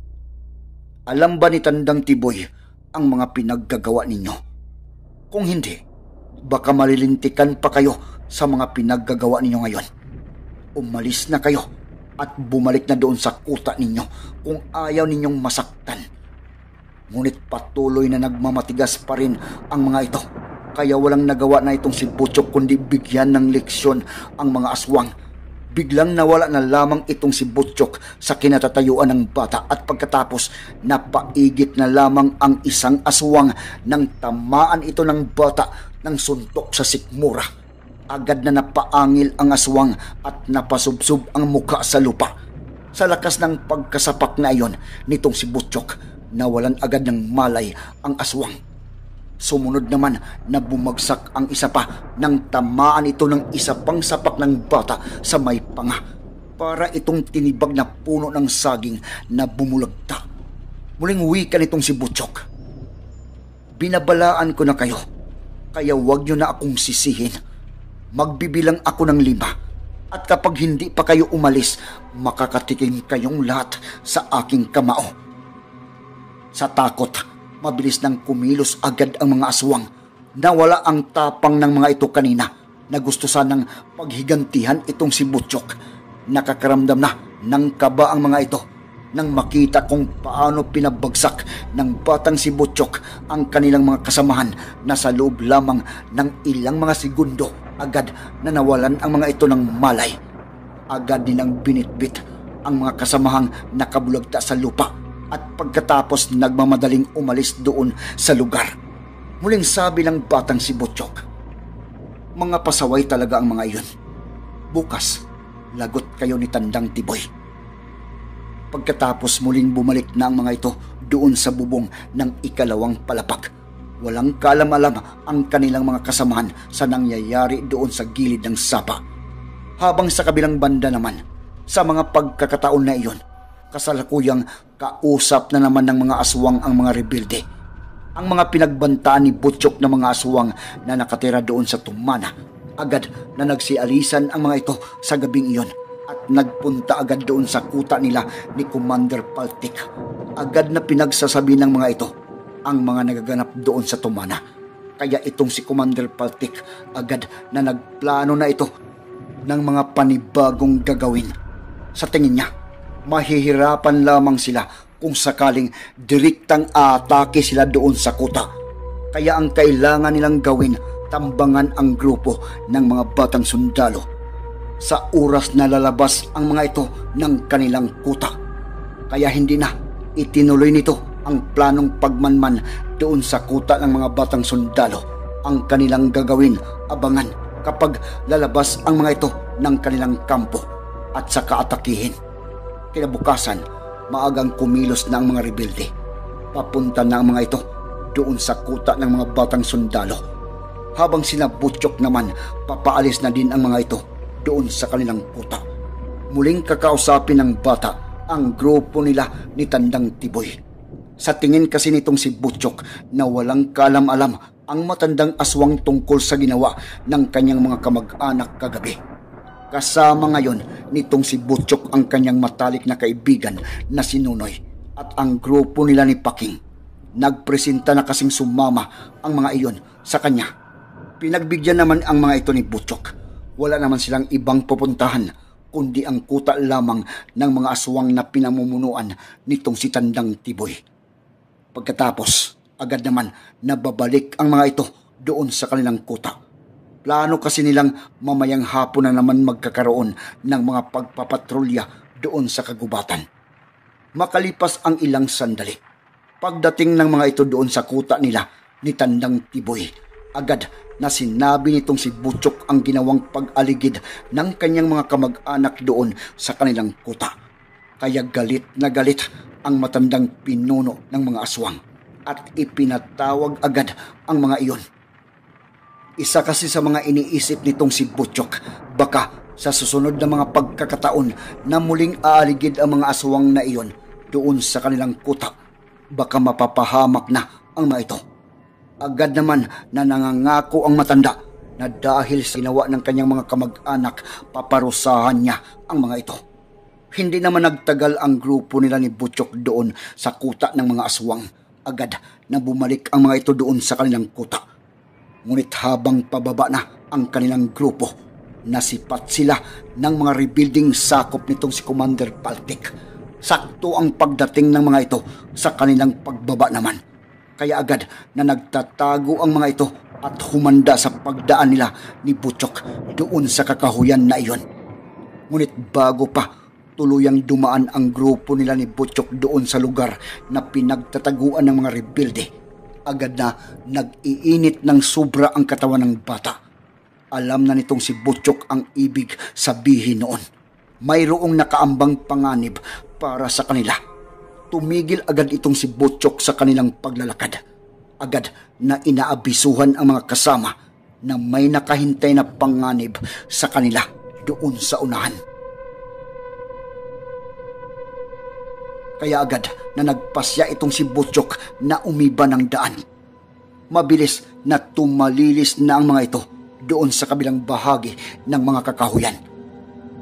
Alam ba ni Tandang Tiboy ang mga pinaggagawa ninyo? Kung hindi, baka malilintikan pa kayo sa mga pinaggagawa ninyo ngayon. Umalis na kayo at bumalik na doon sa kuta ninyo kung ayaw ninyong masaktan. Ngunit patuloy na nagmamatigas pa rin ang mga ito, kaya walang nagawa na itong si Butchok kundi bigyan ng leksyon ang mga aswang. Biglang nawala na lamang itong si Butchok sa kinatatayuan ng bata at pagkatapos napaigit na lamang ang isang aswang nang tamaan ito ng bata ng suntok sa sikmura. Agad na napaangil ang aswang at napasubsob ang muka sa lupa. Sa lakas ng pagkasapak na iyon nitong si Butchok, nawalan agad ng malay ang aswang. Sumunod naman na bumagsak ang isa pa nang tamaan ito ng isa pang sapak ng bata sa may panga para itong tinibag na puno ng saging na bumulagta. Muling wika nitong si Butchok. Binabalaan ko na kayo, kaya huwag nyo na akong sisihin. Magbibilang ako ng lima At kapag hindi pa kayo umalis, makakatikim kayong lahat sa aking kamao. Sa takot, mabilis nang kumilos agad ang mga aswang. Nawala ang tapang ng mga ito kanina na gusto sanang paghigantihan itong si Butchok. Nakakaramdam na ng kaba ang mga ito nang makita kung paano pinabagsak ng batang si Butchok ang kanilang mga kasamahan na sa loob lamang ng ilang mga segundo agad na nawalan ang mga ito ng malay. Agad din ang binitbit ang mga kasamahang nakabulagta sa lupa at pagkatapos nagmamadaling umalis doon sa lugar. Muling sabi ng batang si Butchok, "Mga pasaway talaga ang mga iyon. Bukas, lagot kayo ni Tandang Tiboy." Pagkatapos muling bumalik na ang mga ito doon sa bubong ng ikalawang palapag. Walang kalam-alam ang kanilang mga kasamahan sa nangyayari doon sa gilid ng sapa. Habang sa kabilang banda naman, sa mga pagkakataon na iyon, kasalukuyang kausap na naman ng mga aswang ang mga rebelde. Ang mga pinagbantaan ni Butchok na mga aswang na nakatira doon sa tumana, agad na nagsialisan ang mga ito sa gabing iyon at nagpunta agad doon sa kuta nila ni Commander Paltik. Agad na pinagsasabi ng mga ito ang mga nagaganap doon sa tumana. Kaya itong si Commander Paltik agad na nagplano na ito ng mga panibagong gagawin. Sa tingin niya, mahihirapan lamang sila kung sakaling direktang aatake sila doon sa kuta. Kaya ang kailangan nilang gawin, tambangan ang grupo ng mga batang sundalo sa oras na lalabas ang mga ito ng kanilang kuta. Kaya hindi na itinuloy nito ang planong pagmanman doon sa kuta ng mga batang sundalo. Ang kanilang gagawin, abangan kapag lalabas ang mga ito ng kanilang kampo at saka atakihin. Kinabukasan, maagang kumilos na ang mga rebelde. Papunta na ang mga ito doon sa kuta ng mga batang sundalo. Habang sina Butchok naman, papaalis na din ang mga ito doon sa kanilang kuta. Muling kakausapin ng bata ang grupo nila ni Tandang Tiboy. Sa tingin kasi nitong si Butchok na walang kalam-alam ang matandang aswang tungkol sa ginawa ng kanyang mga kamag-anak kagabi. Kasama ngayon nitong si Butchok ang kanyang matalik na kaibigan na si Nunoy at ang grupo nila ni Paking. Nagpresenta na kasing sumama ang mga iyon sa kanya. Pinagbigyan naman ang mga ito ni Butchok. Wala naman silang ibang pupuntahan kundi ang kuta lamang ng mga aswang na pinamumunuan nitong si Tandang Tiboy. Pagkatapos, agad naman nababalik ang mga ito doon sa kanilang kuta. Plano kasi nilang mamayang hapon na naman magkakaroon ng mga pagpapatrolya doon sa kagubatan. Makalipas ang ilang sandali, pagdating ng mga ito doon sa kuta nila ni Tandang Tiboy, agad na sinabi nitong si Butchok ang ginawang pag-aligid ng kanyang mga kamag-anak doon sa kanilang kuta. Kaya galit na galit ang matandang pinuno ng mga aswang at ipinatawag agad ang mga iyon. Isa kasi sa mga iniisip nitong si Butchok, baka sa susunod na mga pagkakataon na muling aaligid ang mga aswang na iyon doon sa kanilang kuta, baka mapapahamak na ang mga ito. Agad naman na nangangako ang matanda na dahil sa ginawa ng kanyang mga kamag-anak, paparusahan niya ang mga ito. Hindi naman nagtagal ang grupo nila ni Butchok doon sa kuta ng mga aswang. Agad na bumalik ang mga ito doon sa kanilang kuta. Ngunit habang pababa na ang kanilang grupo, nasipat sila ng mga rebuilding sakop nitong si Commander Paltik. Sakto ang pagdating ng mga ito sa kanilang pagbaba naman. Kaya agad na nagtatago ang mga ito at humanda sa pagdaan nila ni Butchok doon sa kakahuyan na iyon. Ngunit bago pa tuluyang dumaan ang grupo nila ni Butchok doon sa lugar na pinagtataguan ng mga rebelde, agad na nag-iinit ng sobra ang katawan ng bata. Alam na nitong si Butchok ang ibig sabihin noon. Mayroong nakaambang panganib para sa kanila. Tumigil agad itong si Butchok sa kanilang paglalakad. Agad na inaabisuhan ang mga kasama na may nakahintay na panganib sa kanila doon sa unahan. Kaya agad na nagpasya itong si Butchok na umiba ng daan. Mabilis na tumalilis na ang mga ito doon sa kabilang bahagi ng mga kakahuyan.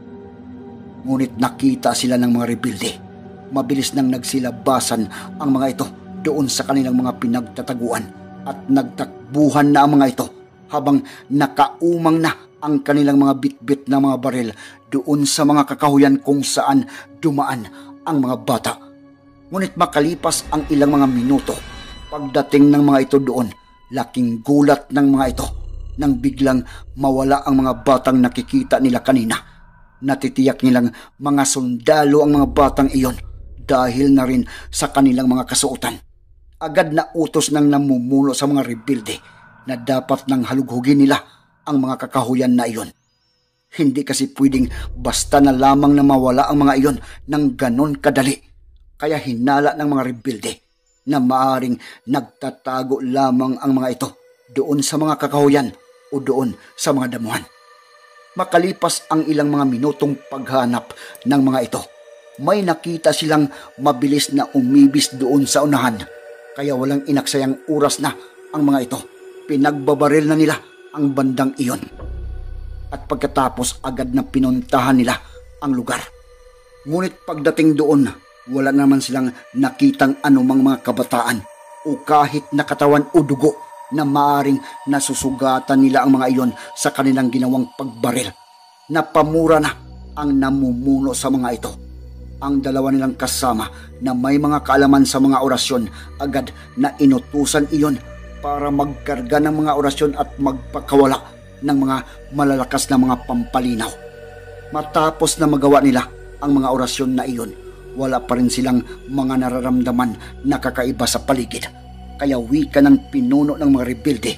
Ngunit nakita sila ng mga rebelde. Mabilis nang nagsilabasan ang mga ito doon sa kanilang mga pinagtataguan at nagtakbuhan na ang mga ito habang nakaumang na ang kanilang mga bitbit na mga baril doon sa mga kakahuyan kung saan dumaan ang mga bata. Ngunit makalipas ang ilang mga minuto, pagdating ng mga ito doon, laking gulat ng mga ito nang biglang mawala ang mga batang nakikita nila kanina. Natitiyak nilang mga sundalo ang mga batang iyon dahil na rin sa kanilang mga kasuotan. Agad na utos ng namumuno sa mga rebelde na dapat nang halughugin nila ang mga kakahuyan na iyon. Hindi kasi pwedeng basta na lamang na mawala ang mga iyon ng ganon kadali. Kaya hinala ng mga rebelde na maaring nagtatago lamang ang mga ito doon sa mga kakahuyan o doon sa mga damuhan. Makalipas ang ilang mga minutong paghanap ng mga ito, may nakita silang mabilis na umibis doon sa unahan. Kaya walang inaksayang oras na ang mga ito. Pinagbabaril na nila ang bandang iyon. At pagkatapos agad na pinuntahan nila ang lugar. Ngunit pagdating doon, wala naman silang nakitang anumang mga kabataan o kahit na katawan o dugo na maaring nasusugatan nila ang mga iyon sa kanilang ginawang pagbaril. Napamura na ang namumuno sa mga ito. Ang dalawa nilang kasama na may mga kaalaman sa mga orasyon agad na inutusan iyon para magkarga ng mga orasyon at magpakawala ng mga malalakas na mga pampalinaw. Matapos na magawa nila ang mga orasyon na iyon, wala pa rin silang mga nararamdaman na kakaiba sa paligid. Kaya wika ng pinuno ng mga rebelde.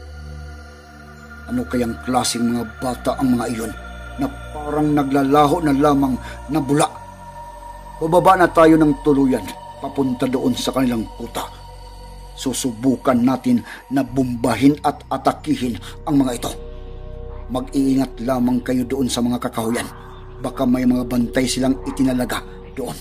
Ano kayang klaseng mga bata ang mga iyon na parang naglalaho na lamang na bula? Bababa na tayo ng tuluyan papunta doon sa kanilang kuta. Susubukan natin na bombahin at atakihin ang mga ito. Mag-iingat lamang kayo doon sa mga kakahuyan. Baka may mga bantay silang itinalaga doon.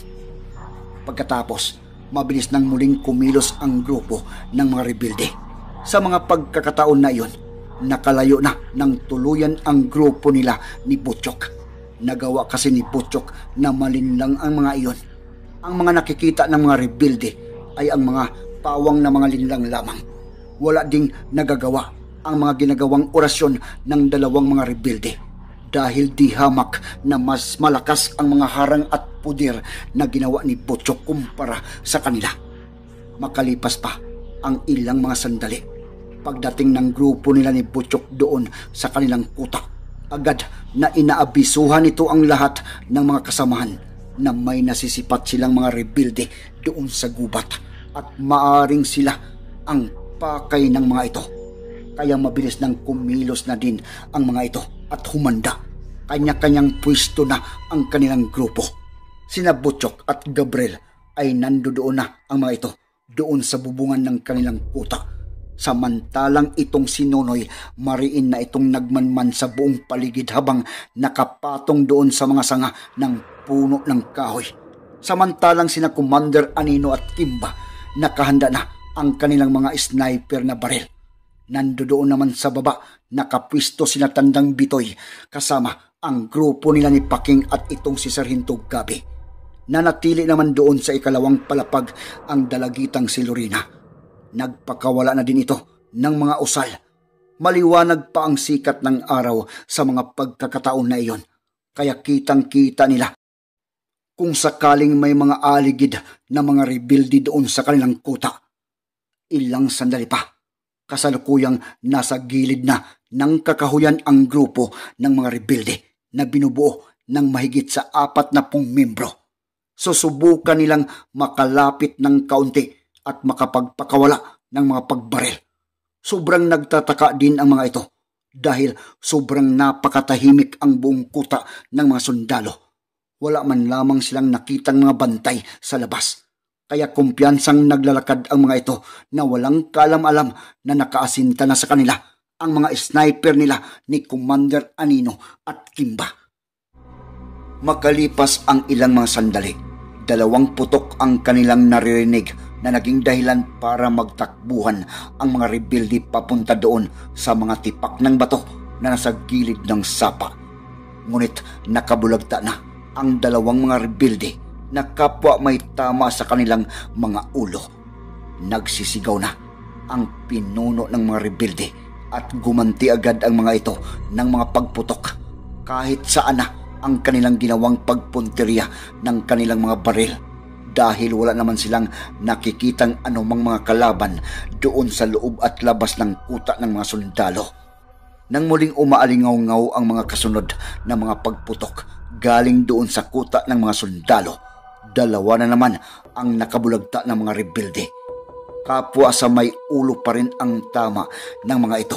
Pagkatapos, mabilis nang muling kumilos ang grupo ng mga rebelde. Sa mga pagkakataon na iyon, nakalayo na ng tuluyan ang grupo nila ni Butchok. Nagawa kasi ni Butchok na malinlang ang mga iyon. Ang mga nakikita ng mga rebelde ay ang mga pawang na mga linlang lamang. Wala ding nagagawa ang mga ginagawang orasyon ng dalawang mga rebelde dahil di hamak na mas malakas ang mga harang at puder na ginawa ni Butchok kumpara sa kanila. Makalipas pa ang ilang mga sandali, pagdating ng grupo nila ni Butchok doon sa kanilang kuta, agad na inaabisuhan ito ang lahat ng mga kasamahan na may nasisipat silang mga rebelde doon sa gubat at maaring sila ang pakay ng mga ito. Kaya mabilis nang kumilos na din ang mga ito at humanda. Kanya-kanyang pwesto na ang kanilang grupo. Sina Butchok at Gabriel ay nandoon na ang mga ito doon sa bubungan ng kanilang kuta. Samantalang itong si Nonoy, mariin na itong nagmanman sa buong paligid habang nakapatong doon sa mga sanga ng puno ng kahoy. Samantalang sina Commander Anino at Kimba, nakahanda na ang kanilang mga sniper na baril. Nandoon naman sa baba, nakapwisto sina Tandang Bitoy kasama ang grupo nila ni Paking at itong si Sargento Gabi. Nanatili naman doon sa ikalawang palapag ang dalagitang si Lorena. Nagpakawala na din ito ng mga usal. Maliwanag pa ang sikat ng araw sa mga pagkakataon na iyon. Kaya kitang-kita nila kung sakaling may mga aligid na mga rebelde doon sa kanilang kuta. Ilang sandali pa, kasalukuyang nasa gilid na ng kakahuyan ang grupo ng mga rebelde na binubuo ng mahigit sa apat na pung membro. Susubukan nilang makalapit ng kaunti at makapagpakawala ng mga pagbaril. Sobrang nagtataka din ang mga ito dahil sobrang napakatahimik ang buong kuta ng mga sundalo. Wala man lamang silang nakitang mga bantay sa labas. Kaya kumpiyansang naglalakad ang mga ito na walang kalam-alam na nakaasinta na sa kanila ang mga sniper nila ni Commander Anino at Kimba. Makalipas ang ilang mga sandali, dalawang putok ang kanilang naririnig na naging dahilan para magtakbuhan ang mga rebelde papunta doon sa mga tipak ng bato na nasa gilid ng sapa. Ngunit nakabulagta na ang dalawang mga rebelde na kapwa may tama sa kanilang mga ulo. Nagsisigaw na ang pinuno ng mga rebelde at gumanti agad ang mga ito ng mga pagputok kahit saan na ang kanilang ginawang pagpunteriya ng kanilang mga baril, dahil wala naman silang nakikitang anumang mga kalaban doon sa loob at labas ng kuta ng mga sundalo. Nang muling umaalingaw-ngaw ang mga kasunod na mga pagputok galing doon sa kuta ng mga sundalo, dalawa na naman ang nakabulagta ng mga rebelde. Kapwa sa may ulo pa rin ang tama ng mga ito.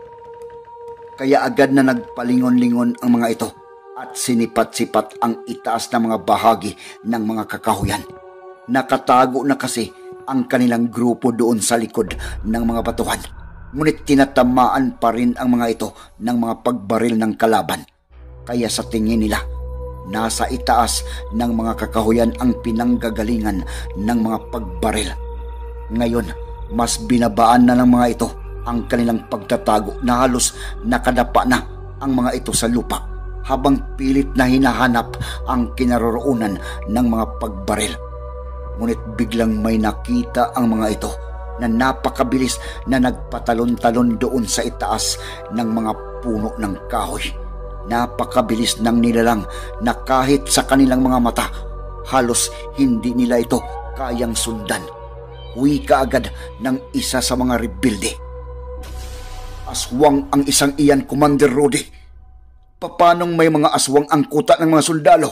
Kaya agad na nagpalingon-lingon ang mga ito at sinipat-sipat ang itaas na mga bahagi ng mga kakahuyan. Nakatago na kasi ang kanilang grupo doon sa likod ng mga batuhan. Ngunit tinatamaan pa rin ang mga ito ng mga pagbaril ng kalaban. Kaya sa tingin nila, nasa itaas ng mga kakahuyan ang pinanggagalingan ng mga pagbaril. Ngayon, mas binabaan na ng mga ito ang kanilang pagtatago na halos nakadapa na ang mga ito sa lupa, habang pilit na hinahanap ang kinaroroonan ng mga pagbaril. Ngunit biglang may nakita ang mga ito na napakabilis na nagpatalon-talon doon sa itaas ng mga puno ng kahoy. Napakabilis ng nilalang na kahit sa kanilang mga mata, halos hindi nila ito kayang sundan. Wika agad ng isa sa mga rebelde. "Aswang ang isang iyan, Commander Rudy. Papanong may mga aswang ang kuta ng mga sundalo?"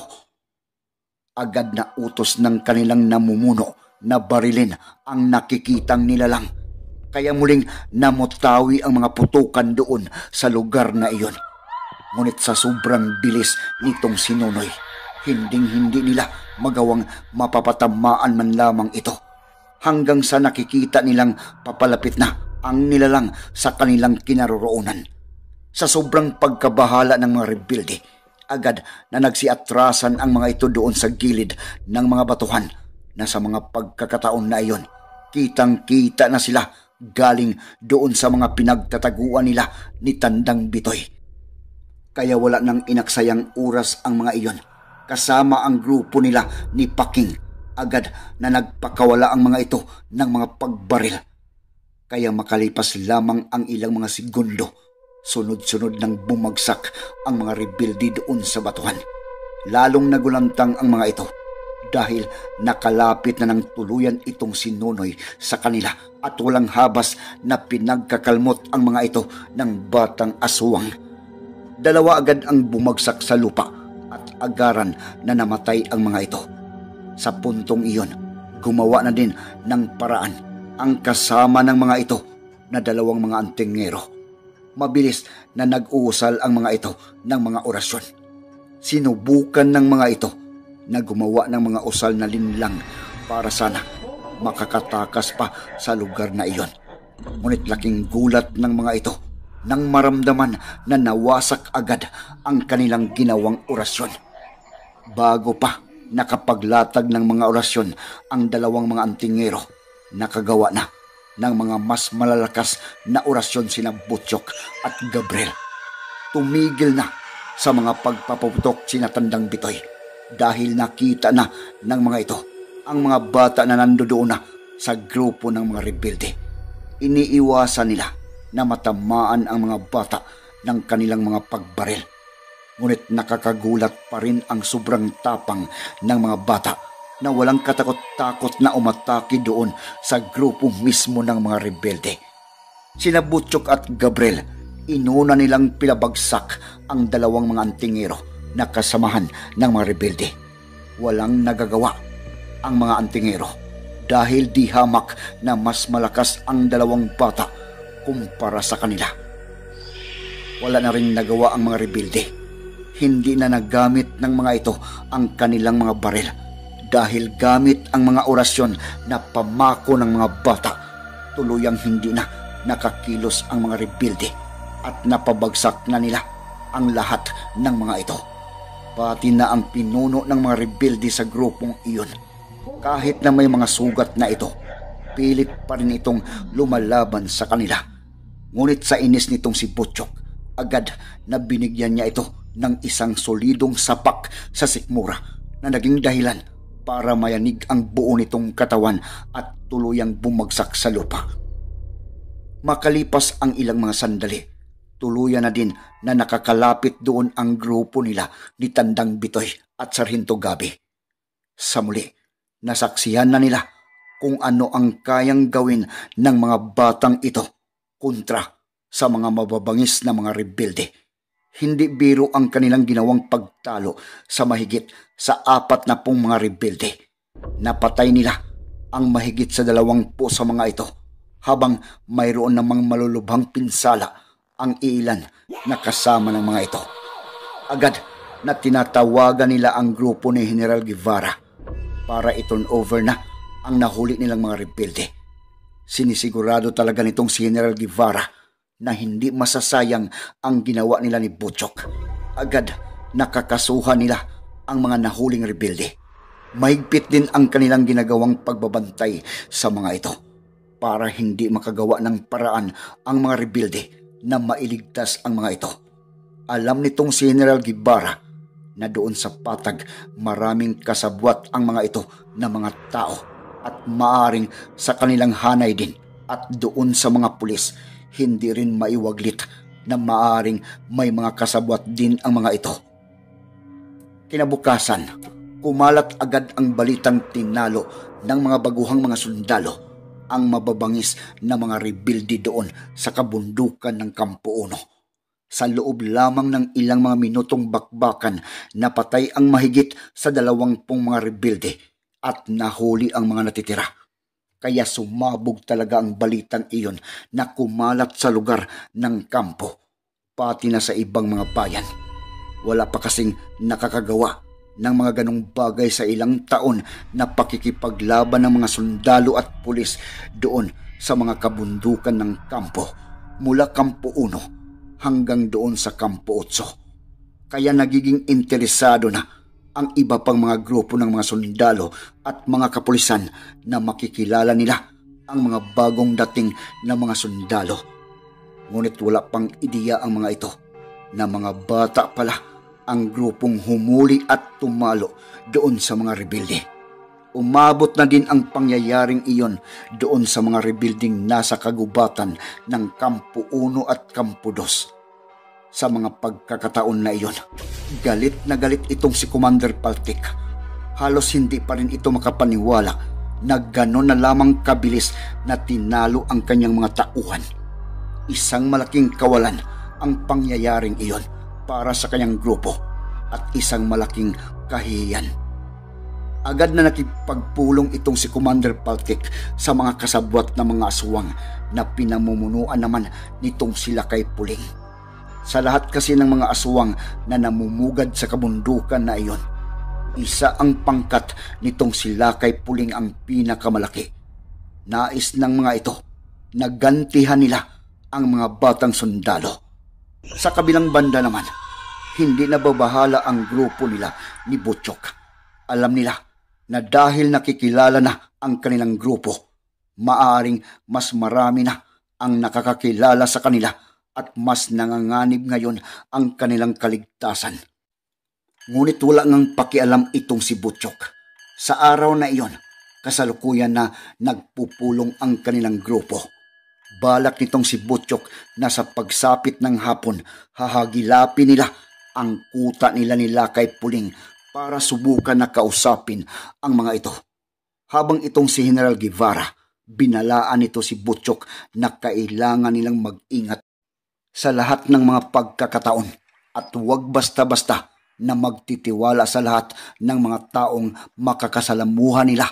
Agad na utos ng kanilang namumuno na barilin ang nakikitang nilalang. Kaya muling namutawi ang mga putukan doon sa lugar na iyon. Ngunit sa sobrang bilis nitong si Nonoy, hinding-hindi nila magawang mapapatamaan man lamang ito, hanggang sa nakikita nilang papalapit na ang nilalang sa kanilang kinaroroonan. Sa sobrang pagkabahala ng mga rebelde, agad na nagsiatrasan ang mga ito doon sa gilid ng mga batuhan, na sa mga pagkakataon na iyon, kitang-kita na sila galing doon sa mga pinagtataguan nila ni Tandang Bitoy. Kaya wala nang inaksayang oras ang mga iyon, kasama ang grupo nila ni Paking. Agad na nagpakawala ang mga ito ng mga pagbaril. Kaya makalipas lamang ang ilang mga segundo, sunod-sunod nang bumagsak ang mga rebelde doon sa batuhan. Lalong nagulantang ang mga ito dahil nakalapit na ng tuluyan itong si Nonoy sa kanila at walang habas na pinagkakalmot ang mga ito ng batang aswang. Dalawa agad ang bumagsak sa lupa at agaran na namatay ang mga ito. Sa puntong iyon, gumawa na din ng paraan ang kasama ng mga ito na dalawang mga antingero. Mabilis na nag-uusal ang mga ito ng mga orasyon. Sinubukan ng mga ito na gumawa ng mga usal na linlang para sana makakatakas pa sa lugar na iyon. Ngunit laking gulat ng mga ito nang maramdaman na nawasak agad ang kanilang ginawang orasyon. Bago pa nakapaglatag ng mga orasyon ang dalawang mga antingero, nakagawa na ng mga mas malalakas na orasyon sina Butchok at Gabriel. Tumigil na sa mga pagpaputok sina Tandang Bitoy dahil nakita na ng mga ito ang mga bata na nandoon na sa grupo ng mga rebelde. Iniiwasan nila na matamaan ang mga bata ng kanilang mga pagbaril. Ngunit nakakagulat pa rin ang sobrang tapang ng mga bata na walang katakot-takot na umatake doon sa grupo mismo ng mga rebelde. Sina Butchok at Gabriel, inuna nilang pilabagsak ang dalawang mga antingero na kasamahan ng mga rebelde. Walang nagagawa ang mga antingero dahil di hamak na mas malakas ang dalawang bata kumpara sa kanila. Wala na rin nagawa ang mga rebelde. Hindi na nagamit ng mga ito ang kanilang mga baril dahil gamit ang mga orasyon na pamako ng mga bata, tuluyang hindi na nakakilos ang mga rebelde at napabagsak na nila ang lahat ng mga ito. Pati na ang pinuno ng mga rebelde sa grupong iyon. Kahit na may mga sugat na ito, pilit pa rin itong lumalaban sa kanila. Ngunit sa inis nitong si Butchok, agad na binigyan niya ito ng isang solidong sapak sa sikmura na naging dahilan para mayanig ang buo nitong katawan at tuluyang bumagsak sa lupa. Makalipas ang ilang mga sandali, tuluyan na din na nakakalapit doon ang grupo nila ni Tandang Bitoy at Sarhinto Gabi. Sa muli, nasaksihan na nila kung ano ang kayang gawin ng mga batang ito kontra sa mga mababangis na mga rebelde. Hindi biro ang kanilang ginawang pagtalo sa mahigit sa apat na pong mga rebelde. Napatay nila ang mahigit sa dalawang po sa mga ito, habang mayroon namang malulubhang pinsala ang ilan na kasama ng mga ito. Agad na tinatawagan nila ang grupo ni General Guevara para i-turn over na ang nahuli nilang mga rebelde. Sinisigurado talaga nitong si General Guevara na hindi masasayang ang ginawa nila ni Butchok. Agad nakakasuhan nila ang mga nahuling rebelde. Mahigpit din ang kanilang ginagawang pagbabantay sa mga ito para hindi makagawa ng paraan ang mga rebelde na mailigtas ang mga ito. Alam nitong si General Guevara na doon sa patag maraming kasabwat ang mga ito na mga tao at maaring sa kanilang hanay din, at doon sa mga pulis hindi rin maiwaglit na maaring may mga kasabwat din ang mga ito. Kinabukasan, kumalat agad ang balitang tinalo ng mga baguhang mga sundalo ang mababangis na mga rebelde doon sa kabundukan ng Kampo Uno. Sa loob lamang ng ilang mga minutong bakbakan, napatay ang mahigit sa dalawampung mga rebelde at nahuli ang mga natitira. Kaya sumabog talaga ang balitang iyon na kumalat sa lugar ng kampo, pati na sa ibang mga bayan. Wala pa kasing nakakagawa ng mga ganong bagay sa ilang taon na pakikipaglaban ng mga sundalo at pulis doon sa mga kabundukan ng kampo, mula Kampo Uno hanggang doon sa Kampo Otso. Kaya nagiging interesado na ang iba pang mga grupo ng mga sundalo at mga kapulisan na makikilala nila ang mga bagong dating na mga sundalo. Ngunit wala pang ideya ang mga ito na mga bata pala ang grupong humuli at tumalo doon sa mga rebelde. Umabot na din ang pangyayaring iyon doon sa mga rebelding nasa kagubatan ng Kampo Uno at Kampo Dos. Sa mga pagkakataon na iyon, galit na galit itong si Commander Paltik. Halos hindi pa rin ito makapaniwala na gano'n na lamang kabilis na tinalo ang kanyang mga tauhan. Isang malaking kawalan ang pangyayaring iyon para sa kanyang grupo at isang malaking kahihiyan. Agad na nakipagpulong itong si Commander Paltik sa mga kasabwat na mga aswang na pinamumunuan naman nitong si Lakay Puling. Sa lahat kasi ng mga aswang na namumugad sa kabundukan na iyon, isa ang pangkat nitong si Lakay Puling ang pinakamalaki. Nais ng mga ito na gantihan nila ang mga batang sundalo. Sa kabilang banda naman, hindi nababahala ang grupo nila ni Butchok. Alam nila na dahil nakikilala na ang kanilang grupo, maaring mas marami na ang nakakakilala sa kanila at mas nanganganib ngayon ang kanilang kaligtasan. Ngunit wala ngang pakialam itong si Butchok. Sa araw na iyon, kasalukuyan na nagpupulong ang kanilang grupo. Balak nitong si Butchok na sa pagsapit ng hapon, hahagilapin nila ang kuta nila ni Lakay Puling para subukan na kausapin ang mga ito. Habang itong si General Guevara, binalaan nito si Butchok na kailangan nilang mag-ingat sa lahat ng mga pagkakataon at huwag basta-basta na magtitiwala sa lahat ng mga taong makakasalamuhan nila.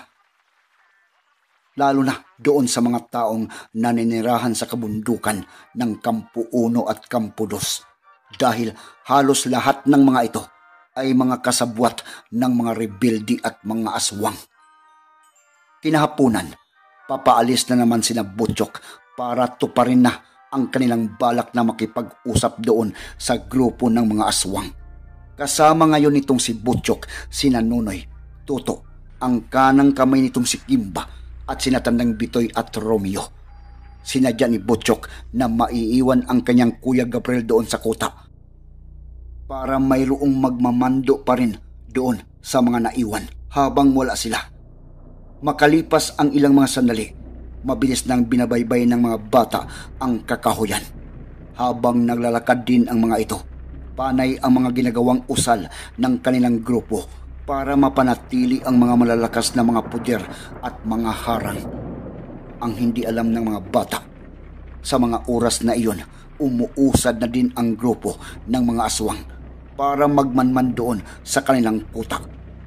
Lalo na doon sa mga taong naninirahan sa kabundukan ng Kampo Uno at Kampo Dos, dahil halos lahat ng mga ito ay mga kasabwat ng mga rebelde at mga aswang. Kinahapunan, papaalis na naman sina Butchok para tuparin na ang kanilang balak na makipag-usap doon sa grupo ng mga aswang. Kasama ngayon nitong si Butchok, sina Nunoy, Toto, ang kanang kamay nitong si Kimba at sina Tandang Bitoy at Romeo. Sinadya ni Butchok na maiiwan ang kanyang kuya Gabriel doon sa kuta para mayroong magmamando pa rin doon sa mga naiwan habang wala sila. Makalipas ang ilang mga sandali, mabilis nang binabaybay ng mga bata ang kakahuyan. Habang naglalakad din ang mga ito, panay ang mga ginagawang usal ng kanilang grupo para mapanatili ang mga malalakas na mga puder at mga harang. Ang hindi alam ng mga bata, sa mga oras na iyon, umuusad na din ang grupo ng mga aswang para magmanman doon sa kanilang kuta.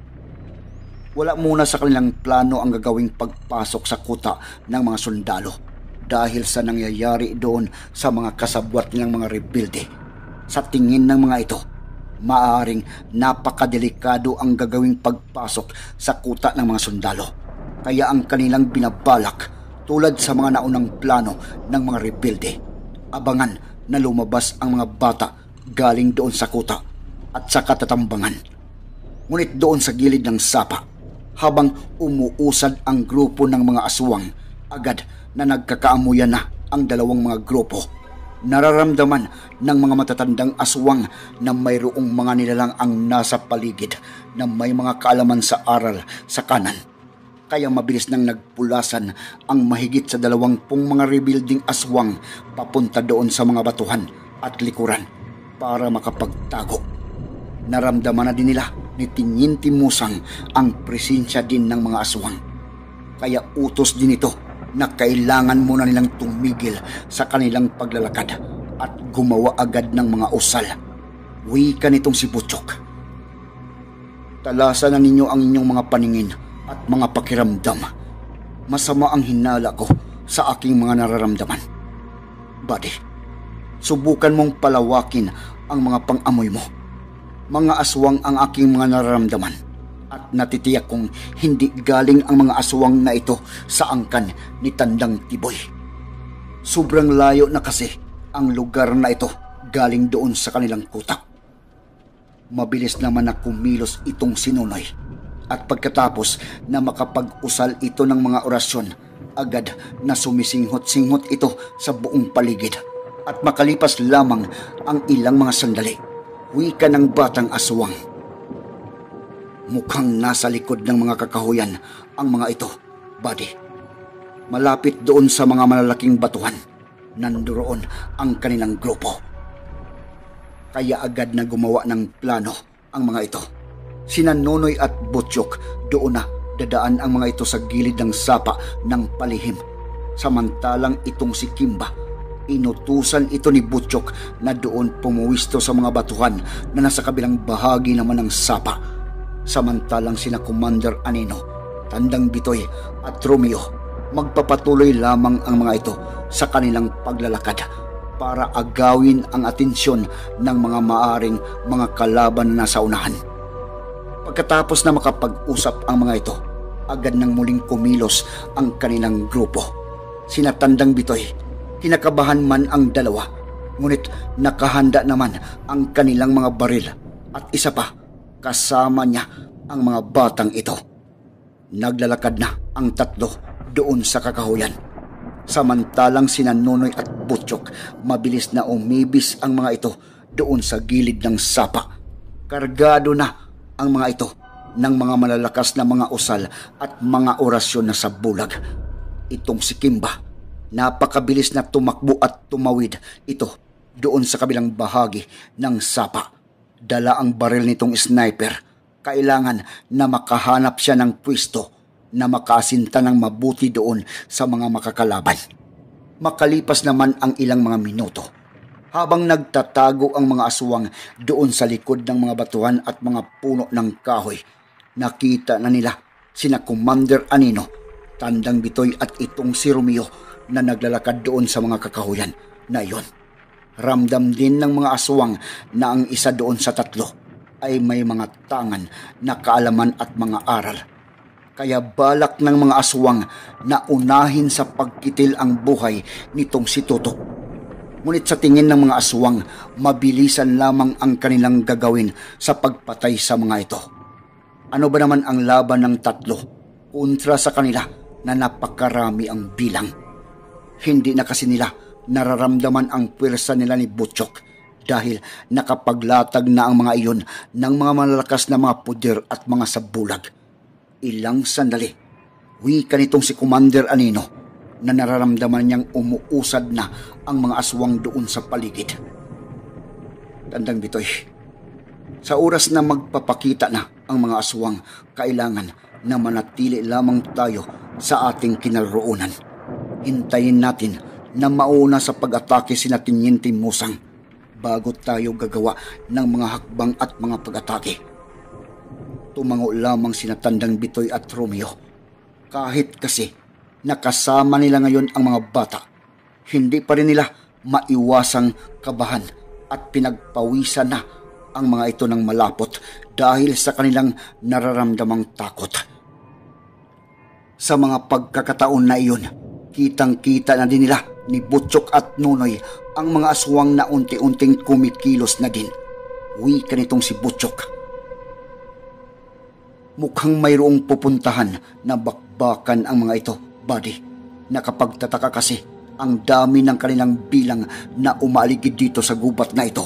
Wala muna sa kanilang plano ang gagawing pagpasok sa kuta ng mga sundalo dahil sa nangyayari doon sa mga kasabwat nilang mga rebelde. Sa tingin ng mga ito, maaaring napakadelikado ang gagawing pagpasok sa kuta ng mga sundalo. Kaya ang kanilang binabalak, tulad sa mga naunang plano ng mga rebelde, abangan na lumabas ang mga bata galing doon sa kuta at sa katatambangan. Ngunit doon sa gilid ng sapa, habang umuusad ang grupo ng mga aswang, agad na nagkakaamuyan na ang dalawang mga grupo. Nararamdaman ng mga matatandang aswang na mayroong mga nilalang ang nasa paligid na may mga kaalaman sa aral sa kanan. Kaya mabilis nang nagpulasan ang mahigit sa dalawampung mga rebuilding aswang papunta doon sa mga batuhan at likuran para makapagtago. Naramdaman na din nila ni Tiniente Musang ang presensya din ng mga aswang. Kaya utos din ito na kailangan muna nilang tumigil sa kanilang paglalakad at gumawa agad ng mga usal. Wika nitong si Butchok. Talasan na ninyo ang inyong mga paningin at mga pakiramdam. Masama ang hinala ko sa aking mga nararamdaman. Buddy, subukan mong palawakin ang mga pang-amoy mo. Mga aswang ang aking mga nararamdaman at natitiyak kong hindi galing ang mga aswang na ito sa angkan ni Tandang Tiboy. Sobrang layo na kasi ang lugar na ito galing doon sa kanilang kuta. Mabilis naman na kumilos itong sinunoy at pagkatapos na makapag-usal ito ng mga orasyon, agad na sumisinghot-singhot ito sa buong paligid at makalipas lamang ang ilang mga sandali, wika ng batang aswang. Mukhang nasa likod ng mga kakahuyan ang mga ito, buddy. Malapit doon sa mga malalaking batuhan, nandoon ang kanilang grupo. Kaya agad na gumawa ng plano ang mga ito. Sina Nonoy at Butchok, doon na dadaan ang mga ito sa gilid ng sapa ng palihim. Samantalang itong si Kimba, inutusan ito ni Butchok na doon pumuwisto sa mga batuhan na nasa kabilang bahagi naman ng sapa. Samantalang sina Commander Anino, Tandang Bitoy at Romeo, magpapatuloy lamang ang mga ito sa kanilang paglalakad para agawin ang atensyon ng mga maaring mga kalaban na nasa unahan. Pagkatapos na makapag-usap ang mga ito, agad nang muling kumilos ang kanilang grupo. Sina Tandang Bitoy, kinakabahan man ang dalawa, ngunit nakahanda naman ang kanilang mga baril at isa pa, kasama niya ang mga batang ito. Naglalakad na ang tatlo doon sa kakahuyan. Samantalang sina Nonoy at Butchok, mabilis na umibis ang mga ito doon sa gilid ng sapa. Kargado na ang mga ito ng mga malalakas na mga usal at mga orasyon na sa bulag. Itong si Kimba, napakabilis na tumakbo at tumawid ito doon sa kabilang bahagi ng sapa. Dala ang baril nitong sniper. Kailangan na makahanap siya ng pwesto na makasinta ng mabuti doon sa mga makakalaban. Makalipas naman ang ilang mga minuto, habang nagtatago ang mga aswang doon sa likod ng mga batuhan at mga puno ng kahoy, nakita na nila sina Commander Anino, Tandang Bitoy at itong si Romeo na naglalakad doon sa mga kakahuyan na iyon. Ramdam din ng mga aswang na ang isa doon sa tatlo ay may mga tangan na kaalaman at mga aral. Kaya balak ng mga aswang na unahin sa pagkitil ang buhay nitong si Tutok. Ngunit sa tingin ng mga aswang, mabilisan lamang ang kanilang gagawin sa pagpatay sa mga ito. Ano ba naman ang laban ng tatlo kontra sa kanila na napakarami ang bilang? Hindi na kasi nila nararamdaman ang pwersa nila ni Butchok dahil nakapaglatag na ang mga iyon ng mga malalakas na mga puder at mga sabulag. Ilang sandali, wika nitong si Commander Anino na nararamdaman niyang umuusad na ang mga aswang doon sa paligid. Tandang Bitoy, sa oras na magpapakita na ang mga aswang, kailangan na manatili lamang tayo sa ating kinaroonan. Hintayin natin na mauna sa pag-atake sina Teniente Musang bago tayo gagawa ng mga hakbang at mga pag-atake. Tumango lamang sina Tandang Bitoy at Romeo. Kahit kasi nakasama nila ngayon ang mga bata, hindi pa rin nila maiwasang kabahan at pinagpawisan na ang mga ito ng malapot dahil sa kanilang nararamdamang takot. Sa mga pagkakataon na iyon, kitang-kita na din nila ni Butchok at Nonoy ang mga aswang na unti-unting kumikilos na din. Wika nitong si Butchok. Mukhang mayroong pupuntahan na bakbakan ang mga ito, buddy. Nakapagtataka kasi ang dami ng kanilang bilang na umaaligid dito sa gubat na ito.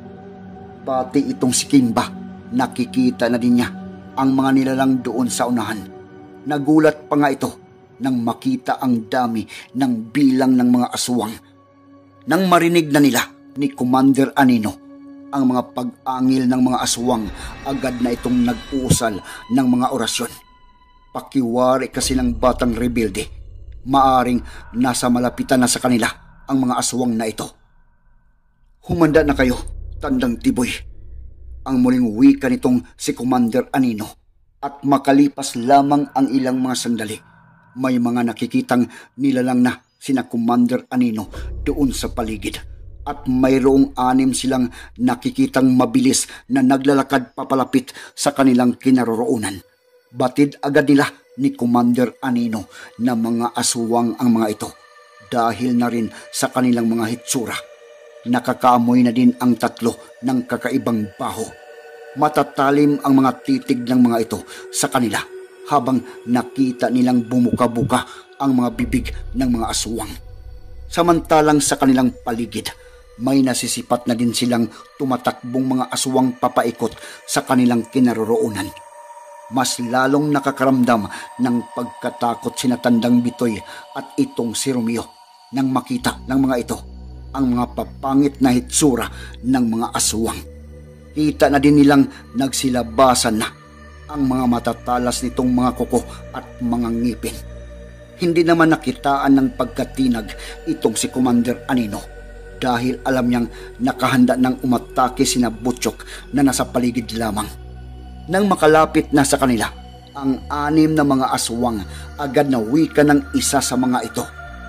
Pati itong si Kimba, nakikita na din niya ang mga nilalang doon sa unahan. Nagulat pa nga ito nang makita ang dami ng bilang ng mga aswang. Nang marinig na nila ni Commander Anino ang mga pag-angil ng mga aswang, agad na itong nag-uusal ng mga orasyon. Pakiwari kasi ng batang rebelde, maaring nasa malapitan na sa kanila ang mga aswang na ito. Humanda na kayo, Tandang Tiboy, ang muling wika nitong si Commander Anino, at makalipas lamang ang ilang mga sandali, may mga nakikitang nilalang na sina Commander Anino doon sa paligid, at mayroong anim silang nakikitang mabilis na naglalakad papalapit sa kanilang kinaroroonan. Batid agad nila ni Commander Anino na mga aswang ang mga ito dahil na rin sa kanilang mga hitsura. Nakakaamoy na din ang tatlo ng kakaibang baho. Matatalim ang mga titig ng mga ito sa kanila habang nakita nilang bumuka-buka ang mga bibig ng mga aswang. Samantalang sa kanilang paligid, may nasisipat na din silang tumatakbong mga aswang papaikot sa kanilang kinaroroonan. Mas lalong nakakaramdam ng pagkatakot sina Tandang Bitoy at itong si Romeo nang makita ng mga ito ang mga papangit na hitsura ng mga aswang. Kita na din nilang nagsilabasan na ang mga matatalas nitong mga kuko at mga ngipin. Hindi naman nakitaan ng pagkatinag itong si Commander Anino dahil alam niyang nakahanda ng umatake sina Butchok na nasa paligid lamang. Nang makalapit na sa kanila, ang anim na mga aswang, agad na wika ng isa sa mga ito.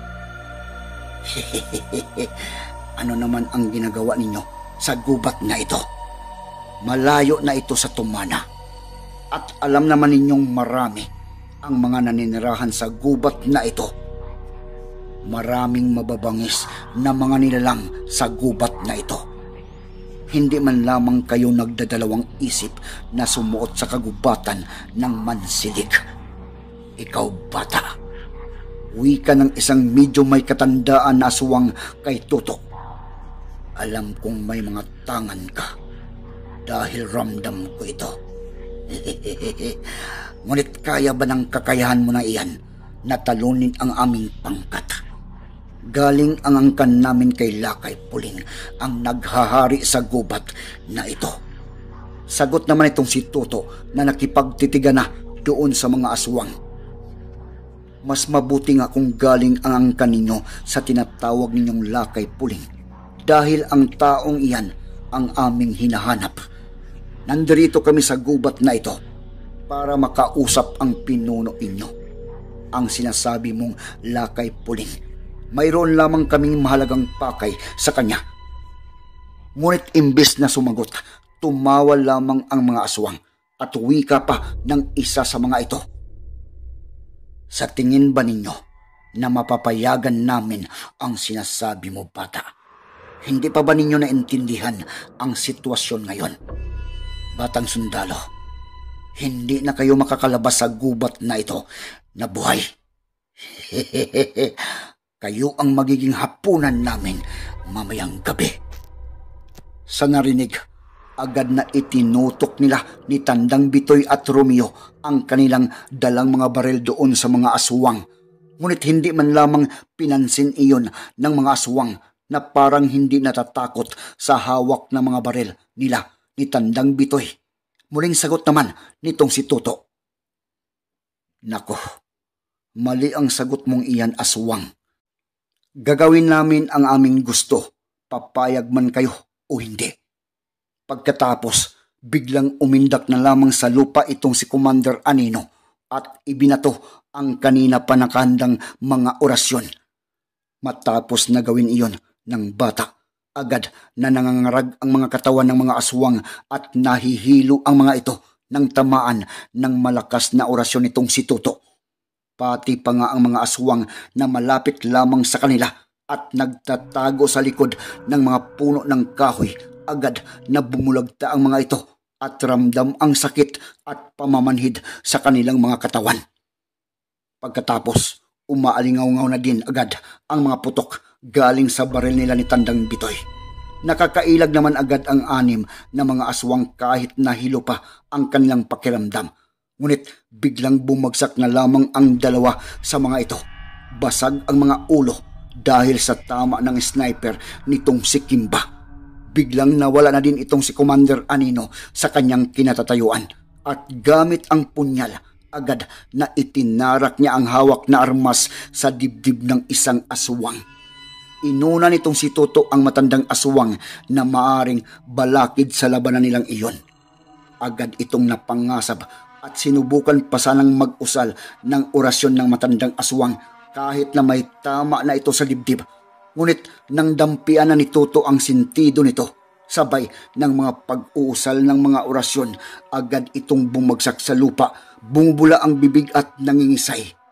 Ano naman ang ginagawa ninyo sa gubat na ito? Malayo na ito sa tumana. At alam naman ninyong marami ang mga naninirahan sa gubat na ito. Maraming mababangis na mga nilalang sa gubat na ito. Hindi man lamang kayo nagdadalawang isip na sumuot sa kagubatan ng mansilig. Ikaw, bata, wika ng isang medyo may katandaan na aswang kay Tutok. Alam kong may mga tangan ka dahil ramdam ko ito. Ngunit kaya ba ng kakayahan mo na iyan na talunin ang aming pangkat? Galing ang angkan namin kay Lakay Puling ang naghahari sa gubat na ito. Sagot naman itong si Tuto na nakipagtitiga na doon sa mga aswang. Mas mabuti nga kung galing ang angkan ninyo sa tinatawag ninyong Lakay Puling dahil ang taong iyan ang aming hinahanap. Nandirito kami sa gubat na ito para makausap ang pinuno inyo. Ang sinasabi mong Lakay Puling, mayroon lamang kaming mahalagang pakay sa kanya. Ngunit imbes na sumagot, tumawa lamang ang mga aswang at wika pa ng isa sa mga ito. Sa tingin ba ninyo na mapapayagan namin ang sinasabi mo, bata? Hindi pa ba ninyo naintindihan ang sitwasyon ngayon? Batang sundalo, hindi na kayo makakalabas sa gubat na ito na buhay. Kayo ang magiging hapunan namin mamayang gabi. Sa narinig, agad na itinutok nila ni Tandang Bitoy at Romeo ang kanilang dalang mga baril doon sa mga aswang. Ngunit hindi man lamang pinansin iyon ng mga aswang na parang hindi natatakot sa hawak ng mga baril nila ni Tandang Bitoy. Muling sagot naman nitong si Toto. Nako, mali ang sagot mong iyan, aswang. Gagawin namin ang aming gusto, papayag man kayo o hindi. Pagkatapos, biglang umindak na lamang sa lupa itong si Commander Anino at ibinato ang kanina pa nakahandang mga orasyon. Matapos na gawin iyon ng bata, agad na nangangarag ang mga katawan ng mga aswang at nahihilo ang mga ito ng tamaan ng malakas na orasyon nitong si Toto. Pati pa nga ang mga aswang na malapit lamang sa kanila at nagtatago sa likod ng mga puno ng kahoy, agad na bumulagta ang mga ito at ramdam ang sakit at pamamanhid sa kanilang mga katawan. Pagkatapos, umaalingaw-ngaw na din agad ang mga putok galing sa baril nila ni Tandang Bitoy. Nakakailag naman agad ang anim na mga aswang kahit nahilo pa ang kanilang pakiramdam. Ngunit biglang bumagsak na lamang ang dalawa sa mga ito. Basag ang mga ulo dahil sa tama ng sniper nitong si Kimba. Biglang nawala na din itong si Commander Anino sa kanyang kinatatayuan at gamit ang punyal, agad na itinarak niya ang hawak na armas sa dibdib ng isang aswang. Inuna nitong si Toto ang matandang aswang na maaring balakid sa labanan nilang iyon. Agad itong napangasab at sinubukan pa sanang mag-usal ng orasyon ng matandang aswang kahit na may tama na ito sa dibdib. Ngunit nang dampian na ni Toto ang sentido nito, sabay ng mga pag-uusal ng mga orasyon, agad itong bumagsak sa lupa, bumubula ang bibig at nangingisay.